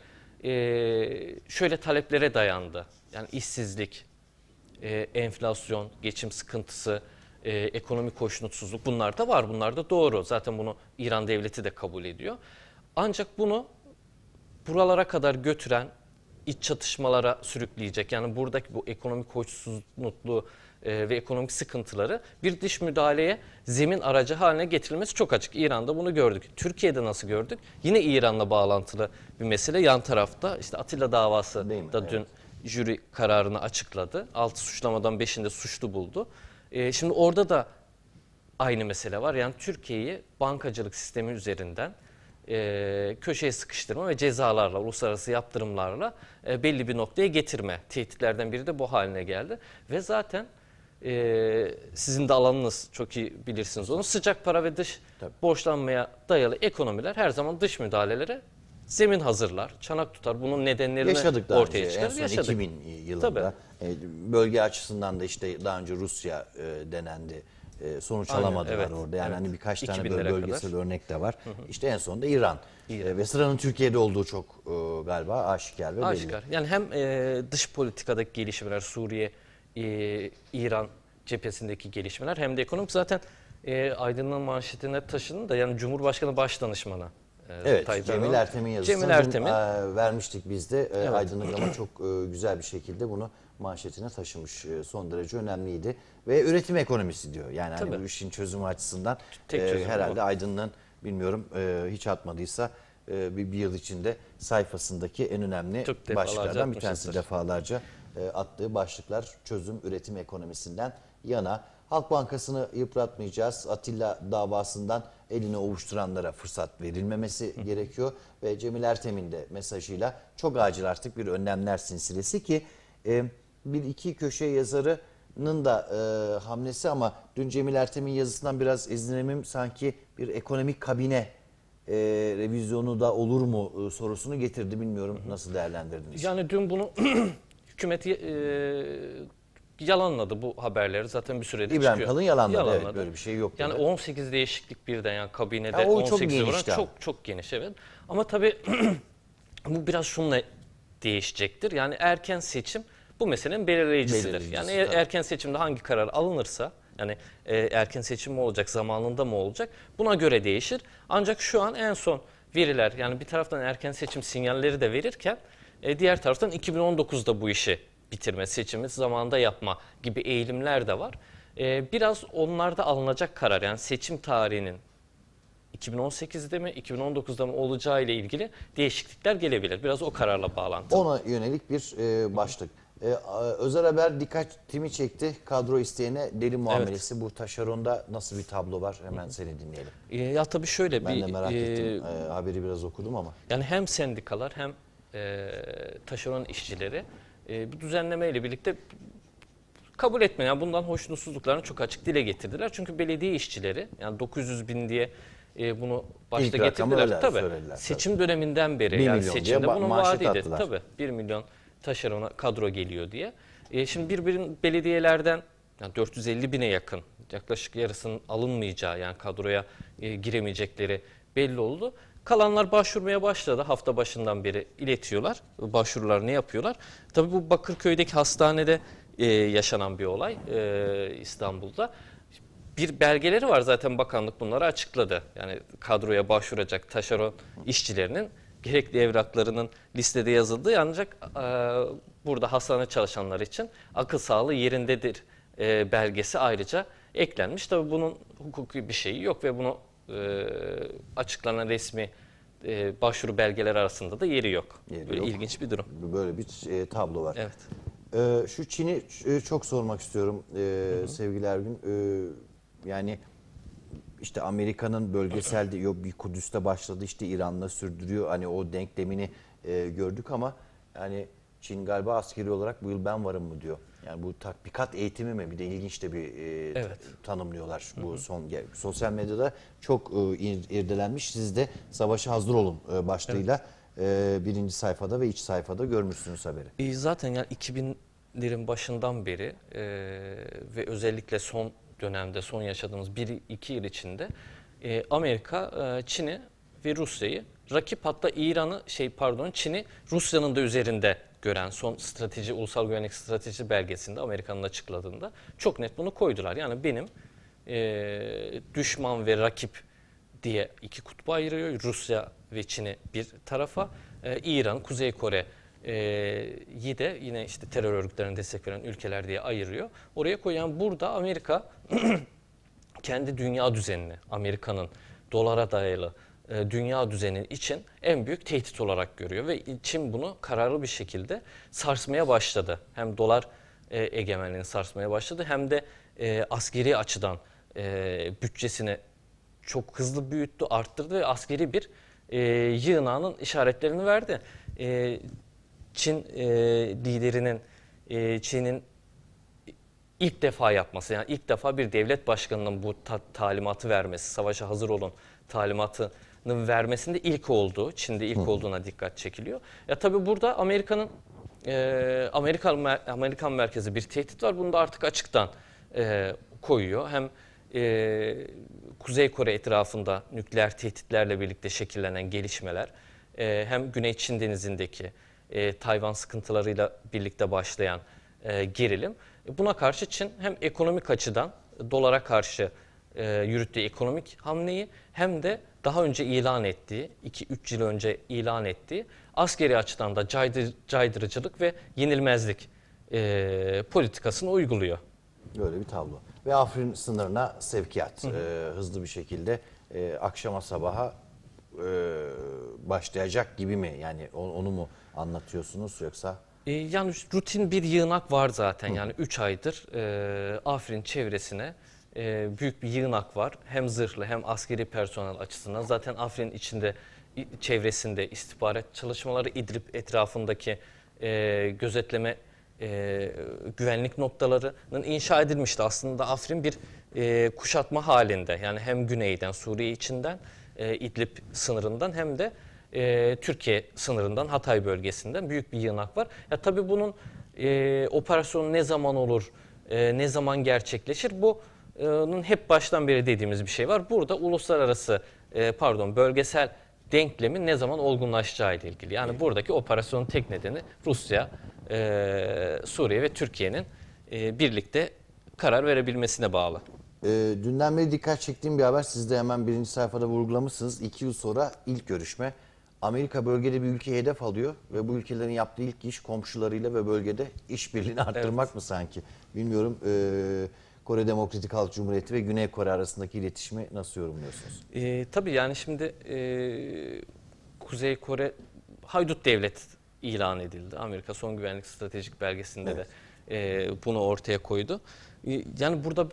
şöyle taleplere dayandı. Yani işsizlik, enflasyon, geçim sıkıntısı, ekonomik hoşnutsuzluk, bunlar da var. Bunlar da doğru. Zaten bunu İran devleti de kabul ediyor. Ancak bunu buralara kadar götüren, iç çatışmalara sürükleyecek, yani buradaki bu ekonomik hoşnutsuzluğu ve ekonomik sıkıntıları bir dış müdahaleye zemin aracı haline getirilmesi çok açık. İran'da bunu gördük. Türkiye'de nasıl gördük? Yine İran'la bağlantılı bir mesele. Yan tarafta işte Atilla davası da dün jüri kararını açıkladı. 6 suçlamadan 5'inde suçlu buldu. Şimdi orada da aynı mesele var. Yani Türkiye'yi bankacılık sistemi üzerinden köşeye sıkıştırma ve cezalarla, uluslararası yaptırımlarla belli bir noktaya getirme. Tehditlerden biri de bu haline geldi. Ve zaten sizin de alanınız, çok iyi bilirsiniz onu, sıcak para ve dış borçlanmaya dayalı ekonomiler her zaman dış müdahalelere zemin hazırlar, çanak tutar. Bunun nedenlerini yaşadık ortaya çıkarır. En son 2000 yılında bölge açısından da işte daha önce Rusya denendi. Sonuç alamadılar orada. Yani hani birkaç tane böyle bölgesel kadar örnek de var. İşte en sonunda İran. Ve sıranın Türkiye'de olduğu çok galiba aşikar ve belli. Yani hem dış politikadaki gelişmeler, Suriye, İran cephesindeki gelişmeler, hem de ekonomik. Zaten Aydın'ın manşetine taşıdığında da yani Cumhurbaşkanı Başdanışmanı. Evet, Cemil Ertem'in yazısını vermiştik biz de. Aydınlık ama çok güzel bir şekilde bunu manşetine taşımış. Son derece önemliydi. Ve üretim ekonomisi diyor. Yani hani bu işin çözümü açısından herhalde Aydın'ın, bilmiyorum hiç atmadıysa bir yıl içinde sayfasındaki en önemli başlıklardan bir tanesi, defalarca attığı başlıklar çözüm üretim ekonomisinden yana. Halk Bankası'nı yıpratmayacağız. Atilla davasından elini ovuşturanlara fırsat verilmemesi gerekiyor. Ve Cemil Ertem'in de mesajıyla çok acil artık bir önlemler silsilesi ki bir iki köşe yazarının da hamlesi, ama dün Cemil Ertem'in yazısından biraz izlenimim sanki bir ekonomik kabine revizyonu da olur mu sorusunu getirdi. Bilmiyorum nasıl değerlendirdiniz? Yani dün bunu hükümeti yalanladı, bu haberleri zaten bir süredir çıkıyor. İbrahim Kalın yalanladı. Evet, böyle bir şey yok. Yani 18 değişiklik birden, yani kabinede 18 oran çok geniş, evet. Ama tabii bu biraz şununla değişecektir. Yani erken seçim bu meselenin belirleyicisidir. Yani erken seçimde hangi karar alınırsa, yani erken seçim mi olacak, zamanında mı olacak, buna göre değişir. Ancak şu an en son veriler, yani bir taraftan erken seçim sinyalleri de verirken diğer taraftan 2019'da bu işi bitirme, seçimi zamanında yapma gibi eğilimler de var. Biraz onlarda alınacak karar, yani seçim tarihinin 2018'de mi 2019'da mı olacağı ile ilgili değişiklikler gelebilir. Biraz o kararla bağlantılı. Ona yönelik bir başlık. Özel haber dikkatimi çekti. Kadro isteyene deli muamelesi. Evet. Bu taşeronda nasıl bir tablo var? Hemen seni dinleyelim. Ya tabii şöyle ben de merak ettim. Haberi biraz okudum ama. Yani hem sendikalar hem taşeron işçileri bu düzenlemeyle birlikte kabul etmeyen, yani bundan hoşnutsuzluklarını çok açık dile getirdiler. Çünkü belediye işçileri, yani 900 bin diye bunu başta getirdiler. Tabii. Seçim döneminden beri, yani seçimde bunun vaadiydi. Tabii 1 milyon taşerona kadro geliyor diye. Şimdi belediyelerden yani 450 bine yakın, yaklaşık yarısının alınmayacağı, yani kadroya giremeyecekleri belli oldu. Kalanlar başvurmaya başladı. Hafta başından beri iletiyorlar. Başvurularını yapıyorlar. Tabii bu Bakırköy'deki hastanede yaşanan bir olay İstanbul'da. Bir belgeleri var zaten, bakanlık bunları açıkladı. Yani kadroya başvuracak taşeron işçilerinin gerekli evraklarının listede yazıldığı, ancak burada hastane çalışanlar için akıl sağlığı yerindedir belgesi ayrıca eklenmiş. Tabii bunun hukuki bir şeyi yok ve bunu açıklanan resmi başvuru belgeleri arasında da yeri yok. Böyle ilginç bir durum. Böyle bir tablo var. Evet. Şu Çin'i çok sormak istiyorum sevgili Ergün. Yani işte Amerika'nın bölgesel bir Kudüs'te başladı, işte İran'la sürdürüyor. Hani o denklemini gördük ama yani Çin galiba askeri olarak bu yıl ben varım mı diyor. Yani bu tatbikat eğitimi mi? Bir de ilginç de bir tanımlıyorlar bu son. Sosyal medyada çok irdelenmiş. Siz de savaşa hazır olun başlığıyla birinci sayfada ve iç sayfada görmüşsünüz haberi. Zaten yani 2000'lerin başından beri ve özellikle son dönemde, son yaşadığımız 1-2 yıl içinde Amerika Çin'i ve Rusya'yı rakip, hatta Çin'i Rusya'nın da üzerinde gören son strateji, ulusal güvenlik strateji belgesinde Amerika'nın açıkladığında çok net bunu koydular. Yani benim düşman ve rakip diye iki kutba ayırıyor. Rusya ve Çin'i bir tarafa, İran, Kuzey Kore'yi de yine işte terör örgütlerine destek veren ülkeler diye ayırıyor. Oraya koyan, burada Amerika kendi dünya düzenini, Amerika'nın dolara dayalı dünya düzeni için en büyük tehdit olarak görüyor ve Çin bunu kararlı bir şekilde sarsmaya başladı. Hem dolar egemenliğini sarsmaya başladı, hem de askeri açıdan bütçesini çok hızlı büyüttü, arttırdı ve askeri bir yığınağının işaretlerini verdi. Çin liderinin Çin'in ilk defa yapması, yani ilk defa bir devlet başkanının bu talimatı vermesi, savaşa hazır olun talimatını vermesinde ilk olduğu, Çin'de ilk olduğuna dikkat çekiliyor. Ya tabii burada Amerikan merkezi bir tehdit var. Bunu da artık açıktan koyuyor. Hem Kuzey Kore etrafında nükleer tehditlerle birlikte şekillenen gelişmeler, hem Güney Çin Denizi'ndeki Tayvan sıkıntılarıyla birlikte başlayan gerilim. Buna karşı Çin hem ekonomik açıdan dolara karşı yürüttüğü ekonomik hamleyi, hem de daha önce ilan ettiği, 2-3 yıl önce ilan ettiği askeri açıdan da caydırıcılık ve yenilmezlik politikasını uyguluyor. Böyle bir tablo. Ve Afrin sınırına sevkiyat hızlı bir şekilde akşama sabaha başlayacak gibi mi? Yani onu mu anlatıyorsunuz yoksa? Yani rutin bir yığınak var zaten. Yani 3 aydır Afrin çevresine büyük bir yığınak var. Hem zırhlı hem askeri personel açısından. Zaten Afrin içinde, çevresinde istihbarat çalışmaları, İdlib etrafındaki gözetleme güvenlik noktalarının inşa edilmişti. Aslında Afrin bir kuşatma halinde. Yani hem güneyden, Suriye içinden, İdlib sınırından, hem de Türkiye sınırından, Hatay bölgesinden büyük bir yığınak var. Ya tabii bunun operasyonu ne zaman olur, ne zaman gerçekleşir, bunun hep baştan beri dediğimiz bir şey var. Burada bölgesel denklemin ne zaman olgunlaşacağı ile ilgili. Yani buradaki operasyonun tek nedeni Rusya, Suriye ve Türkiye'nin birlikte karar verebilmesine bağlı. Dünden beri dikkat çektiğim bir haber. Siz de hemen birinci sayfada vurgulamışsınız. 2 yıl sonra ilk görüşme. Amerika bölgede bir ülkeyi hedef alıyor ve bu ülkelerin yaptığı ilk iş komşularıyla ve bölgede işbirliğini arttırmak mı sanki? Bilmiyorum. Kore Demokratik Halk Cumhuriyeti ve Güney Kore arasındaki iletişimi nasıl yorumluyorsunuz? Tabii yani şimdi Kuzey Kore haydut devlet ilan edildi. Amerika son güvenlik stratejik belgesinde de bunu ortaya koydu. Yani burada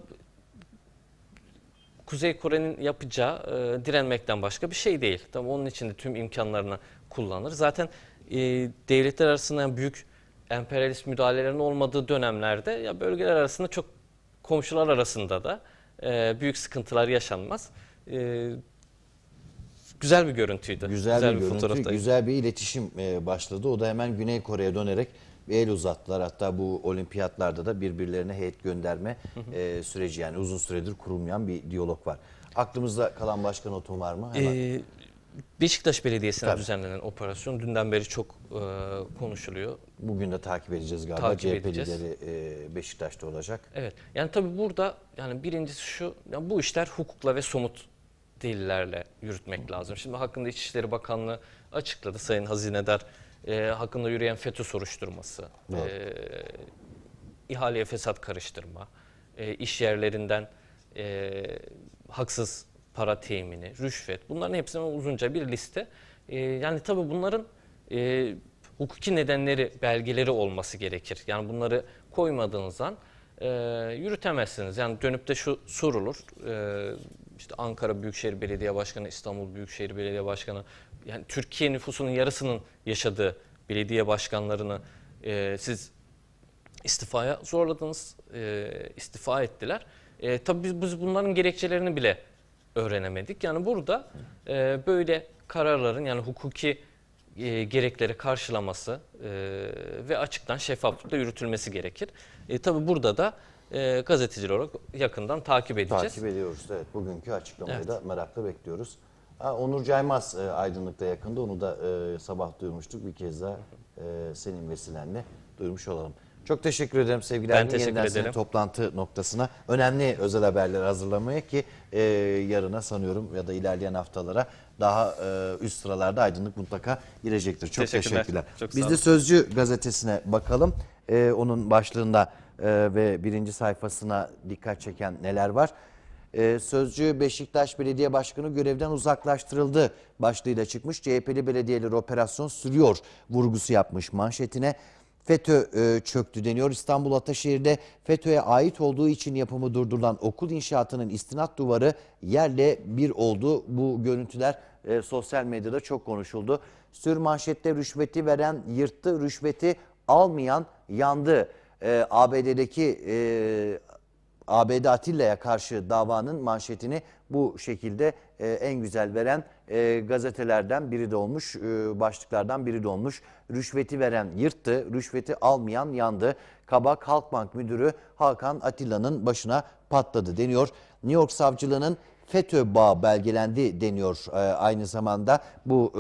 Kuzey Kore'nin yapacağı direnmekten başka bir şey değil. Tabii onun için de tüm imkanlarını kullanır. Zaten devletler arasında büyük emperyalist müdahalelerin olmadığı dönemlerde ya bölgeler arasında çok komşular arasında da büyük sıkıntılar yaşanmaz. Güzel bir görüntüydü. Güzel bir görüntü, güzel bir iletişim başladı. O da hemen Güney Kore'ye dönerek bir el uzattılar. Hatta bu olimpiyatlarda da birbirlerine heyet gönderme süreci, yani uzun süredir kurulmayan bir diyalog var. Aklımızda kalan başka notun var mı? Hemen. Beşiktaş Belediyesi'ne düzenlenen operasyon dünden beri çok konuşuluyor. Bugün de takip edeceğiz galiba. CHP lideri Beşiktaş'ta olacak. Evet. Yani tabii burada yani birincisi şu, yani bu işler hukukla ve somut delillerle yürütmek lazım. Şimdi hakkında İçişleri Bakanlığı açıkladı. Sayın Hazinedar hakkında yürüyen FETÖ soruşturması, ihaleye fesat karıştırma, iş yerlerinden haksız para temini, rüşvet, bunların hepsine uzunca bir liste. Yani tabii bunların hukuki nedenleri, belgeleri olması gerekir. Yani bunları koymadığınız an yürütemezsiniz. Yani dönüp de şu sorulur, işte Ankara Büyükşehir Belediye Başkanı, İstanbul Büyükşehir Belediye Başkanı, yani Türkiye nüfusunun yarısının yaşadığı belediye başkanlarını siz istifaya zorladınız, istifa ettiler. Tabii biz bunların gerekçelerini bile öğrenemedik. Yani burada böyle kararların yani hukuki gerekleri karşılaması ve açıktan şeffaflıkla yürütülmesi gerekir. Tabii burada da gazeteciler olarak yakından takip edeceğiz. Takip ediyoruz. Evet, bugünkü açıklamayı da merakla bekliyoruz. Onur Caymaz Aydınlık'ta yakında, onu da sabah duymuştuk. Bir kez daha senin vesilenle duymuş olalım. Çok teşekkür ederim sevgili Aydın. Yeniden senin toplantı noktasına önemli özel haberler hazırlamaya ki yarına sanıyorum ya da ilerleyen haftalara daha üst sıralarda Aydınlık mutlaka girecektir. Çok teşekkürler. Çok Biz de Sözcü gazetesine bakalım. Onun başlığında ve birinci sayfasına dikkat çeken neler var? Sözcü Beşiktaş Belediye Başkanı görevden uzaklaştırıldı başlığıyla çıkmış. CHP'li belediyeler operasyon sürüyor vurgusu yapmış manşetine. FETÖ çöktü deniyor. İstanbul Ataşehir'de FETÖ'ye ait olduğu için yapımı durdurulan okul inşaatının istinat duvarı yerle bir oldu. Bu görüntüler sosyal medyada çok konuşuldu. Sür manşette rüşveti veren yırttı, rüşveti almayan yandı. ABD'deki ABD Atilla'ya karşı davanın manşetini bu şekilde en güzel veren gazetelerden biri de olmuş, başlıklardan biri de olmuş. Rüşveti veren yırttı, rüşveti almayan yandı. Kabak Halkbank Müdürü Hakan Atilla'nın başına patladı deniyor. New York Savcılığı'nın FETÖ bağı belgelendi deniyor. Aynı zamanda bu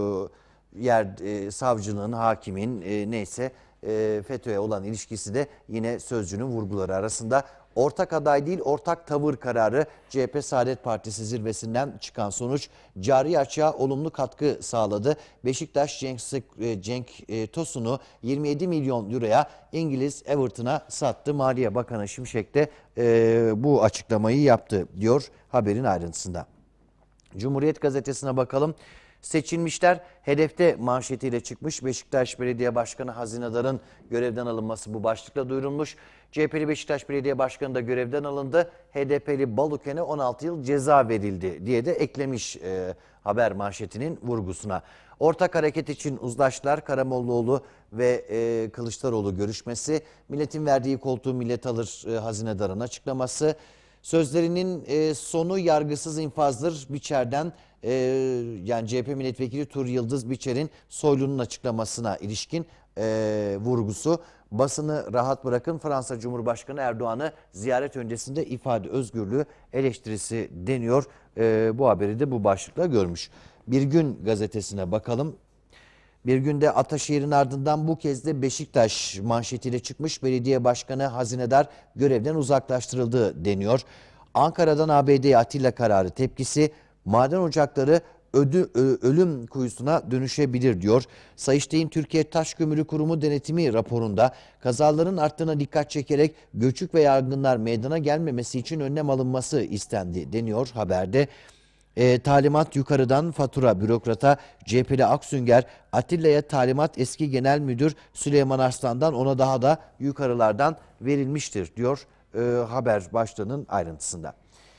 savcılığın, hakimin neyse FETÖ'ye olan ilişkisi de yine Sözcü'nün vurguları arasında. Ortak aday değil, ortak tavır kararı CHP Saadet Partisi zirvesinden çıkan sonuç cari açığa olumlu katkı sağladı. Beşiktaş Cenk Tosun'u 27 milyon euroya İngiliz Everton'a sattı. Maliye Bakanı Şimşek de bu açıklamayı yaptı diyor haberin ayrıntısında. Cumhuriyet Gazetesi'ne bakalım. Seçilmişler hedefte manşetiyle çıkmış. Beşiktaş Belediye Başkanı Hazinedar'ın görevden alınması bu başlıkla duyurulmuş. CHP'li Beşiktaş Belediye Başkanı da görevden alındı. HDP'li Baluken'e 16 yıl ceza verildi diye de eklemiş haber manşetinin vurgusuna. Ortak hareket için uzlaştılar. Karamollaoğlu ve Kılıçdaroğlu görüşmesi. Milletin verdiği koltuğu millet alır Hazinedar'ın açıklaması. Sözlerinin sonu yargısız infazdır. Biçer'den yani CHP milletvekili Tur Yıldız Biçer'in Soylu'nun açıklamasına ilişkin vurgusu. Basını rahat bırakın, Fransa Cumhurbaşkanı Erdoğan'ı ziyaret öncesinde ifade özgürlüğü eleştirisi deniyor. Bu haberi de bu başlıkla görmüş. Bir Gün gazetesine bakalım. Bir Günde Ataşehir'in ardından bu kez de Beşiktaş manşetiyle çıkmış. Belediye başkanı hazinedar görevden uzaklaştırıldı deniyor. Ankara'dan ABD'ye Atilla kararı tepkisi, maden ocakları ölüm kuyusuna dönüşebilir diyor. Sayıştay'ın Türkiye Taş Kömürü Kurumu denetimi raporunda kazaların arttığına dikkat çekerek göçük ve yangınlar meydana gelmemesi için önlem alınması istendi deniyor haberde. Talimat yukarıdan fatura bürokrata. CHP'li Aksünger, Atilla'ya talimat eski genel müdür Süleyman Arslan'dan, ona daha da yukarılardan verilmiştir diyor haber başlığının ayrıntısında.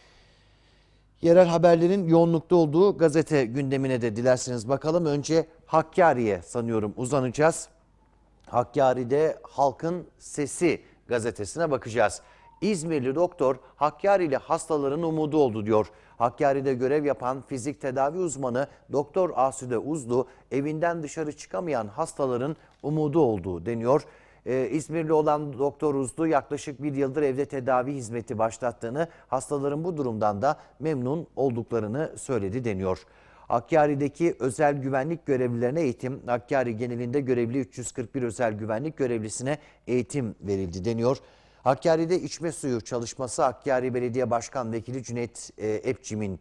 Yerel haberlerin yoğunlukta olduğu gazete gündemine de dilerseniz bakalım. Önce Hakkari'ye sanıyorum uzanacağız. Hakkari'de Halkın Sesi gazetesine bakacağız. İzmirli doktor Hakkari'li hastaların umudu oldu diyor. Hakkari'de görev yapan fizik tedavi uzmanı Doktor Asude Uzlu, evinden dışarı çıkamayan hastaların umudu olduğu deniyor. İzmirli olan Doktor Uzlu yaklaşık bir yıldır evde tedavi hizmeti başlattığını, hastaların bu durumdan da memnun olduklarını söyledi deniyor. Hakkari'deki özel güvenlik görevlilerine eğitim, Hakkari genelinde görevli 341 özel güvenlik görevlisine eğitim verildi deniyor. Hakkari'de içme suyu çalışması, Hakkari Belediye Başkan Vekili Cüneyt Epçim'in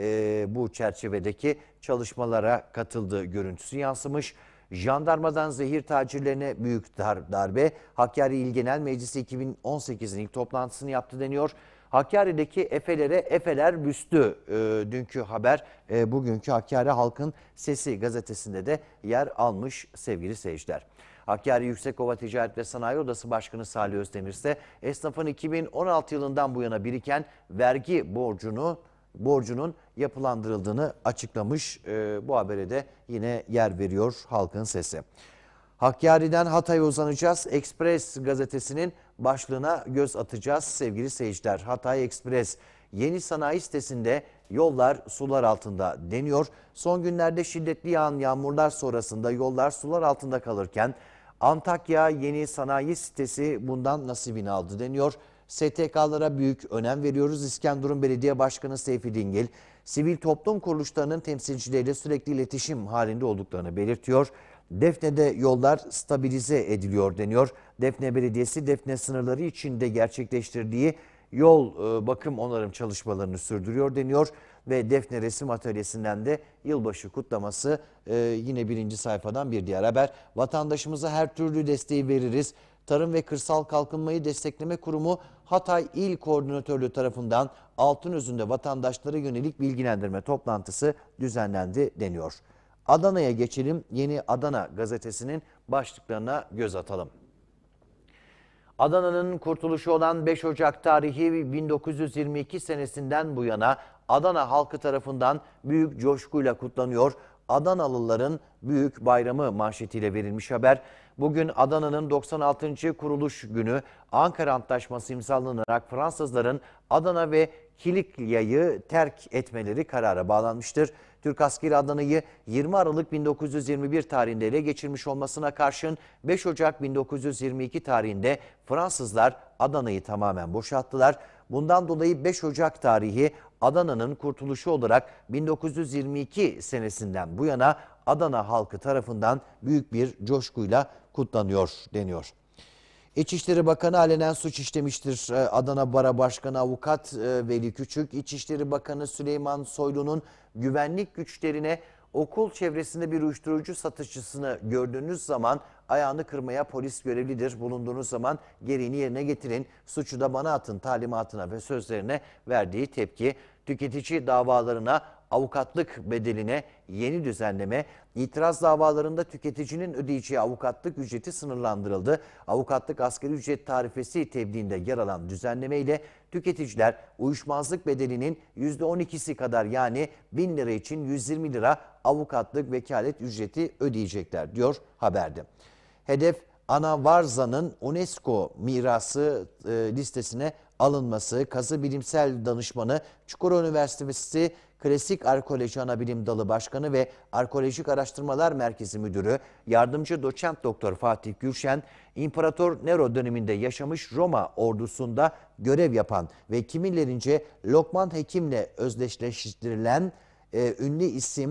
bu çerçevedeki çalışmalara katıldığı görüntüsü yansımış. Jandarmadan zehir tacirlerine büyük darbe. Hakkari İl Genel Meclisi 2018'in ilk toplantısını yaptı deniyor. Hakkari'deki Efelere Efeler büstü dünkü haber bugünkü Hakkari Halkın Sesi gazetesinde de yer almış sevgili seyirciler. Hakkari Yüksekova Ticaret ve Sanayi Odası Başkanı Salih Özdemir ise esnafın 2016 yılından bu yana biriken vergi borcunun yapılandırıldığını açıklamış. Bu habere de yine yer veriyor Halkın Sesi. Hakkari'den Hatay'a uzanacağız. Express gazetesinin başlığına göz atacağız sevgili seyirciler. Hatay Express yeni sanayi sitesinde yollar sular altında deniyor. Son günlerde şiddetli yağan yağmurlar sonrasında yollar sular altında kalırken Antakya yeni sanayi sitesi bundan nasibini aldı deniyor. STK'lara büyük önem veriyoruz. İskenderun Belediye Başkanı Seyfi Dingil, sivil toplum kuruluşlarının temsilcileriyle sürekli iletişim halinde olduklarını belirtiyor. Defne'de yollar stabilize ediliyor deniyor. Defne Belediyesi, Defne sınırları içinde gerçekleştirdiği yol bakım onarım çalışmalarını sürdürüyor deniyor. Ve Defne Resim Atölyesi'nden de yılbaşı kutlaması yine birinci sayfadan bir diğer haber. Vatandaşımıza her türlü desteği veririz. Tarım ve Kırsal Kalkınmayı Destekleme Kurumu Hatay İl Koordinatörlüğü tarafından Altınözü'nde vatandaşlara yönelik bilgilendirme toplantısı düzenlendi deniyor. Adana'ya geçelim. Yeni Adana gazetesinin başlıklarına göz atalım. Adana'nın kurtuluşu olan 5 Ocak tarihi 1922 senesinden bu yana Adana halkı tarafından büyük coşkuyla kutlanıyor. Adanalıların büyük bayramı manşetiyle verilmiş haber. Bugün Adana'nın 96. kuruluş günü Ankara Antlaşması imzalanarak Fransızların Adana ve Kilikya'yı terk etmeleri karara bağlanmıştır. Türk askeri Adana'yı 20 Aralık 1921 tarihinde ele geçirmiş olmasına karşın 5 Ocak 1922 tarihinde Fransızlar Adana'yı tamamen boşalttılar. Bundan dolayı 5 Ocak tarihi Adana'nın kurtuluşu olarak 1922 senesinden bu yana Adana halkı tarafından büyük bir coşkuyla kutlanıyor deniyor. İçişleri Bakanı alenen suç işlemiştir. Adana Bara Başkanı Avukat Veli Küçük, İçişleri Bakanı Süleyman Soylu'nun güvenlik güçlerine okul çevresinde bir uyuşturucu satıcısını gördüğünüz zaman ayağını kırmaya polis görevlidir. Bulunduğunuz zaman gereğini yerine getirin, suçu da bana atın talimatına ve sözlerine verdiği tepki. Tüketici davalarına avukatlık bedeline yeni düzenleme, itiraz davalarında tüketicinin ödeyeceği avukatlık ücreti sınırlandırıldı. Avukatlık asgari ücret tarifesi tebliğinde yer alan düzenleme ile tüketiciler uyuşmazlık bedelinin %12'si kadar yani 1000 lira için 120 lira avukatlık vekalet ücreti ödeyecekler diyor haberde. Hedef Ana Varza'nın UNESCO mirası listesine alınması. Kazı Bilimsel Danışmanı, Çukurova Üniversitesi Klasik Arkeoloji Anabilim Dalı Başkanı ve Arkeolojik Araştırmalar Merkezi Müdürü Yardımcı Doçent Doktor Fatih Gülşen, İmparator Nero döneminde yaşamış Roma ordusunda görev yapan ve kimilerince Lokman Hekim'le özdeşleştirilen ünlü isim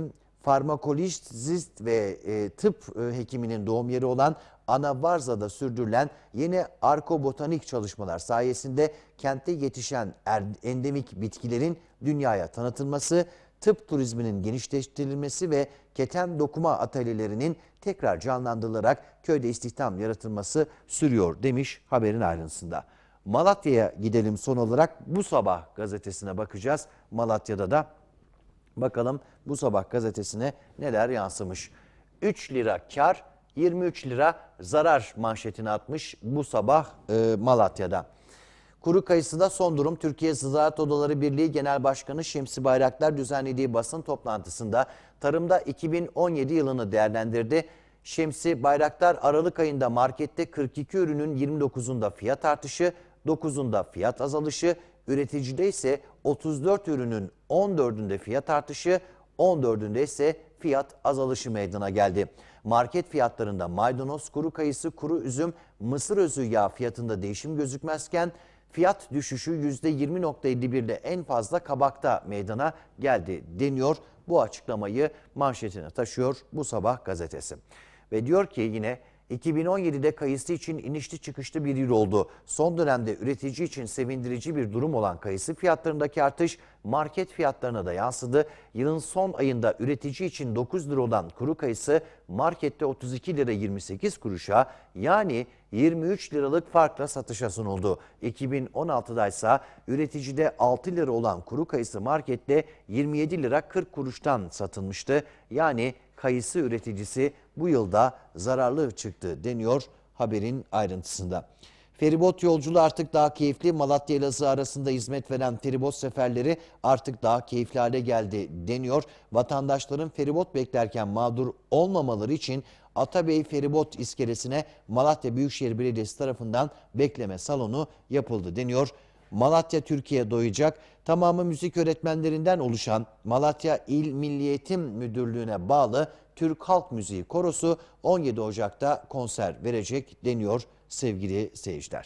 farmakolojist ve tıp hekiminin doğum yeri olan Anavarza'da sürdürülen yeni arkobotanik çalışmalar sayesinde kentte yetişen endemik bitkilerin dünyaya tanıtılması, tıp turizminin genişleştirilmesi ve keten dokuma atölyelerinin tekrar canlandırılarak köyde istihdam yaratılması sürüyor demiş haberin ayrıntısında. Malatya'ya gidelim son olarak. Bu Sabah gazetesine bakacağız. Malatya'da da bakalım Bu Sabah gazetesine neler yansımış. 3 lira kar, 23 lira zarar manşetini atmış Bu Sabah Malatya'da. Kuru kayısıda son durum. Türkiye Ziraat Odaları Birliği Genel Başkanı Şemsi Bayraktar düzenlediği basın toplantısında tarımda 2017 yılını değerlendirdi. Şemsi Bayraktar Aralık ayında markette 42 ürünün 29'unda fiyat artışı, 9'unda fiyat azalışı, üreticide ise 34 ürünün 14'ünde fiyat artışı, 14'ünde ise fiyat azalışı meydana geldi. Market fiyatlarında maydanoz, kuru kayısı, kuru üzüm, mısır özü yağı fiyatında değişim gözükmezken fiyat düşüşü %20.51'de en fazla kabakta meydana geldi deniyor. Bu açıklamayı manşetine taşıyor Bu Sabah gazetesi. Ve diyor ki yine 2017'de kayısı için inişli çıkışlı bir yıl oldu. Son dönemde üretici için sevindirici bir durum olan kayısı fiyatlarındaki artış market fiyatlarına da yansıdı. Yılın son ayında üretici için 9 lira olan kuru kayısı markette 32 lira 28 kuruşa yani 23 liralık farkla satışa sunuldu. 2016'da ise üreticide 6 lira olan kuru kayısı markette 27 lira 40 kuruştan satılmıştı. Yani kayısı üreticisi bu yılda zararlı çıktı deniyor haberin ayrıntısında. Feribot yolculuğu artık daha keyifli. Malatya Elazığ arasında hizmet veren feribot seferleri artık daha keyifli hale geldi deniyor. Vatandaşların feribot beklerken mağdur olmamaları için Atabey Feribot iskelesine Malatya Büyükşehir Belediyesi tarafından bekleme salonu yapıldı deniyor. Malatya Türkiye doyacak. Tamamı müzik öğretmenlerinden oluşan Malatya İl Milli Eğitim Müdürlüğü'ne bağlı Türk Halk Müziği Korosu 17 Ocak'ta konser verecek deniyor sevgili seyirciler.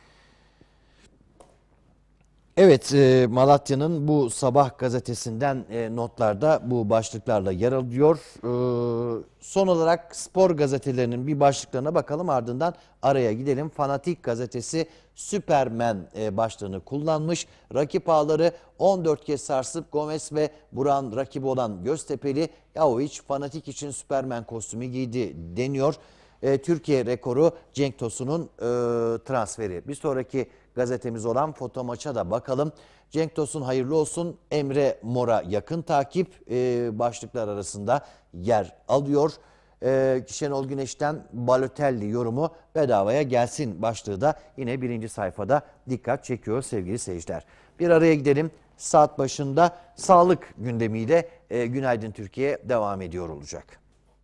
Evet, Malatya'nın Bu Sabah gazetesinden notlarda bu başlıklarla yer alıyor. Son olarak spor gazetelerinin bir başlıklarına bakalım, ardından araya gidelim. Fanatik gazetesi Süpermen başlığını kullanmış. Rakip ağları 14 kez sarsıp Gomez ve Burak'ın rakibi olan Göztepe'li Yahovic Fanatik için Süpermen kostümü giydi deniyor. Türkiye rekoru Cenk Tosun'un transferi. Bir sonraki gazetemiz olan Foto Maç'a da bakalım. Cenk Tosun hayırlı olsun, Emre Mor'a yakın takip başlıklar arasında yer alıyor. Şenol Güneş'ten Balotelli yorumu bedavaya gelsin başlığı da yine birinci sayfada dikkat çekiyor sevgili seyirciler. Bir araya gidelim. Saat başında sağlık gündemiyle Günaydın Türkiye devam ediyor olacak.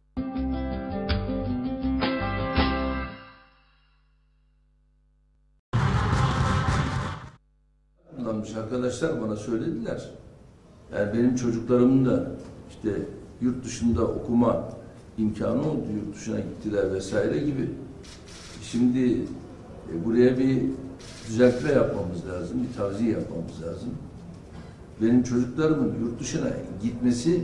Arkadaşlar bana söylediler. Yani benim çocuklarımın da işte yurt dışında okuma imkanı oldu. Yurt dışına gittiler vesaire gibi. Şimdi buraya bir düzeltme yapmamız lazım. Bir tavsiye yapmamız lazım. Benim çocuklarımın yurt dışına gitmesi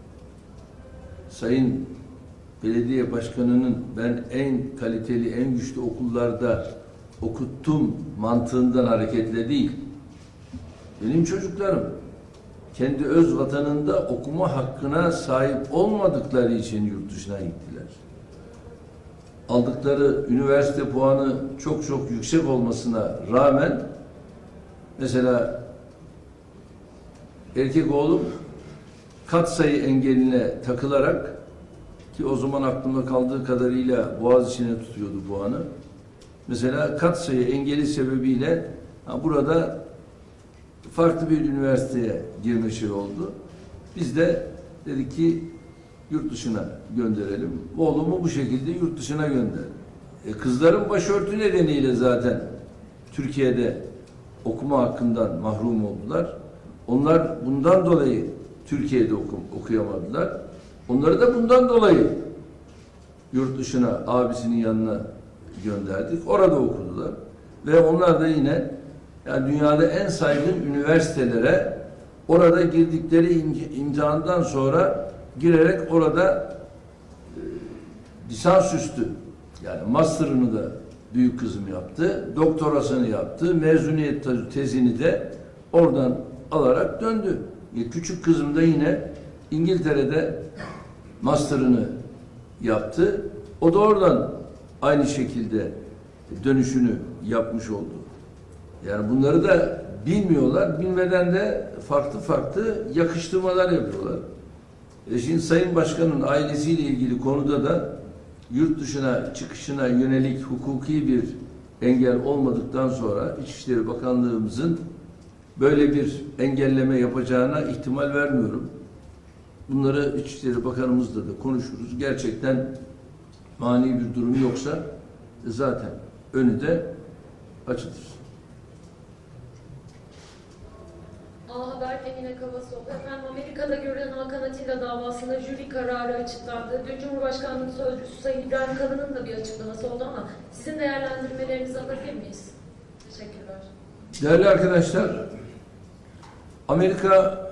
Sayın Belediye Başkanı'nın ben en kaliteli, en güçlü okullarda okuttum mantığından hareketle değil. Benim çocuklarım kendi öz vatanında okuma hakkına sahip olmadıkları için yurt dışına gittiler. Aldıkları üniversite puanı çok çok yüksek olmasına rağmen mesela erkek oğlum katsayı engeline takılarak, ki o zaman aklımda kaldığı kadarıyla Boğaziçi'ne tutuyordu puanı. Mesela katsayı engeli sebebiyle burada farklı bir üniversiteye girme şey oldu. Biz de dedik ki yurt dışına gönderelim. Oğlumu bu şekilde yurt dışına gönderdim. Kızların başörtü nedeniyle zaten Türkiye'de okuma hakkından mahrum oldular. Onlar bundan dolayı Türkiye'de okuyamadılar. Onları da bundan dolayı yurt dışına, abisinin yanına gönderdik. Orada okudular. Ve onlar da yine yani dünyada en saygın üniversitelere orada girdikleri imtihandan sonra girerek orada lisansüstü yani master'ını da büyük kızım yaptı, doktorasını yaptı, mezuniyet tezini de oradan alarak döndü. Küçük kızım da yine İngiltere'de master'ını yaptı. O da oradan aynı şekilde dönüşünü yapmış oldu. Yani bunları da bilmiyorlar. Bilmeden de farklı farklı yakıştırmalar yapıyorlar. Şimdi Sayın Başkan'ın ailesiyle ilgili konuda da yurt dışına çıkışına yönelik hukuki bir engel olmadıktan sonra İçişleri Bakanlığımızın böyle bir engelleme yapacağına ihtimal vermiyorum. Bunları İçişleri Bakanımızla da konuşuruz. Gerçekten mani bir durum yoksa zaten önü de açılır. A Haber Emine Kavasoğlu. Efendim, Amerika'da görülen Hakan Atilla davasında jüri kararı açıklandı. Dün Cumhurbaşkanlığı Sözcüsü Sayın İbrahim Kalın'ın da bir açıklaması oldu ama sizin değerlendirmelerinizi alabilir miyiz? Teşekkürler. Değerli arkadaşlar, Amerika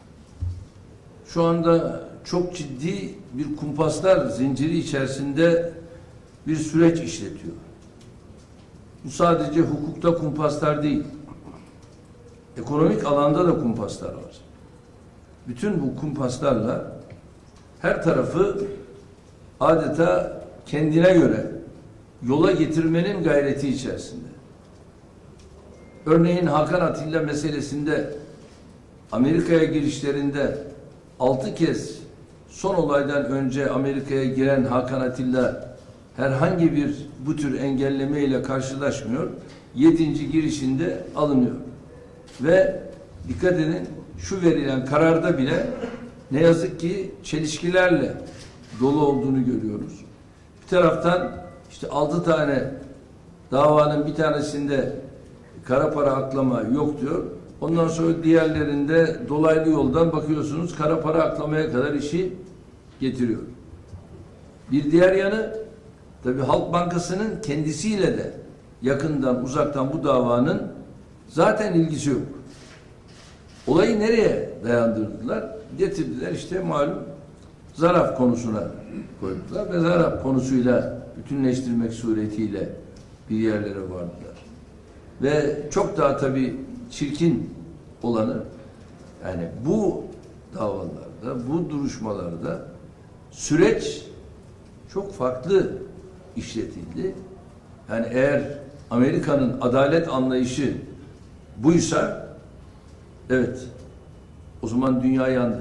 şu anda çok ciddi bir kumpaslar zinciri içerisinde bir süreç işletiyor. Bu sadece hukukta kumpaslar değil. Ekonomik alanda da kumpaslar var. Bütün bu kumpaslarla her tarafı adeta kendine göre yola getirmenin gayreti içerisinde. Örneğin Hakan Atilla meselesinde Amerika'ya girişlerinde 6 kez son olaydan önce Amerika'ya giren Hakan Atilla herhangi bir bu tür engelleme ile karşılaşmıyor. 7. girişinde alınıyor. Ve dikkat edin, şu verilen kararda bile ne yazık ki çelişkilerle dolu olduğunu görüyoruz. Bir taraftan işte 6 tane davanın bir tanesinde kara para aklama yok diyor. Ondan sonra diğerlerinde dolaylı yoldan bakıyorsunuz kara para aklamaya kadar işi getiriyor. Bir diğer yanı tabii Halk Bankası'nın kendisiyle de yakından uzaktan bu davanın zaten ilgisi yok. Olayı nereye dayandırdılar? Getirdiler işte malum zaraf konusuna koydular ve zaraf konusuyla bütünleştirmek suretiyle bir yerlere vardılar. Ve çok daha tabii çirkin olanı yani bu davalarda, bu duruşmalarda süreç çok farklı işletildi. Yani eğer Amerika'nın adalet anlayışı buysa evet o zaman dünya yandı.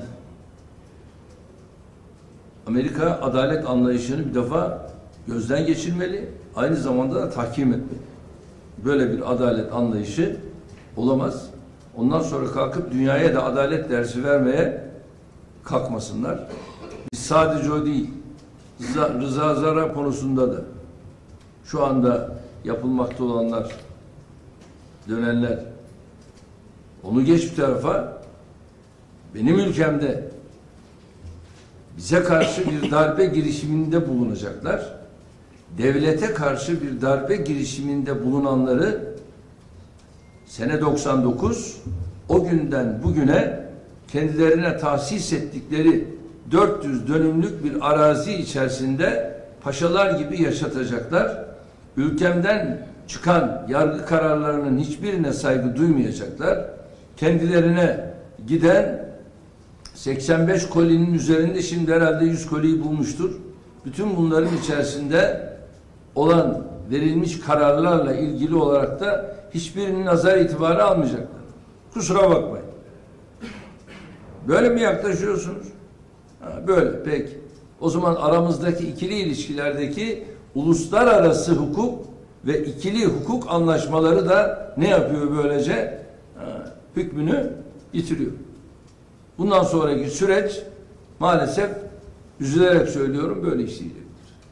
Amerika adalet anlayışını bir defa gözden geçirmeli, aynı zamanda da tahkim etmeli. Böyle bir adalet anlayışı olamaz. Ondan sonra kalkıp dünyaya da adalet dersi vermeye kalkmasınlar. Biz sadece o değil, Rıza Zarrab konusunda da şu anda yapılmakta olanlar, dönenler, onu geç bir tarafa, benim ülkemde bize karşı bir darbe girişiminde bulunacaklar. Devlete karşı bir darbe girişiminde bulunanları sene 99 o günden bugüne kendilerine tahsis ettikleri 400 dönümlük bir arazi içerisinde paşalar gibi yaşatacaklar. Ülkemden çıkan yargı kararlarının hiçbirine saygı duymayacaklar. Kendilerine giden 85 kolinin üzerinde şimdi herhalde 100 koliyi bulmuştur. Bütün bunların içerisinde olan verilmiş kararlarla ilgili olarak da hiçbirinin nazar itibarı almayacaklar. Kusura bakmayın. Böyle mi yaklaşıyorsunuz? Böyle peki. O zaman aramızdaki ikili ilişkilerdeki uluslararası hukuk ve ikili hukuk anlaşmaları da ne yapıyor böylece? Hükmünü yitiriyor. Bundan sonraki süreç maalesef üzülerek söylüyorum böyle işleyecektir.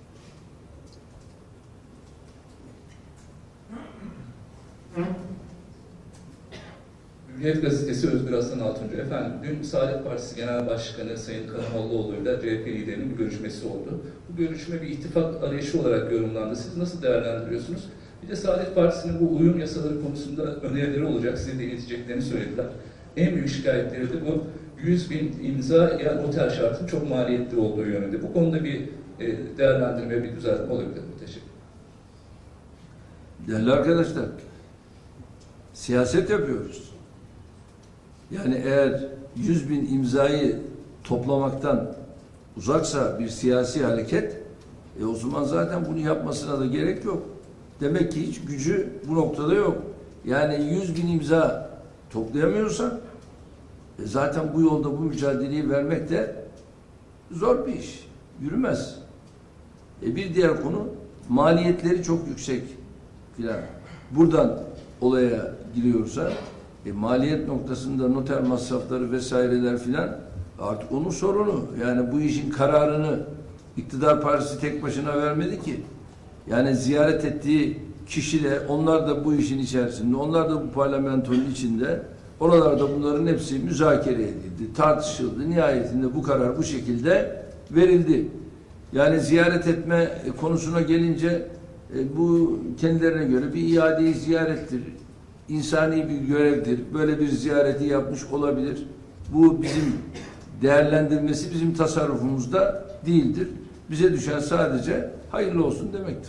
Hürriyet Gazetesi Özgür Aslan Altuncu. Efendim, dün Saadet Partisi Genel Başkanı Sayın Karamollaoğlu'yla CHP liderinin bir görüşmesi oldu. Bu görüşme bir ittifak arayışı olarak yorumlandı. Siz nasıl değerlendiriyorsunuz? Bir de Saadet Partisi'nin bu uyum yasaları konusunda önerileri olacak, size de ileteceklerini söylediler. En büyük şikayetleri de bu 100.000 imza ya noter şartının çok maliyetli olduğu yönünde. Bu konuda bir değerlendirme, bir düzeltme olabilir mi? Teşekkür ederim. Değerli arkadaşlar, siyaset yapıyoruz. Yani eğer 100.000 imzayı toplamaktan uzaksa bir siyasi hareket, o zaman zaten bunu yapmasına da gerek yok. Demek ki hiç gücü bu noktada yok. Yani 100.000 imza toplayamıyorsan zaten bu yolda bu mücadeleyi vermek de zor bir iş. Yürümez. Bir diğer konu maliyetleri çok yüksek filan. Buradan olaya giriyorsa maliyet noktasında noter masrafları vesaireler filan artık onun sorunu. Yani bu işin kararını iktidar partisi tek başına vermedi ki. Yani ziyaret ettiği kişiler, onlar da bu işin içerisinde, onlar da bu parlamentonun içinde. Oralarda bunların hepsi müzakere edildi, tartışıldı. Nihayetinde bu karar bu şekilde verildi. Yani ziyaret etme konusuna gelince bu kendilerine göre bir iade-i ziyarettir. İnsani bir görevdir. Böyle bir ziyareti yapmış olabilir. Bu bizim değerlendirmesi bizim tasarrufumuzda değildir. Bize düşen sadece hayırlı olsun demektir.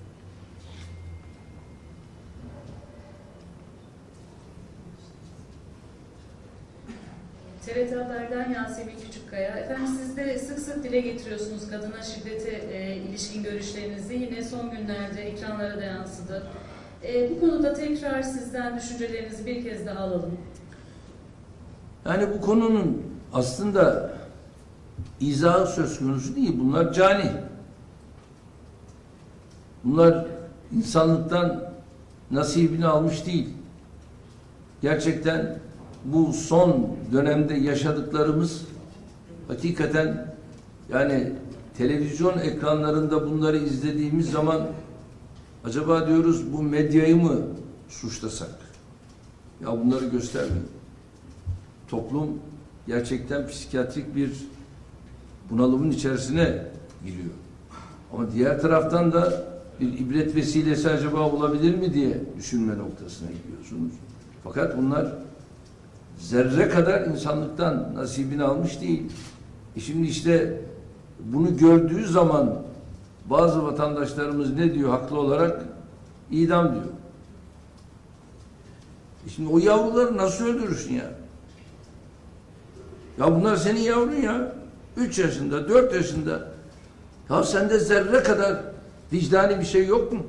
TRT Haber'den Yasemin Küçükkaya. Efendim siz de sık sık dile getiriyorsunuz kadına şiddete ilişkin görüşlerinizi. Yine son günlerde ekranlara da yansıdı. Bu konuda tekrar sizden düşüncelerinizi bir kez daha alalım. Yani bu konunun aslında izahı söz konusu değil. Bunlar cani. Bunlar insanlıktan nasibini almış değil. Gerçekten bu son dönemde yaşadıklarımız hakikaten yani televizyon ekranlarında bunları izlediğimiz zaman acaba diyoruz bu medyayı mı suçlasak? Ya bunları göstermeyin. Toplum gerçekten psikiyatrik bir bunalımın içerisine giriyor. Ama diğer taraftan da bir ibret vesilesi acaba olabilir mi diye düşünme noktasına gidiyorsunuz. Fakat bunlar zerre kadar insanlıktan nasibini almış değil. Şimdi işte bunu gördüğü zaman bazı vatandaşlarımız ne diyor haklı olarak? İdam diyor. Şimdi o yavruları nasıl öldürürsün ya? Ya bunlar senin yavrun ya. 3 yaşında, 4 yaşında. Ya sende zerre kadar vicdani bir şey yok mu?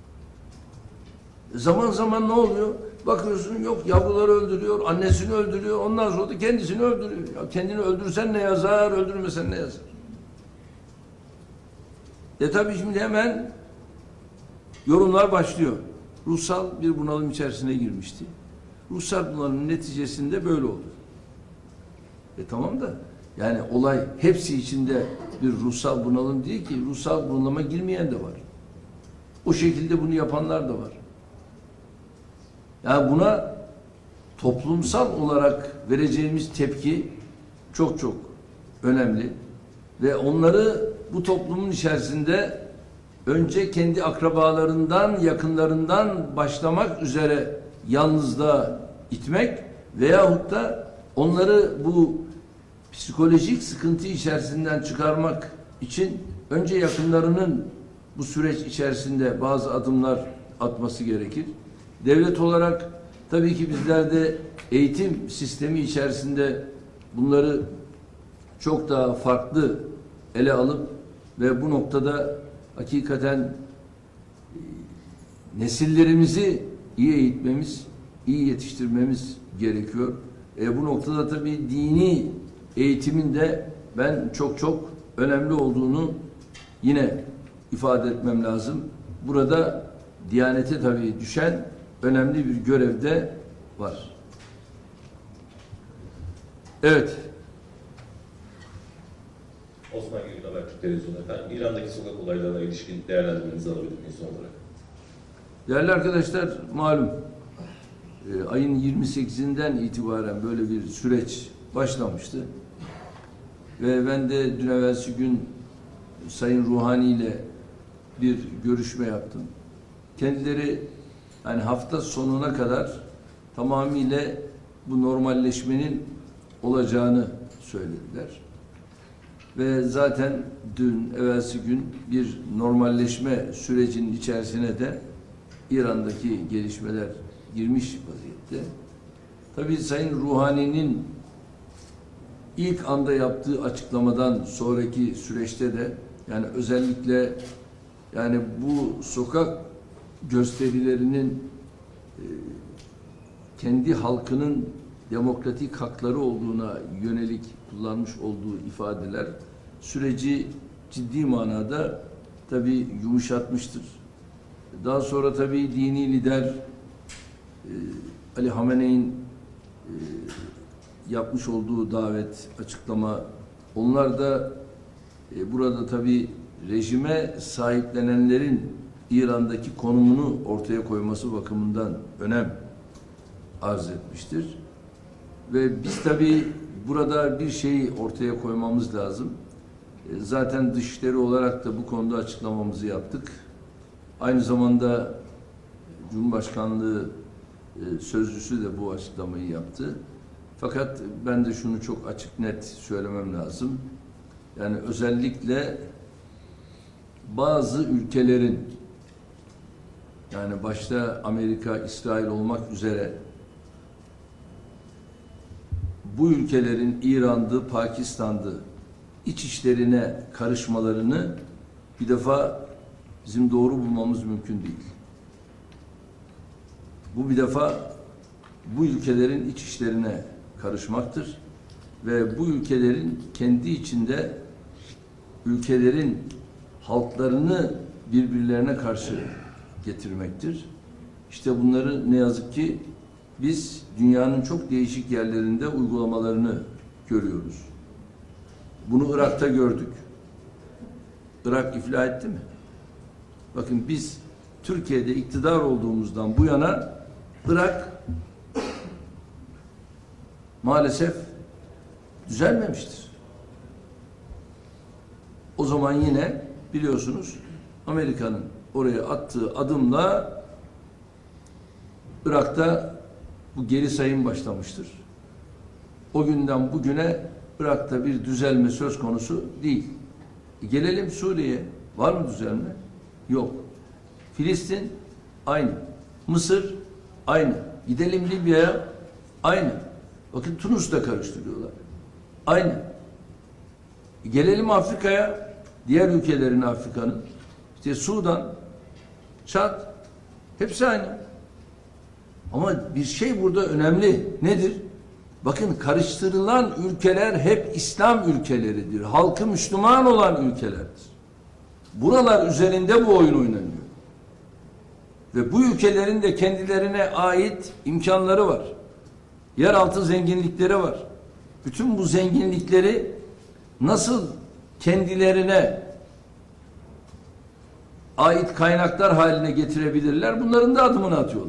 Zaman zaman ne oluyor? Bakıyorsun yok yavruları öldürüyor, annesini öldürüyor, ondan sonra da kendisini öldürüyor. Ya kendini öldürsen ne yazar, öldürmesen ne yazar? Tabii şimdi hemen yorumlar başlıyor. Ruhsal bir bunalım içerisine girmişti. Ruhsal bunalımın neticesinde böyle oldu. Tamam da yani olay hepsi içinde bir ruhsal bunalım değil ki. Ruhsal bunalıma girmeyen de var. O şekilde bunu yapanlar da var. Yani buna toplumsal olarak vereceğimiz tepki çok çok önemli. Ve onları bu toplumun içerisinde önce kendi akrabalarından, yakınlarından başlamak üzere yalnızlığa itmek veyahut da onları bu psikolojik sıkıntı içerisinden çıkarmak için önce yakınlarının bu süreç içerisinde bazı adımlar atması gerekir. Devlet olarak tabii ki bizler de eğitim sistemi içerisinde bunları çok daha farklı ele alıp ve bu noktada hakikaten nesillerimizi iyi eğitmemiz, iyi yetiştirmemiz gerekiyor. Bu noktada tabii dini eğitimin de ben çok çok önemli olduğunu yine ifade etmem lazım. Burada Diyanete tabii düşen önemli bir görev de var. Evet. Osman Gül'ün Habertürk Televizyonu efendim. İran'daki sokak olaylarına ilişkin değerlendirmenizi alabilir miyiz son olarak? Değerli arkadaşlar, malum ayın 28'inden itibaren böyle bir süreç başlamıştı. Ve ben de dün evvelsi gün Sayın Ruhani ile bir görüşme yaptım. Kendileri yani hafta sonuna kadar tamamıyla bu normalleşmenin olacağını söylediler. Ve zaten dün, evvelsi gün bir normalleşme sürecinin içerisine de İran'daki gelişmeler girmiş vaziyette. Tabii Sayın Ruhani'nin ilk anda yaptığı açıklamadan sonraki süreçte de yani özellikle yani bu sokak gösterilerinin kendi halkının demokratik hakları olduğuna yönelik kullanmış olduğu ifadeler süreci ciddi manada tabii yumuşatmıştır. Daha sonra tabii dini lider Ali Hamene'in yapmış olduğu davet, açıklama, onlar da burada tabii rejime sahiplenenlerin İran'daki konumunu ortaya koyması bakımından önem arz etmiştir. Ve biz tabii burada bir şeyi ortaya koymamız lazım. Zaten Dışişleri olarak da bu konuda açıklamamızı yaptık. Aynı zamanda Cumhurbaşkanlığı sözcüsü de bu açıklamayı yaptı. Fakat ben de şunu çok açık net söylemem lazım. Yani özellikle bazı ülkelerin yani başta Amerika, İsrail olmak üzere bu ülkelerin İran'dı, Pakistan'dı iç işlerine karışmalarını bir defa bizim doğru bulmamız mümkün değil. Bu bir defa bu ülkelerin iç işlerine karışmaktır ve bu ülkelerin kendi içinde ülkelerin halklarını birbirlerine karşı getirmektir. İşte bunları ne yazık ki biz dünyanın çok değişik yerlerinde uygulamalarını görüyoruz. Bunu Irak'ta gördük. Irak iflah etti mi? Bakın biz Türkiye'de iktidar olduğumuzdan bu yana Irak maalesef düzelmemiştir. O zaman yine biliyorsunuz Amerika'nın oraya attığı adımla Irak'ta bu geri sayım başlamıştır. O günden bugüne Irak'ta bir düzelme söz konusu değil. Gelelim Suriye'ye. Var mı düzelme? Yok. Filistin aynı. Mısır aynı. Gidelim Libya'ya aynı. Bakın Tunus'ta karıştırıyorlar. Aynı. Gelelim Afrika'ya, diğer ülkelerin Afrika'nın. İşte Sudan, Çad, hepsi aynı. Ama bir şey burada önemli. Nedir? Bakın karıştırılan ülkeler hep İslam ülkeleridir. Halkı Müslüman olan ülkelerdir. Buralar üzerinde bu oyun oynanıyor. Ve bu ülkelerin de kendilerine ait imkanları var. Yeraltı zenginlikleri var. Bütün bu zenginlikleri nasıl kendilerine ait kaynaklar haline getirebilirler? Bunların da adımını atıyorlar.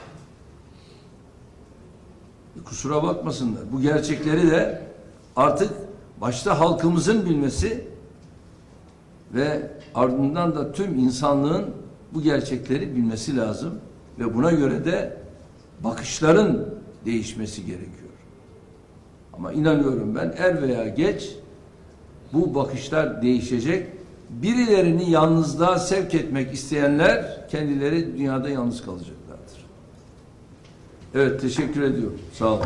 Kusura bakmasınlar. Bu gerçekleri de artık başta halkımızın bilmesi ve ardından da tüm insanlığın bu gerçekleri bilmesi lazım ve buna göre de bakışların değişmesi gerekiyor. Ama inanıyorum ben er veya geç bu bakışlar değişecek. Birilerini yalnızlığa sevk etmek isteyenler kendileri dünyada yalnız kalacaklardır. Evet, teşekkür ediyorum. Sağ olun.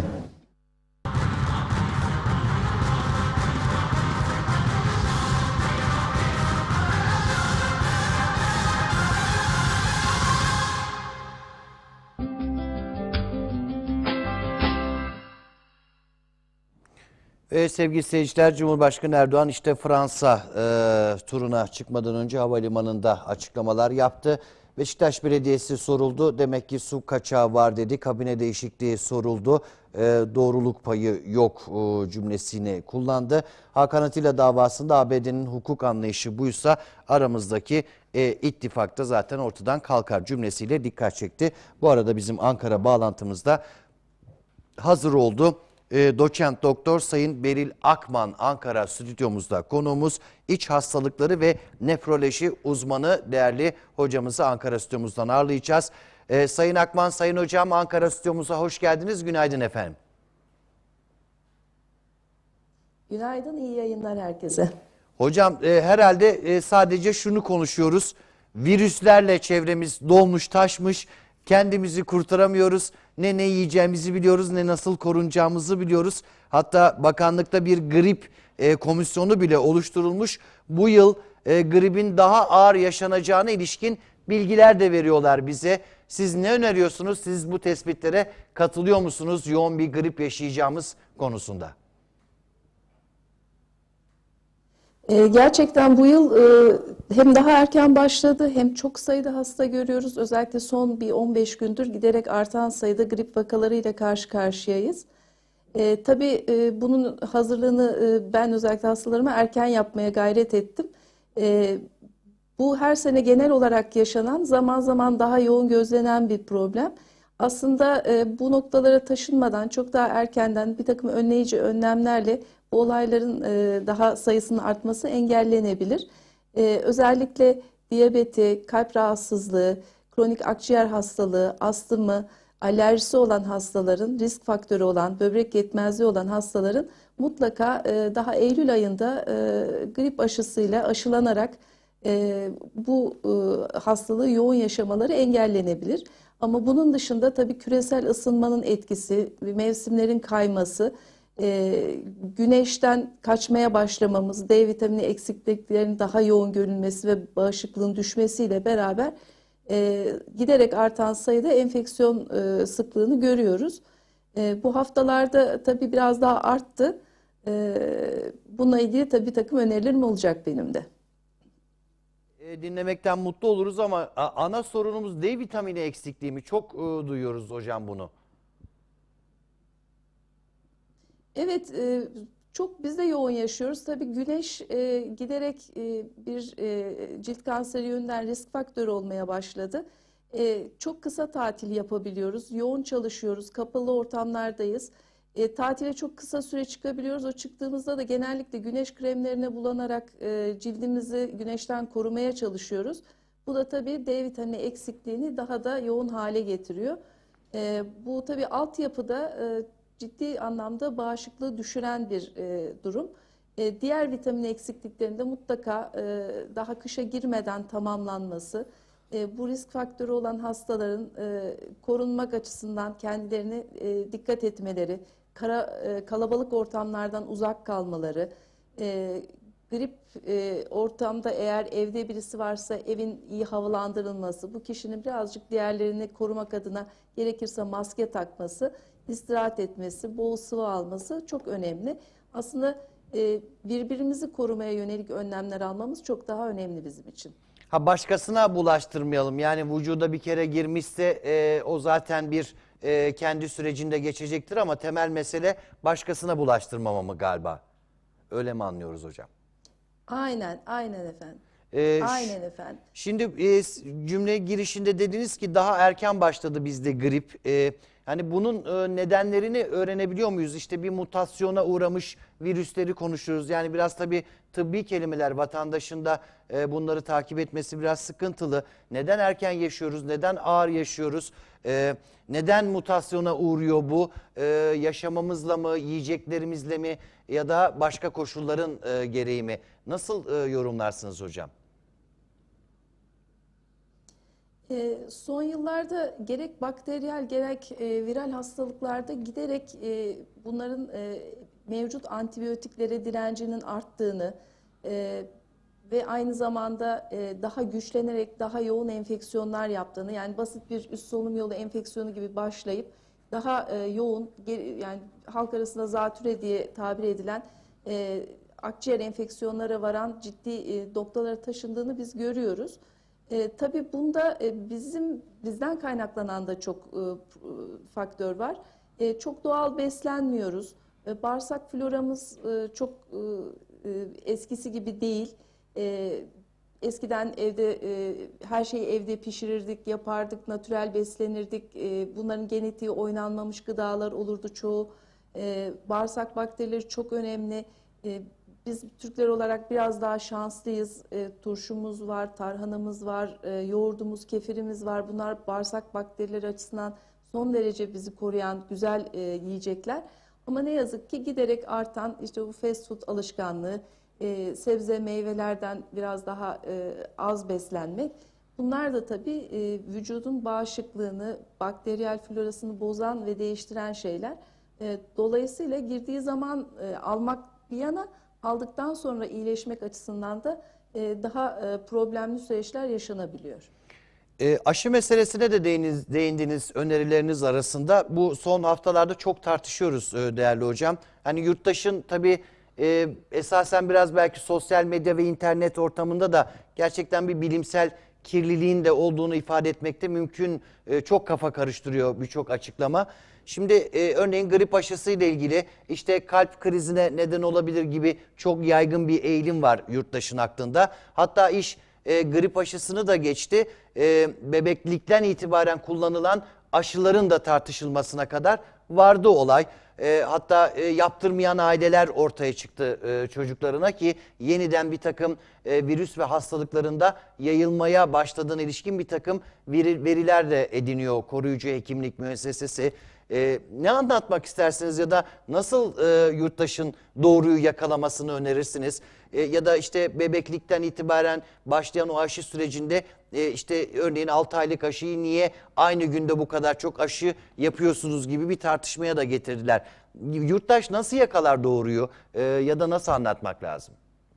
Sevgili seyirciler, Cumhurbaşkanı Erdoğan işte Fransa turuna çıkmadan önce havalimanında açıklamalar yaptı. Beşiktaş Belediyesi soruldu. Demek ki su kaçağı var dedi. Kabine değişikliği soruldu. Doğruluk payı yok cümlesini kullandı. Hakan Atilla davasında ABD'nin hukuk anlayışı buysa aramızdaki ittifak da zaten ortadan kalkar cümlesiyle dikkat çekti. Bu arada bizim Ankara bağlantımızda hazır oldu. Doçent Doktor Sayın Beril Akman Ankara stüdyomuzda konuğumuz, iç hastalıkları ve nefroloji uzmanı değerli hocamızı Ankara stüdyomuzdan ağırlayacağız. Sayın Akman, Sayın Hocam Ankara stüdyomuza hoş geldiniz. Günaydın efendim. Günaydın, iyi yayınlar herkese. Hocam herhalde sadece şunu konuşuyoruz. Virüslerle çevremiz dolmuş taşmış. Kendimizi kurtaramıyoruz. Ne yiyeceğimizi biliyoruz, ne nasıl korunacağımızı biliyoruz. Hatta bakanlıkta bir grip komisyonu bile oluşturulmuş. Bu yıl gripin daha ağır yaşanacağına ilişkin bilgiler de veriyorlar bize. Siz ne öneriyorsunuz? Siz bu tespitlere katılıyor musunuz yoğun bir grip yaşayacağımız konusunda? Gerçekten bu yıl hem daha erken başladı hem çok sayıda hasta görüyoruz. Özellikle son bir 15 gündür giderek artan sayıda grip vakalarıyla karşı karşıyayız. Tabii bunun hazırlığını ben özellikle hastalarıma erken yapmaya gayret ettim. Bu her sene genel olarak yaşanan, zaman zaman daha yoğun gözlenen bir problem. Aslında bu noktalara taşınmadan çok daha erkenden bir takım önleyici önlemlerle bu olayların daha sayısının artması engellenebilir. Özellikle diyabeti, kalp rahatsızlığı, kronik akciğer hastalığı, astımı, alerjisi olan hastaların, risk faktörü olan, böbrek yetmezliği olan hastaların mutlaka daha Eylül ayında grip aşısıyla aşılanarak bu hastalığı yoğun yaşamaları engellenebilir. Ama bunun dışında tabii küresel ısınmanın etkisi, mevsimlerin kayması, güneşten kaçmaya başlamamız, D vitamini eksikliklerinin daha yoğun görülmesi ve bağışıklığın düşmesiyle beraber giderek artan sayıda enfeksiyon sıklığını görüyoruz. Bu haftalarda tabii biraz daha arttı. Bununla ilgili tabii bir takım önerilerim olacak benim de. Dinlemekten mutlu oluruz ama ana sorunumuz D vitamini eksikliği mi? Çok duyuyoruz hocam bunu. Evet, çok biz de yoğun yaşıyoruz. Tabii güneş giderek bir cilt kanseri yönünden risk faktörü olmaya başladı. Çok kısa tatil yapabiliyoruz, yoğun çalışıyoruz, kapalı ortamlardayız. Tatile çok kısa süre çıkabiliyoruz. O çıktığımızda da genellikle güneş kremlerine bulanarak cildimizi güneşten korumaya çalışıyoruz. Bu da tabii D vitamini eksikliğini daha da yoğun hale getiriyor. Bu tabii altyapıda ciddi anlamda bağışıklığı düşüren bir durum. Diğer vitamin eksikliklerinde mutlaka daha kışa girmeden tamamlanması, bu risk faktörü olan hastaların korunmak açısından kendilerine dikkat etmeleri, kalabalık ortamlardan uzak kalmaları, grip ortamda eğer evde birisi varsa evin iyi havalandırılması, bu kişinin birazcık diğerlerini korumak adına gerekirse maske takması, istirahat etmesi, bol sıvı alması çok önemli. Aslında birbirimizi korumaya yönelik önlemler almamız çok daha önemli bizim için. Başkasına bulaştırmayalım. Yani vücuda bir kere girmişse o zaten bir kendi sürecinde geçecektir ama temel mesele başkasına bulaştırmamamı galiba. Öyle mi anlıyoruz hocam? Aynen efendim. Aynen efendim. Şimdi cümle girişinde dediniz ki daha erken başladı bizde grip. Yani bunun nedenlerini öğrenebiliyor muyuz? İşte bir mutasyona uğramış virüsleri konuşuyoruz. Yani biraz tabii tıbbi kelimeler, vatandaşın da bunları takip etmesi biraz sıkıntılı. Neden erken yaşıyoruz? Neden ağır yaşıyoruz? Neden mutasyona uğruyor bu? Yaşamamızla mı, yiyeceklerimizle mi ya da başka koşulların gereği mi? Nasıl yorumlarsınız hocam? Son yıllarda gerek bakteriyel gerek viral hastalıklarda giderek bunların mevcut antibiyotiklere direncinin arttığını ve aynı zamanda daha güçlenerek daha yoğun enfeksiyonlar yaptığını, yani basit bir üst solunum yolu enfeksiyonu gibi başlayıp daha yoğun, yani halk arasında zatürre diye tabir edilen akciğer enfeksiyonlara varan ciddi noktalara taşındığını biz görüyoruz. Tabii bunda bizden kaynaklanan da çok faktör var. Çok doğal beslenmiyoruz. Bağırsak floramız çok eskisi gibi değil. Eskiden evde her şeyi evde pişirirdik, yapardık, natürel beslenirdik. Bunların genetiği oynanmamış gıdalar olurdu çoğu. Bağırsak bakterileri çok önemli. Biz Türkler olarak biraz daha şanslıyız. Turşumuz var, tarhanamız var, yoğurdumuz, kefirimiz var. Bunlar bağırsak bakterileri açısından son derece bizi koruyan güzel yiyecekler. Ama ne yazık ki giderek artan işte bu fast food alışkanlığı, sebze meyvelerden biraz daha az beslenmek, bunlar da tabii vücudun bağışıklığını, bakteriyel florasını bozan ve değiştiren şeyler. Dolayısıyla girdiği zaman almak bir yana, aldıktan sonra iyileşmek açısından da daha problemli süreçler yaşanabiliyor. Aşı meselesine de değindiniz önerileriniz arasında. Bu son haftalarda çok tartışıyoruz değerli hocam. Hani yurttaşın tabii esasen biraz belki sosyal medya ve internet ortamında da gerçekten bir bilimsel kirliliğin de olduğunu ifade etmekte mümkün. Çok kafa karıştırıyor birçok açıklama. Şimdi örneğin grip aşısı ile ilgili işte kalp krizine neden olabilir gibi çok yaygın bir eğilim var yurttaşın aklında. Hatta iş grip aşısını da geçti. Bebeklikten itibaren kullanılan aşıların da tartışılmasına kadar vardı olay. Hatta yaptırmayan aileler ortaya çıktı çocuklarına ki yeniden bir takım virüs ve hastalıklarında yayılmaya başladığına ilişkin bir takım veriler de ediniyor koruyucu hekimlik müessesesi. Ne anlatmak istersiniz ya da nasıl yurttaşın doğruyu yakalamasını önerirsiniz? Ya da işte bebeklikten itibaren başlayan o aşı sürecinde işte örneğin 6 aylık aşıyı niye aynı günde bu kadar çok aşı yapıyorsunuz gibi bir tartışmaya da getirdiler. Yurttaş nasıl yakalar doğruyu ya da nasıl anlatmak lazım?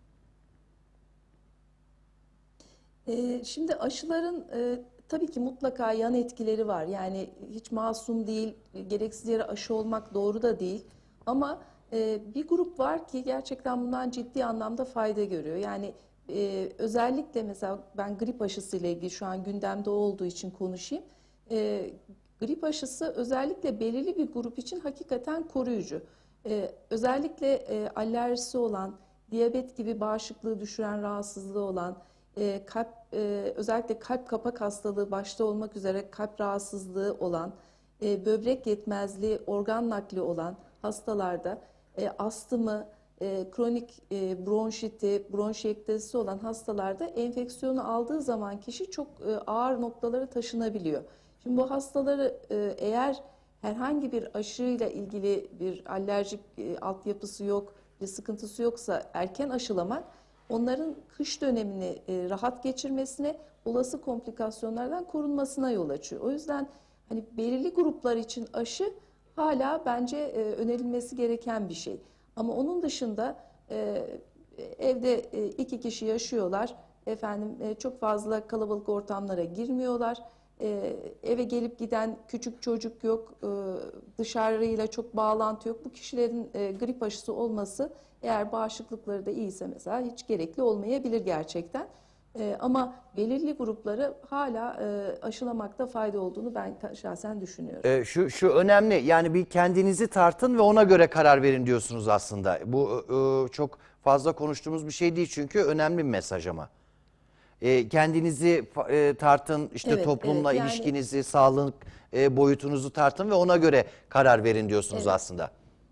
Şimdi aşıların tabii ki mutlaka yan etkileri var. Yani hiç masum değil, gereksiz yere aşı olmak doğru da değil. Ama bir grup var ki gerçekten bundan ciddi anlamda fayda görüyor. Yani özellikle mesela ben grip aşısı ile ilgili şu an gündemde olduğu için konuşayım. Grip aşısı özellikle belirli bir grup için hakikaten koruyucu. Özellikle alerjisi olan, diyabet gibi bağışıklığı düşüren rahatsızlığı olan, özellikle kalp kapak hastalığı başta olmak üzere kalp rahatsızlığı olan, böbrek yetmezliği, organ nakli olan hastalarda, astımı, kronik bronşiti, bronşiyektezisi olan hastalarda enfeksiyonu aldığı zaman kişi çok ağır noktalara taşınabiliyor. Şimdi bu hastaları eğer herhangi bir aşıyla ilgili bir alerjik altyapısı yok, bir sıkıntısı yoksa erken aşılamak, onların kış dönemini rahat geçirmesine, olası komplikasyonlardan korunmasına yol açıyor. O yüzden hani belirli gruplar için aşı hala bence önerilmesi gereken bir şey. Ama onun dışında evde 2 kişi yaşıyorlar, çok fazla kalabalık ortamlara girmiyorlar. Eve gelip giden küçük çocuk yok, dışarıyla çok bağlantı yok. Bu kişilerin grip aşısı olması, eğer bağışıklıkları da iyiyse mesela, hiç gerekli olmayabilir gerçekten. Ama belirli grupları hala aşılamakta fayda olduğunu ben şahsen düşünüyorum. Şu önemli, yani bir kendinizi tartın ve ona göre karar verin diyorsunuz aslında. Bu çok fazla konuştuğumuz bir şey değil çünkü önemli bir mesaj ama. Kendinizi tartın, işte Evet, toplumla evet, yani ilişkinizi, sağlık boyutunuzu tartın ve ona göre karar verin diyorsunuz Evet. aslında.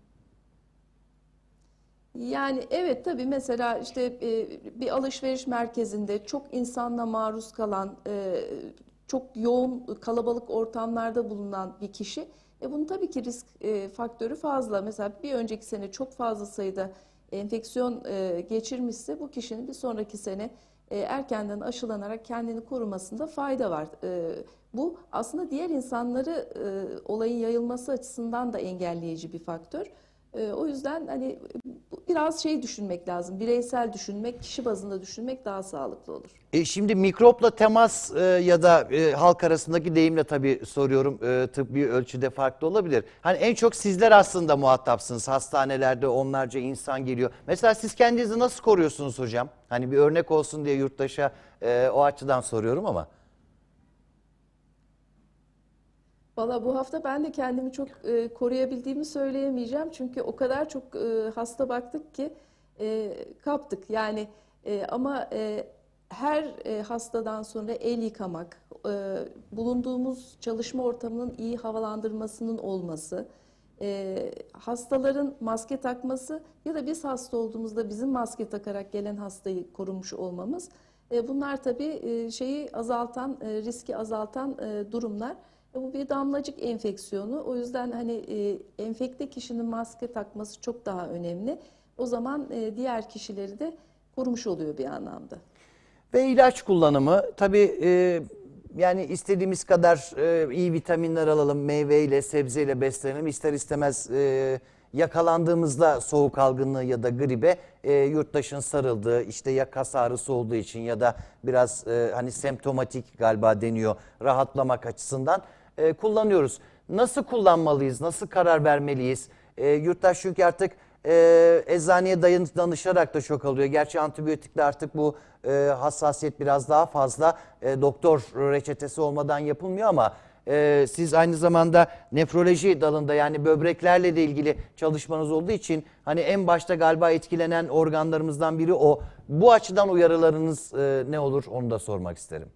Yani evet, tabii mesela işte bir alışveriş merkezinde çok insanla maruz kalan, çok yoğun kalabalık ortamlarda bulunan bir kişi, bunun tabii ki risk faktörü fazla. Mesela bir önceki sene çok fazla sayıda enfeksiyon geçirmişse, bu kişinin bir sonraki sene erkenden aşılanarak kendini korumasında fayda var. Bu aslında diğer insanları olayın yayılması açısından da engelleyici bir faktör. O yüzden hani biraz düşünmek lazım. Bireysel düşünmek, kişi bazında düşünmek daha sağlıklı olur. Şimdi mikropla temas ya da halk arasındaki deyimle tabii soruyorum, tıbbi ölçüde farklı olabilir. Hani en çok sizler aslında muhatapsınız. Hastanelerde onlarca insan geliyor. Mesela siz kendinizi nasıl koruyorsunuz hocam? Hani bir örnek olsun diye yurttaşa o açıdan soruyorum ama. Valla bu hafta ben de kendimi çok koruyabildiğimi söyleyemeyeceğim. Çünkü o kadar çok hasta baktık ki kaptık. Yani ama her hastadan sonra el yıkamak, bulunduğumuz çalışma ortamının iyi havalandırmasının olması, hastaların maske takması ya da biz hasta olduğumuzda bizim maske takarak gelen hastayı korumuş olmamız, bunlar tabii riski azaltan durumlar. Bu bir damlacık enfeksiyonu. O yüzden hani enfekte kişinin maske takması çok daha önemli. O zaman diğer kişileri de korumuş oluyor bir anlamda. Ve ilaç kullanımı tabii yani istediğimiz kadar iyi vitaminler alalım, meyveyle, sebzeyle beslenelim. İster istemez yakalandığımızda soğuk algınlığı ya da gribe yurttaşın sarıldığı, işte ya kas ağrısı olduğu için ya da biraz hani semptomatik galiba deniyor, rahatlamak açısından kullanıyoruz. Nasıl kullanmalıyız, nasıl karar vermeliyiz? Yurttaş çünkü artık eczaneye danışarak da çok alıyor. Gerçi antibiyotikle artık bu hassasiyet biraz daha fazla. Doktor reçetesi olmadan yapılmıyor ama siz aynı zamanda nefroloji dalında, yani böbreklerle de ilgili çalışmanız olduğu için hani en başta galiba etkilenen organlarımızdan biri o. Bu açıdan uyarılarınız ne olur, onu da sormak isterim.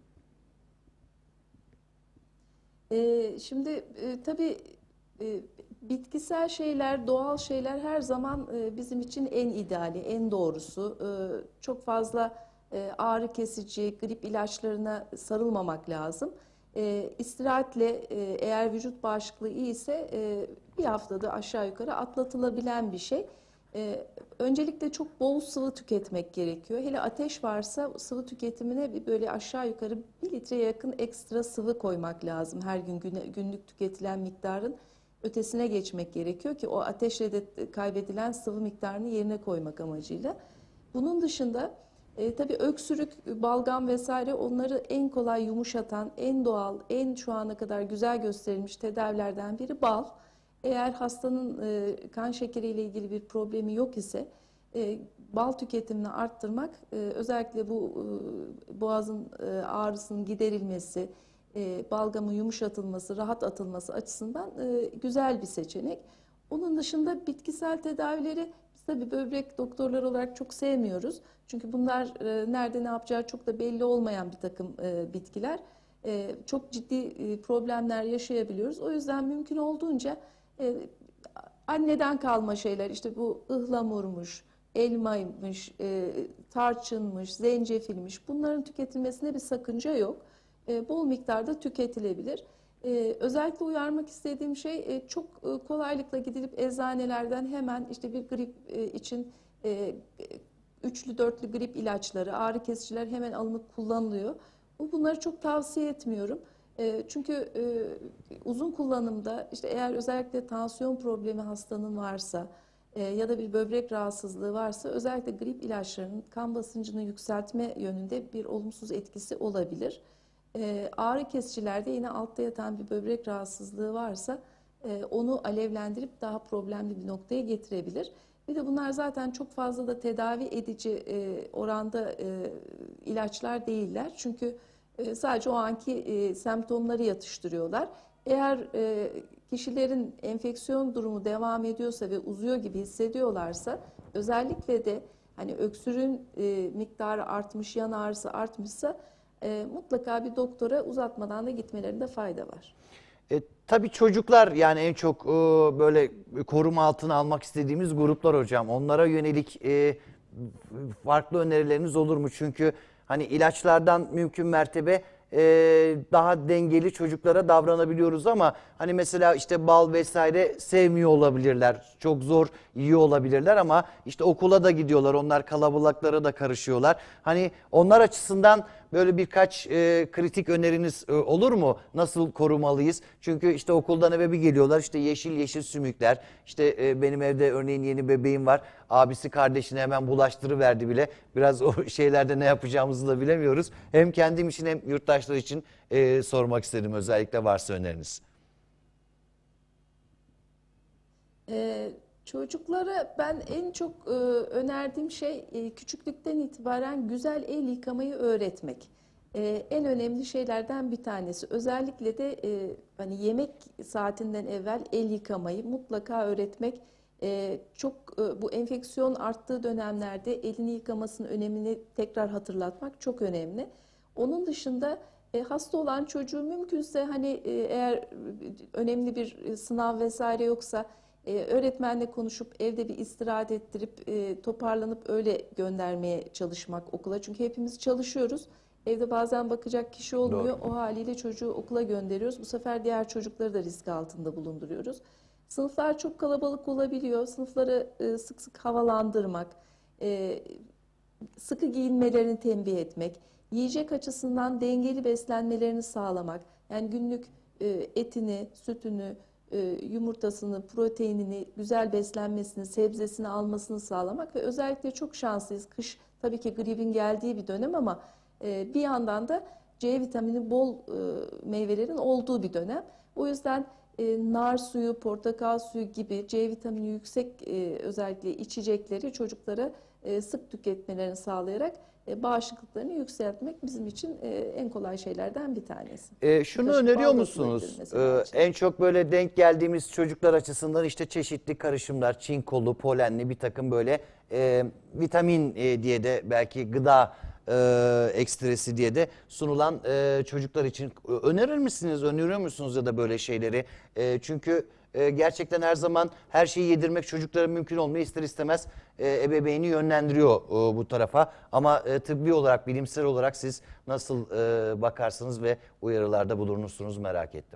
Şimdi tabii bitkisel şeyler, doğal şeyler her zaman bizim için en ideali, en doğrusu. Çok fazla ağrı kesici, grip ilaçlarına sarılmamak lazım. İstirahatle eğer vücut bağışıklığı iyi ise bir haftada aşağı yukarı atlatılabilen bir şey. Öncelikle çok bol sıvı tüketmek gerekiyor. Hele ateş varsa sıvı tüketimine bir böyle aşağı yukarı 1 litreye yakın ekstra sıvı koymak lazım. Her gün günlük tüketilen miktarın ötesine geçmek gerekiyor ki o ateşle de kaybedilen sıvı miktarını yerine koymak amacıyla. Bunun dışında tabii öksürük, balgam vesaire, onları en kolay yumuşatan, en doğal, en şu ana kadar güzel gösterilmiş tedavilerden biri bal. Eğer hastanın kan şekeriyle ilgili bir problemi yok ise bal tüketimini arttırmak özellikle bu boğazın ağrısının giderilmesi, balgamın yumuşatılması, rahat atılması açısından güzel bir seçenek. Onun dışında bitkisel tedavileri biz tabii böbrek doktorları olarak çok sevmiyoruz. Çünkü bunlar nerede ne yapacağı çok da belli olmayan bir takım bitkiler. Çok ciddi problemler yaşayabiliyoruz. O yüzden mümkün olduğunca anneden kalma şeyler, işte bu ıhlamurmuş, elmaymış, tarçınmış, zencefilmiş, bunların tüketilmesine bir sakınca yok. Bol miktarda tüketilebilir. Özellikle uyarmak istediğim şey çok kolaylıkla gidilip eczanelerden hemen işte bir grip için üçlü dörtlü grip ilaçları, ağrı kesiciler hemen alınıp kullanılıyor. Bunları çok tavsiye etmiyorum. Çünkü uzun kullanımda işte eğer özellikle tansiyon problemi hastanın varsa ya da bir böbrek rahatsızlığı varsa özellikle grip ilaçlarının kan basıncını yükseltme yönünde bir olumsuz etkisi olabilir. Ağrı kesicilerde yine altta yatan bir böbrek rahatsızlığı varsa onu alevlendirip daha problemli bir noktaya getirebilir. Bir de bunlar zaten çok fazla da tedavi edici oranda ilaçlar değiller. Çünkü sadece o anki semptomları yatıştırıyorlar. Eğer kişilerin enfeksiyon durumu devam ediyorsa ve uzuyor gibi hissediyorlarsa, özellikle de hani öksürüğün miktarı artmış, yan ağrısı artmışsa mutlaka bir doktora uzatmadan da gitmelerinde fayda var. Tabii çocuklar yani en çok böyle koruma altına almak istediğimiz gruplar hocam. Onlara yönelik farklı önerileriniz olur mu? Çünkü hani ilaçlardan mümkün mertebe daha dengeli çocuklara davranabiliyoruz ama hani mesela işte bal vesaire sevmiyor olabilirler. Çok zor yiyor olabilirler ama işte okula da gidiyorlar. Onlar kalabalıklara da karışıyorlar. Hani onlar açısından böyle birkaç kritik öneriniz olur mu? Nasıl korumalıyız? Çünkü işte okuldan eve bir geliyorlar, işte yeşil yeşil sümükler. İşte benim evde örneğin yeni bebeğim var. Abisi kardeşine hemen bulaştırıverdi bile. Biraz o şeylerde ne yapacağımızı da bilemiyoruz. Hem kendim için hem yurttaşlar için sormak istedim, özellikle varsa öneriniz. Çocuklara ben en çok önerdiğim şey küçüklükten itibaren güzel el yıkamayı öğretmek. En önemli şeylerden bir tanesi. Özellikle de hani yemek saatinden evvel el yıkamayı mutlaka öğretmek. Çok bu enfeksiyon arttığı dönemlerde elini yıkamasının önemini tekrar hatırlatmak çok önemli. Onun dışında hasta olan çocuğu mümkünse hani eğer önemli bir sınav vesaire yoksa öğretmenle konuşup evde bir istirahat ettirip toparlanıp öyle göndermeye çalışmak okula. Çünkü hepimiz çalışıyoruz. Evde bazen bakacak kişi olmuyor. O haliyle çocuğu okula gönderiyoruz. Bu sefer diğer çocukları da risk altında bulunduruyoruz. Sınıflar çok kalabalık olabiliyor. Sınıfları sık sık havalandırmak, sıkı giyinmelerini tembih etmek, yiyecek açısından dengeli beslenmelerini sağlamak. Yani günlük etini, sütünü, yumurtasını, proteinini, güzel beslenmesini, sebzesini almasını sağlamak ve özellikle çok şanslıyız. Kış tabii ki gripin geldiği bir dönem ama bir yandan da C vitamini bol meyvelerin olduğu bir dönem. O yüzden nar suyu, portakal suyu gibi C vitamini yüksek özellikle içecekleri çocuklara sık tüketmelerini sağlayarak bağışıklıklarını yükseltmek bizim için en kolay şeylerden bir tanesi. Şunu Kaşık öneriyor bal da musunuz? sürekli mesela En çok böyle denk geldiğimiz çocuklar açısından işte çeşitli karışımlar, çinkollu, polenli bir takım böyle vitamin diye de belki gıda ekstresi diye de sunulan çocuklar için önerir misiniz, öneriyor musunuz ya da böyle şeyleri? Çünkü gerçekten her zaman her şeyi yedirmek çocuklara mümkün olmuyor. İster istemez ebeveyni yönlendiriyor bu tarafa. Ama tıbbi olarak, bilimsel olarak siz nasıl bakarsınız ve uyarılarda bulunursunuz merak ettim.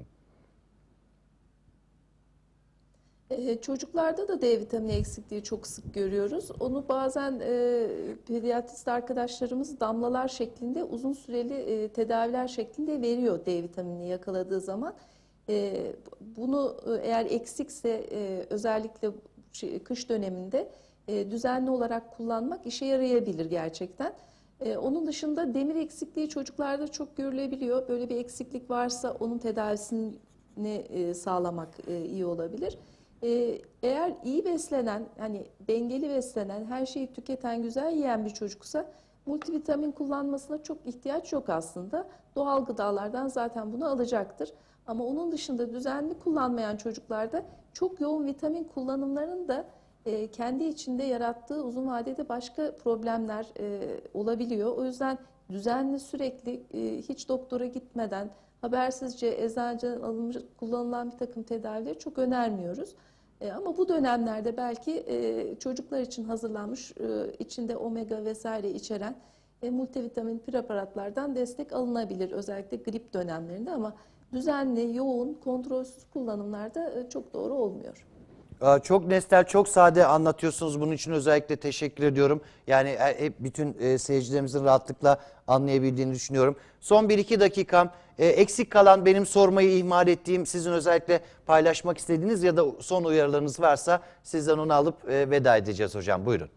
Çocuklarda da D vitamini eksikliği çok sık görüyoruz. Onu bazen pediatrist arkadaşlarımız damlalar şeklinde uzun süreli tedaviler şeklinde veriyor D vitaminini yakaladığı zaman. Bunu eğer eksikse özellikle kış döneminde düzenli olarak kullanmak işe yarayabilir gerçekten. Onun dışında demir eksikliği çocuklarda çok görülebiliyor. Böyle bir eksiklik varsa onun tedavisini sağlamak iyi olabilir. Eğer iyi beslenen, hani dengeli beslenen, her şeyi tüketen, güzel yiyen bir çocuksa multivitamin kullanmasına çok ihtiyaç yok aslında. Doğal gıdalardan zaten bunu alacaktır. Ama onun dışında düzenli kullanmayan çocuklarda çok yoğun vitamin kullanımlarının da kendi içinde yarattığı uzun vadede başka problemler olabiliyor. O yüzden düzenli sürekli hiç doktora gitmeden habersizce eczaneden alınmış kullanılan bir takım tedavileri çok önermiyoruz. Ama bu dönemlerde belki çocuklar için hazırlanmış içinde omega vesaire içeren multivitamin preparatlardan destek alınabilir özellikle grip dönemlerinde ama düzenli, yoğun, kontrolsüz kullanımlarda çok doğru olmuyor. Çok nesnel, çok sade anlatıyorsunuz. Bunun için özellikle teşekkür ediyorum. Yani bütün seyircilerimizin rahatlıkla anlayabildiğini düşünüyorum. Son 1-2 dakikam. Eksik kalan, benim sormayı ihmal ettiğim, sizin özellikle paylaşmak istediğiniz ya da son uyarılarınız varsa sizden onu alıp veda edeceğiz hocam. Buyurun.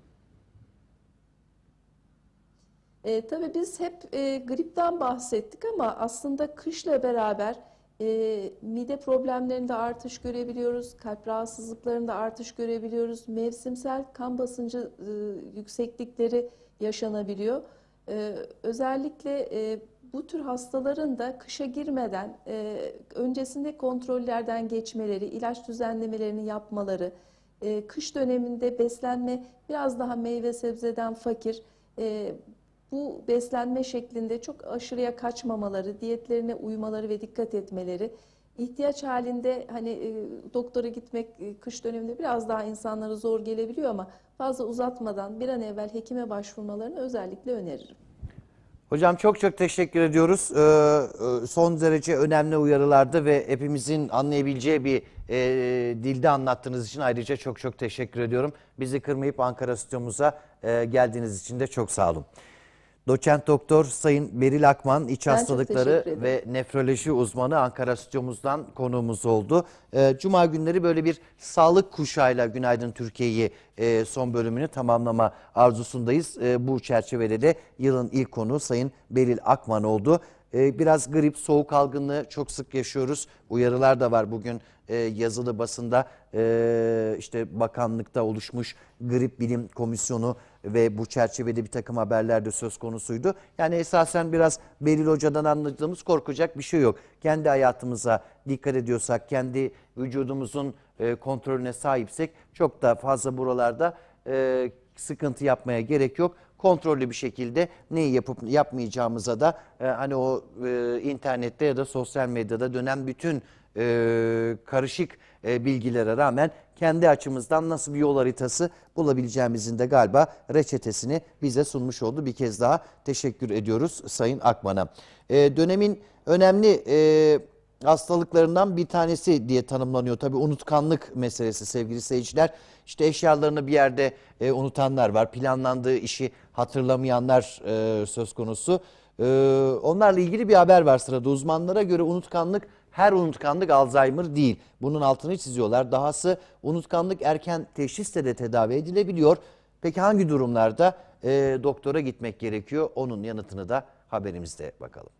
Tabii biz hep gripten bahsettik ama aslında kışla beraber mide problemlerinde artış görebiliyoruz, kalp rahatsızlıklarında artış görebiliyoruz, mevsimsel kan basıncı yükseklikleri yaşanabiliyor. Özellikle bu tür hastaların da kışa girmeden öncesinde kontrollerden geçmeleri, ilaç düzenlemelerini yapmaları, kış döneminde beslenme biraz daha meyve sebzeden fakir, bu beslenme şeklinde çok aşırıya kaçmamaları, diyetlerine uymaları ve dikkat etmeleri, ihtiyaç halinde hani doktora gitmek kış döneminde biraz daha insanlara zor gelebiliyor ama fazla uzatmadan bir an evvel hekime başvurmalarını özellikle öneririm. Hocam çok teşekkür ediyoruz. Son derece önemli uyarılardı ve hepimizin anlayabileceği bir dilde anlattığınız için ayrıca çok teşekkür ediyorum. Bizi kırmayıp Ankara stüdyomuza geldiğiniz için de çok sağ olun. Doçent Doktor Sayın Beril Akman, iç hastalıkları ve nefroloji uzmanı Ankara stüdyomuzdan konuğumuz oldu. Cuma günleri böyle bir sağlık kuşağıyla Günaydın Türkiye'yi son bölümünü tamamlama arzusundayız. Bu çerçevede de yılın ilk konuğu Sayın Beril Akman oldu. Biraz grip, soğuk algınlığı çok sık yaşıyoruz. Uyarılar da var bugün yazılı basında. İşte bakanlıkta oluşmuş grip bilim komisyonu ve bu çerçevede bir takım haberler de söz konusuydu. Yani esasen biraz Beril Hoca'dan anladığımız korkacak bir şey yok. Kendi hayatımıza dikkat ediyorsak, kendi vücudumuzun kontrolüne sahipsek çok da fazla buralarda sıkıntı yapmaya gerek yok. Kontrollü bir şekilde neyi yapıp yapmayacağımıza da hani o internette ya da sosyal medyada dönen bütün karışık bilgilere rağmen kendi açımızdan nasıl bir yol haritası bulabileceğimizin de galiba reçetesini bize sunmuş oldu. Bir kez daha teşekkür ediyoruz Sayın Akman'a. Dönemin önemli hastalıklarından bir tanesi diye tanımlanıyor. Tabii unutkanlık meselesi sevgili seyirciler. İşte eşyalarını bir yerde unutanlar var. Planlandığı işi hatırlamayanlar söz konusu. Onlarla ilgili bir haber var sırada. Uzmanlara göre unutkanlık, her unutkanlık Alzheimer değil. Bunun altını çiziyorlar. Dahası unutkanlık erken teşhisle de tedavi edilebiliyor. Peki hangi durumlarda doktora gitmek gerekiyor? Onun yanıtını da haberimizde bakalım.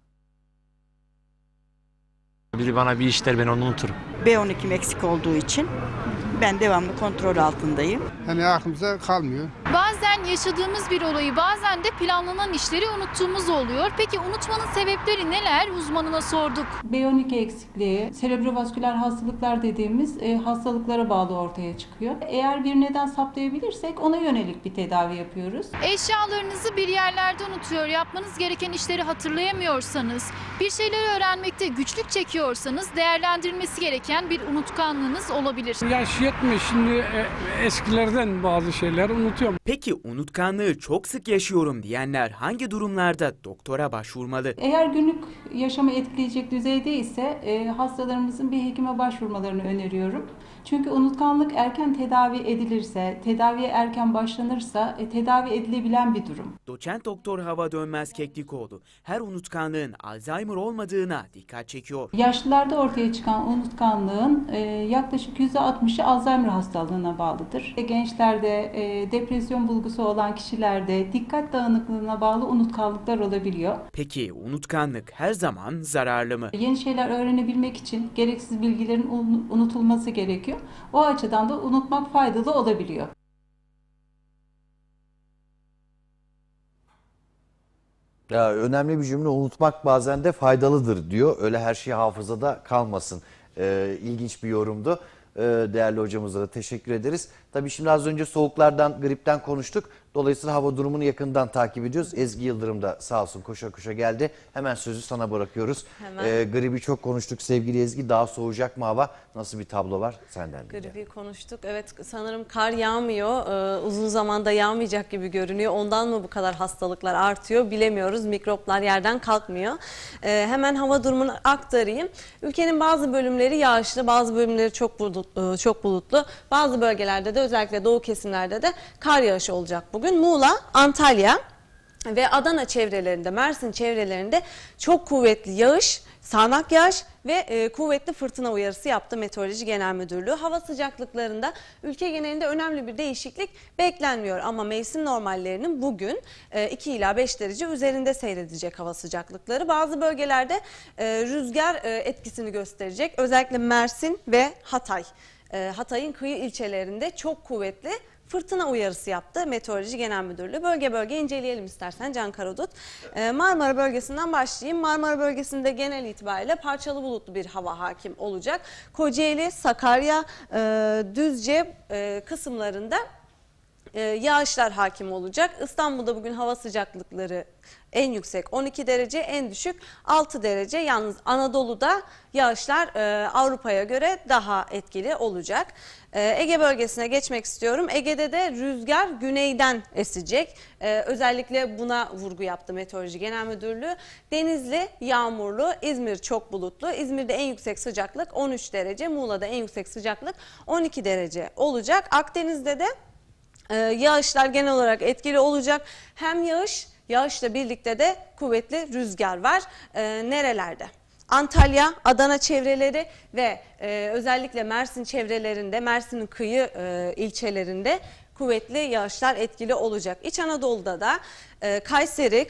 Biri bana bir iş der, ben onu unuturum. B12'm eksik olduğu için ben devamlı kontrol altındayım. Hani aklımıza kalmıyor. Bazen yaşadığımız bir olayı, bazen de planlanan işleri unuttuğumuz oluyor. Peki unutmanın sebepleri neler? Uzmanına sorduk. B12 eksikliği, serebrovasküler hastalıklar dediğimiz hastalıklara bağlı ortaya çıkıyor. Eğer bir neden saptayabilirsek ona yönelik bir tedavi yapıyoruz. Eşyalarınızı bir yerlerde unutuyor, yapmanız gereken işleri hatırlayamıyorsanız, bir şeyleri öğrenmekte güçlük çekiyorsanız değerlendirilmesi gereken bir unutkanlığınız olabilir. Yaş yetmiş, şimdi eskilerden bazı şeyler unutuyorum. Peki unutkanlığı çok sık yaşıyorum diyenler hangi durumlarda doktora başvurmalı? Eğer günlük yaşamı etkileyecek düzeyde ise hastalarımızın bir hekime başvurmalarını öneriyorum. Çünkü unutkanlık erken tedavi edilirse, tedaviye erken başlanırsa tedavi edilebilen bir durum. Doçent Doktor Hava Dönmez Keklikoğlu her unutkanlığın Alzheimer olmadığına dikkat çekiyor. Yaşlılarda ortaya çıkan unutkanlığın yaklaşık %60'ı Alzheimer hastalığına bağlıdır. Gençlerde, depresyon bulgusu olan kişilerde dikkat dağınıklığına bağlı unutkanlıklar olabiliyor. Peki unutkanlık her zaman zararlı mı? Yeni şeyler öğrenebilmek için gereksiz bilgilerin unutulması gerekiyor. O açıdan da unutmak faydalı olabiliyor. Ya, önemli bir cümle, unutmak bazen de faydalıdır diyor. Öyle her şey hafızada kalmasın. İlginç bir yorumdu. Değerli hocamıza da teşekkür ederiz. Tabii şimdi az önce soğuklardan, gripten konuştuk. Dolayısıyla hava durumunu yakından takip ediyoruz. Ezgi Yıldırım da sağ olsun koşa koşa geldi. Hemen sözü sana bırakıyoruz. Gribi çok konuştuk sevgili Ezgi. Daha soğuyacak mı hava? Nasıl bir tablo var? Senden dinleyelim. Gribi konuştuk. Evet, sanırım kar yağmıyor. Uzun zamanda yağmayacak gibi görünüyor. Ondan mı bu kadar hastalıklar artıyor bilemiyoruz. Mikroplar yerden kalkmıyor. Hemen hava durumunu aktarayım. Ülkenin bazı bölümleri yağışlı, bazı bölümleri çok bulutlu. Bazı bölgelerde de, özellikle doğu kesimlerde de kar yağışı olacak bugün. Muğla, Antalya ve Adana çevrelerinde, Mersin çevrelerinde çok kuvvetli yağış, sağanak yağış ve kuvvetli fırtına uyarısı yaptı Meteoroloji Genel Müdürlüğü. Hava sıcaklıklarında ülke genelinde önemli bir değişiklik beklenmiyor ama mevsim normallerinin bugün 2 ila 5 derece üzerinde seyredecek hava sıcaklıkları. Bazı bölgelerde rüzgar etkisini gösterecek. Özellikle Mersin ve Hatay. Hatay'ın kıyı ilçelerinde çok kuvvetli fırtına uyarısı yaptı Meteoroloji Genel Müdürlüğü. Bölge bölge inceleyelim istersen Can Karadut. Marmara bölgesinden başlayayım. Marmara bölgesinde genel itibariyle parçalı bulutlu bir hava hakim olacak. Kocaeli, Sakarya, Düzce kısımlarında yağışlar hakim olacak. İstanbul'da bugün hava sıcaklıkları en yüksek 12 derece, en düşük 6 derece. Yalnız Anadolu'da yağışlar Avrupa'ya göre daha etkili olacak. Ege bölgesine geçmek istiyorum. Ege'de de rüzgar güneyden esecek. Özellikle buna vurgu yaptı Meteoroloji Genel Müdürlüğü. Denizli yağmurlu, İzmir çok bulutlu. İzmir'de en yüksek sıcaklık 13 derece, Muğla'da en yüksek sıcaklık 12 derece olacak. Akdeniz'de de yağışlar genel olarak etkili olacak. Hem yağışla birlikte de kuvvetli rüzgar var. Nerelerde? Antalya, Adana çevreleri ve özellikle Mersin çevrelerinde, Mersin'in kıyı ilçelerinde kuvvetli yağışlar etkili olacak. İç Anadolu'da da Kayseri,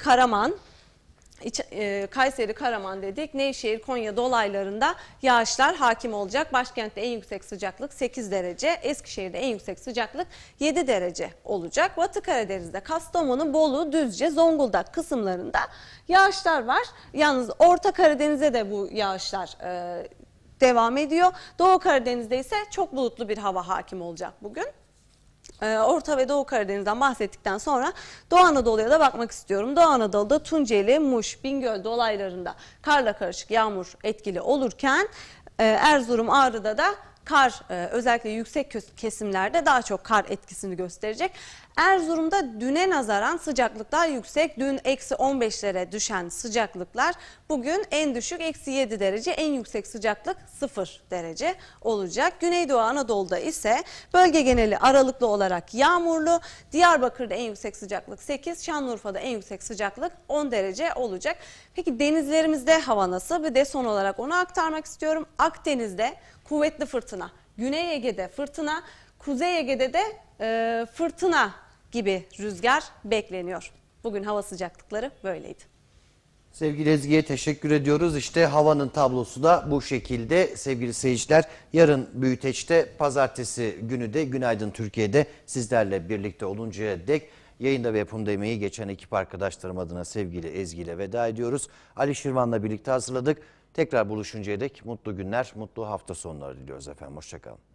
Karaman dedik. Nevşehir, Konya dolaylarında yağışlar hakim olacak. Başkentte en yüksek sıcaklık 8 derece. Eskişehir'de en yüksek sıcaklık 7 derece olacak. Batı Karadeniz'de Kastamonu, Bolu, Düzce, Zonguldak kısımlarında yağışlar var. Yalnız Orta Karadeniz'de de bu yağışlar devam ediyor. Doğu Karadeniz'de ise çok bulutlu bir hava hakim olacak bugün. Orta ve Doğu Karadeniz'den bahsettikten sonra Doğu Anadolu'ya da bakmak istiyorum. Doğu Anadolu'da Tunceli, Muş, Bingöl dolaylarında karla karışık yağmur etkili olurken Erzurum, Ağrı'da da kar, özellikle yüksek kesimlerde daha çok kar etkisini gösterecek. Erzurum'da düne nazaran sıcaklıklar yüksek. Dün eksi 15'lere düşen sıcaklıklar bugün en düşük eksi 7 derece, en yüksek sıcaklık 0 derece olacak. Güneydoğu Anadolu'da ise bölge geneli aralıklı olarak yağmurlu. Diyarbakır'da en yüksek sıcaklık 8, Şanlıurfa'da en yüksek sıcaklık 10 derece olacak. Peki denizlerimizde hava nasıl? Bir de son olarak onu aktarmak istiyorum. Akdeniz'de kuvvetli fırtına, Güney Ege'de fırtına, Kuzey Ege'de de fırtına gibi rüzgar bekleniyor. Bugün hava sıcaklıkları böyleydi. Sevgili Ezgi'ye teşekkür ediyoruz. İşte havanın tablosu da bu şekilde sevgili seyirciler. Yarın Büyüteç'te, pazartesi günü de Günaydın Türkiye'de sizlerle birlikte oluncaya dek yayında ve yapımda emeği geçen ekip arkadaşlarım adına sevgili Ezgi ile veda ediyoruz. Ali Şirvan'la birlikte hazırladık. Tekrar buluşuncaya dek mutlu günler, mutlu hafta sonları diliyoruz efendim. Hoşçakalın.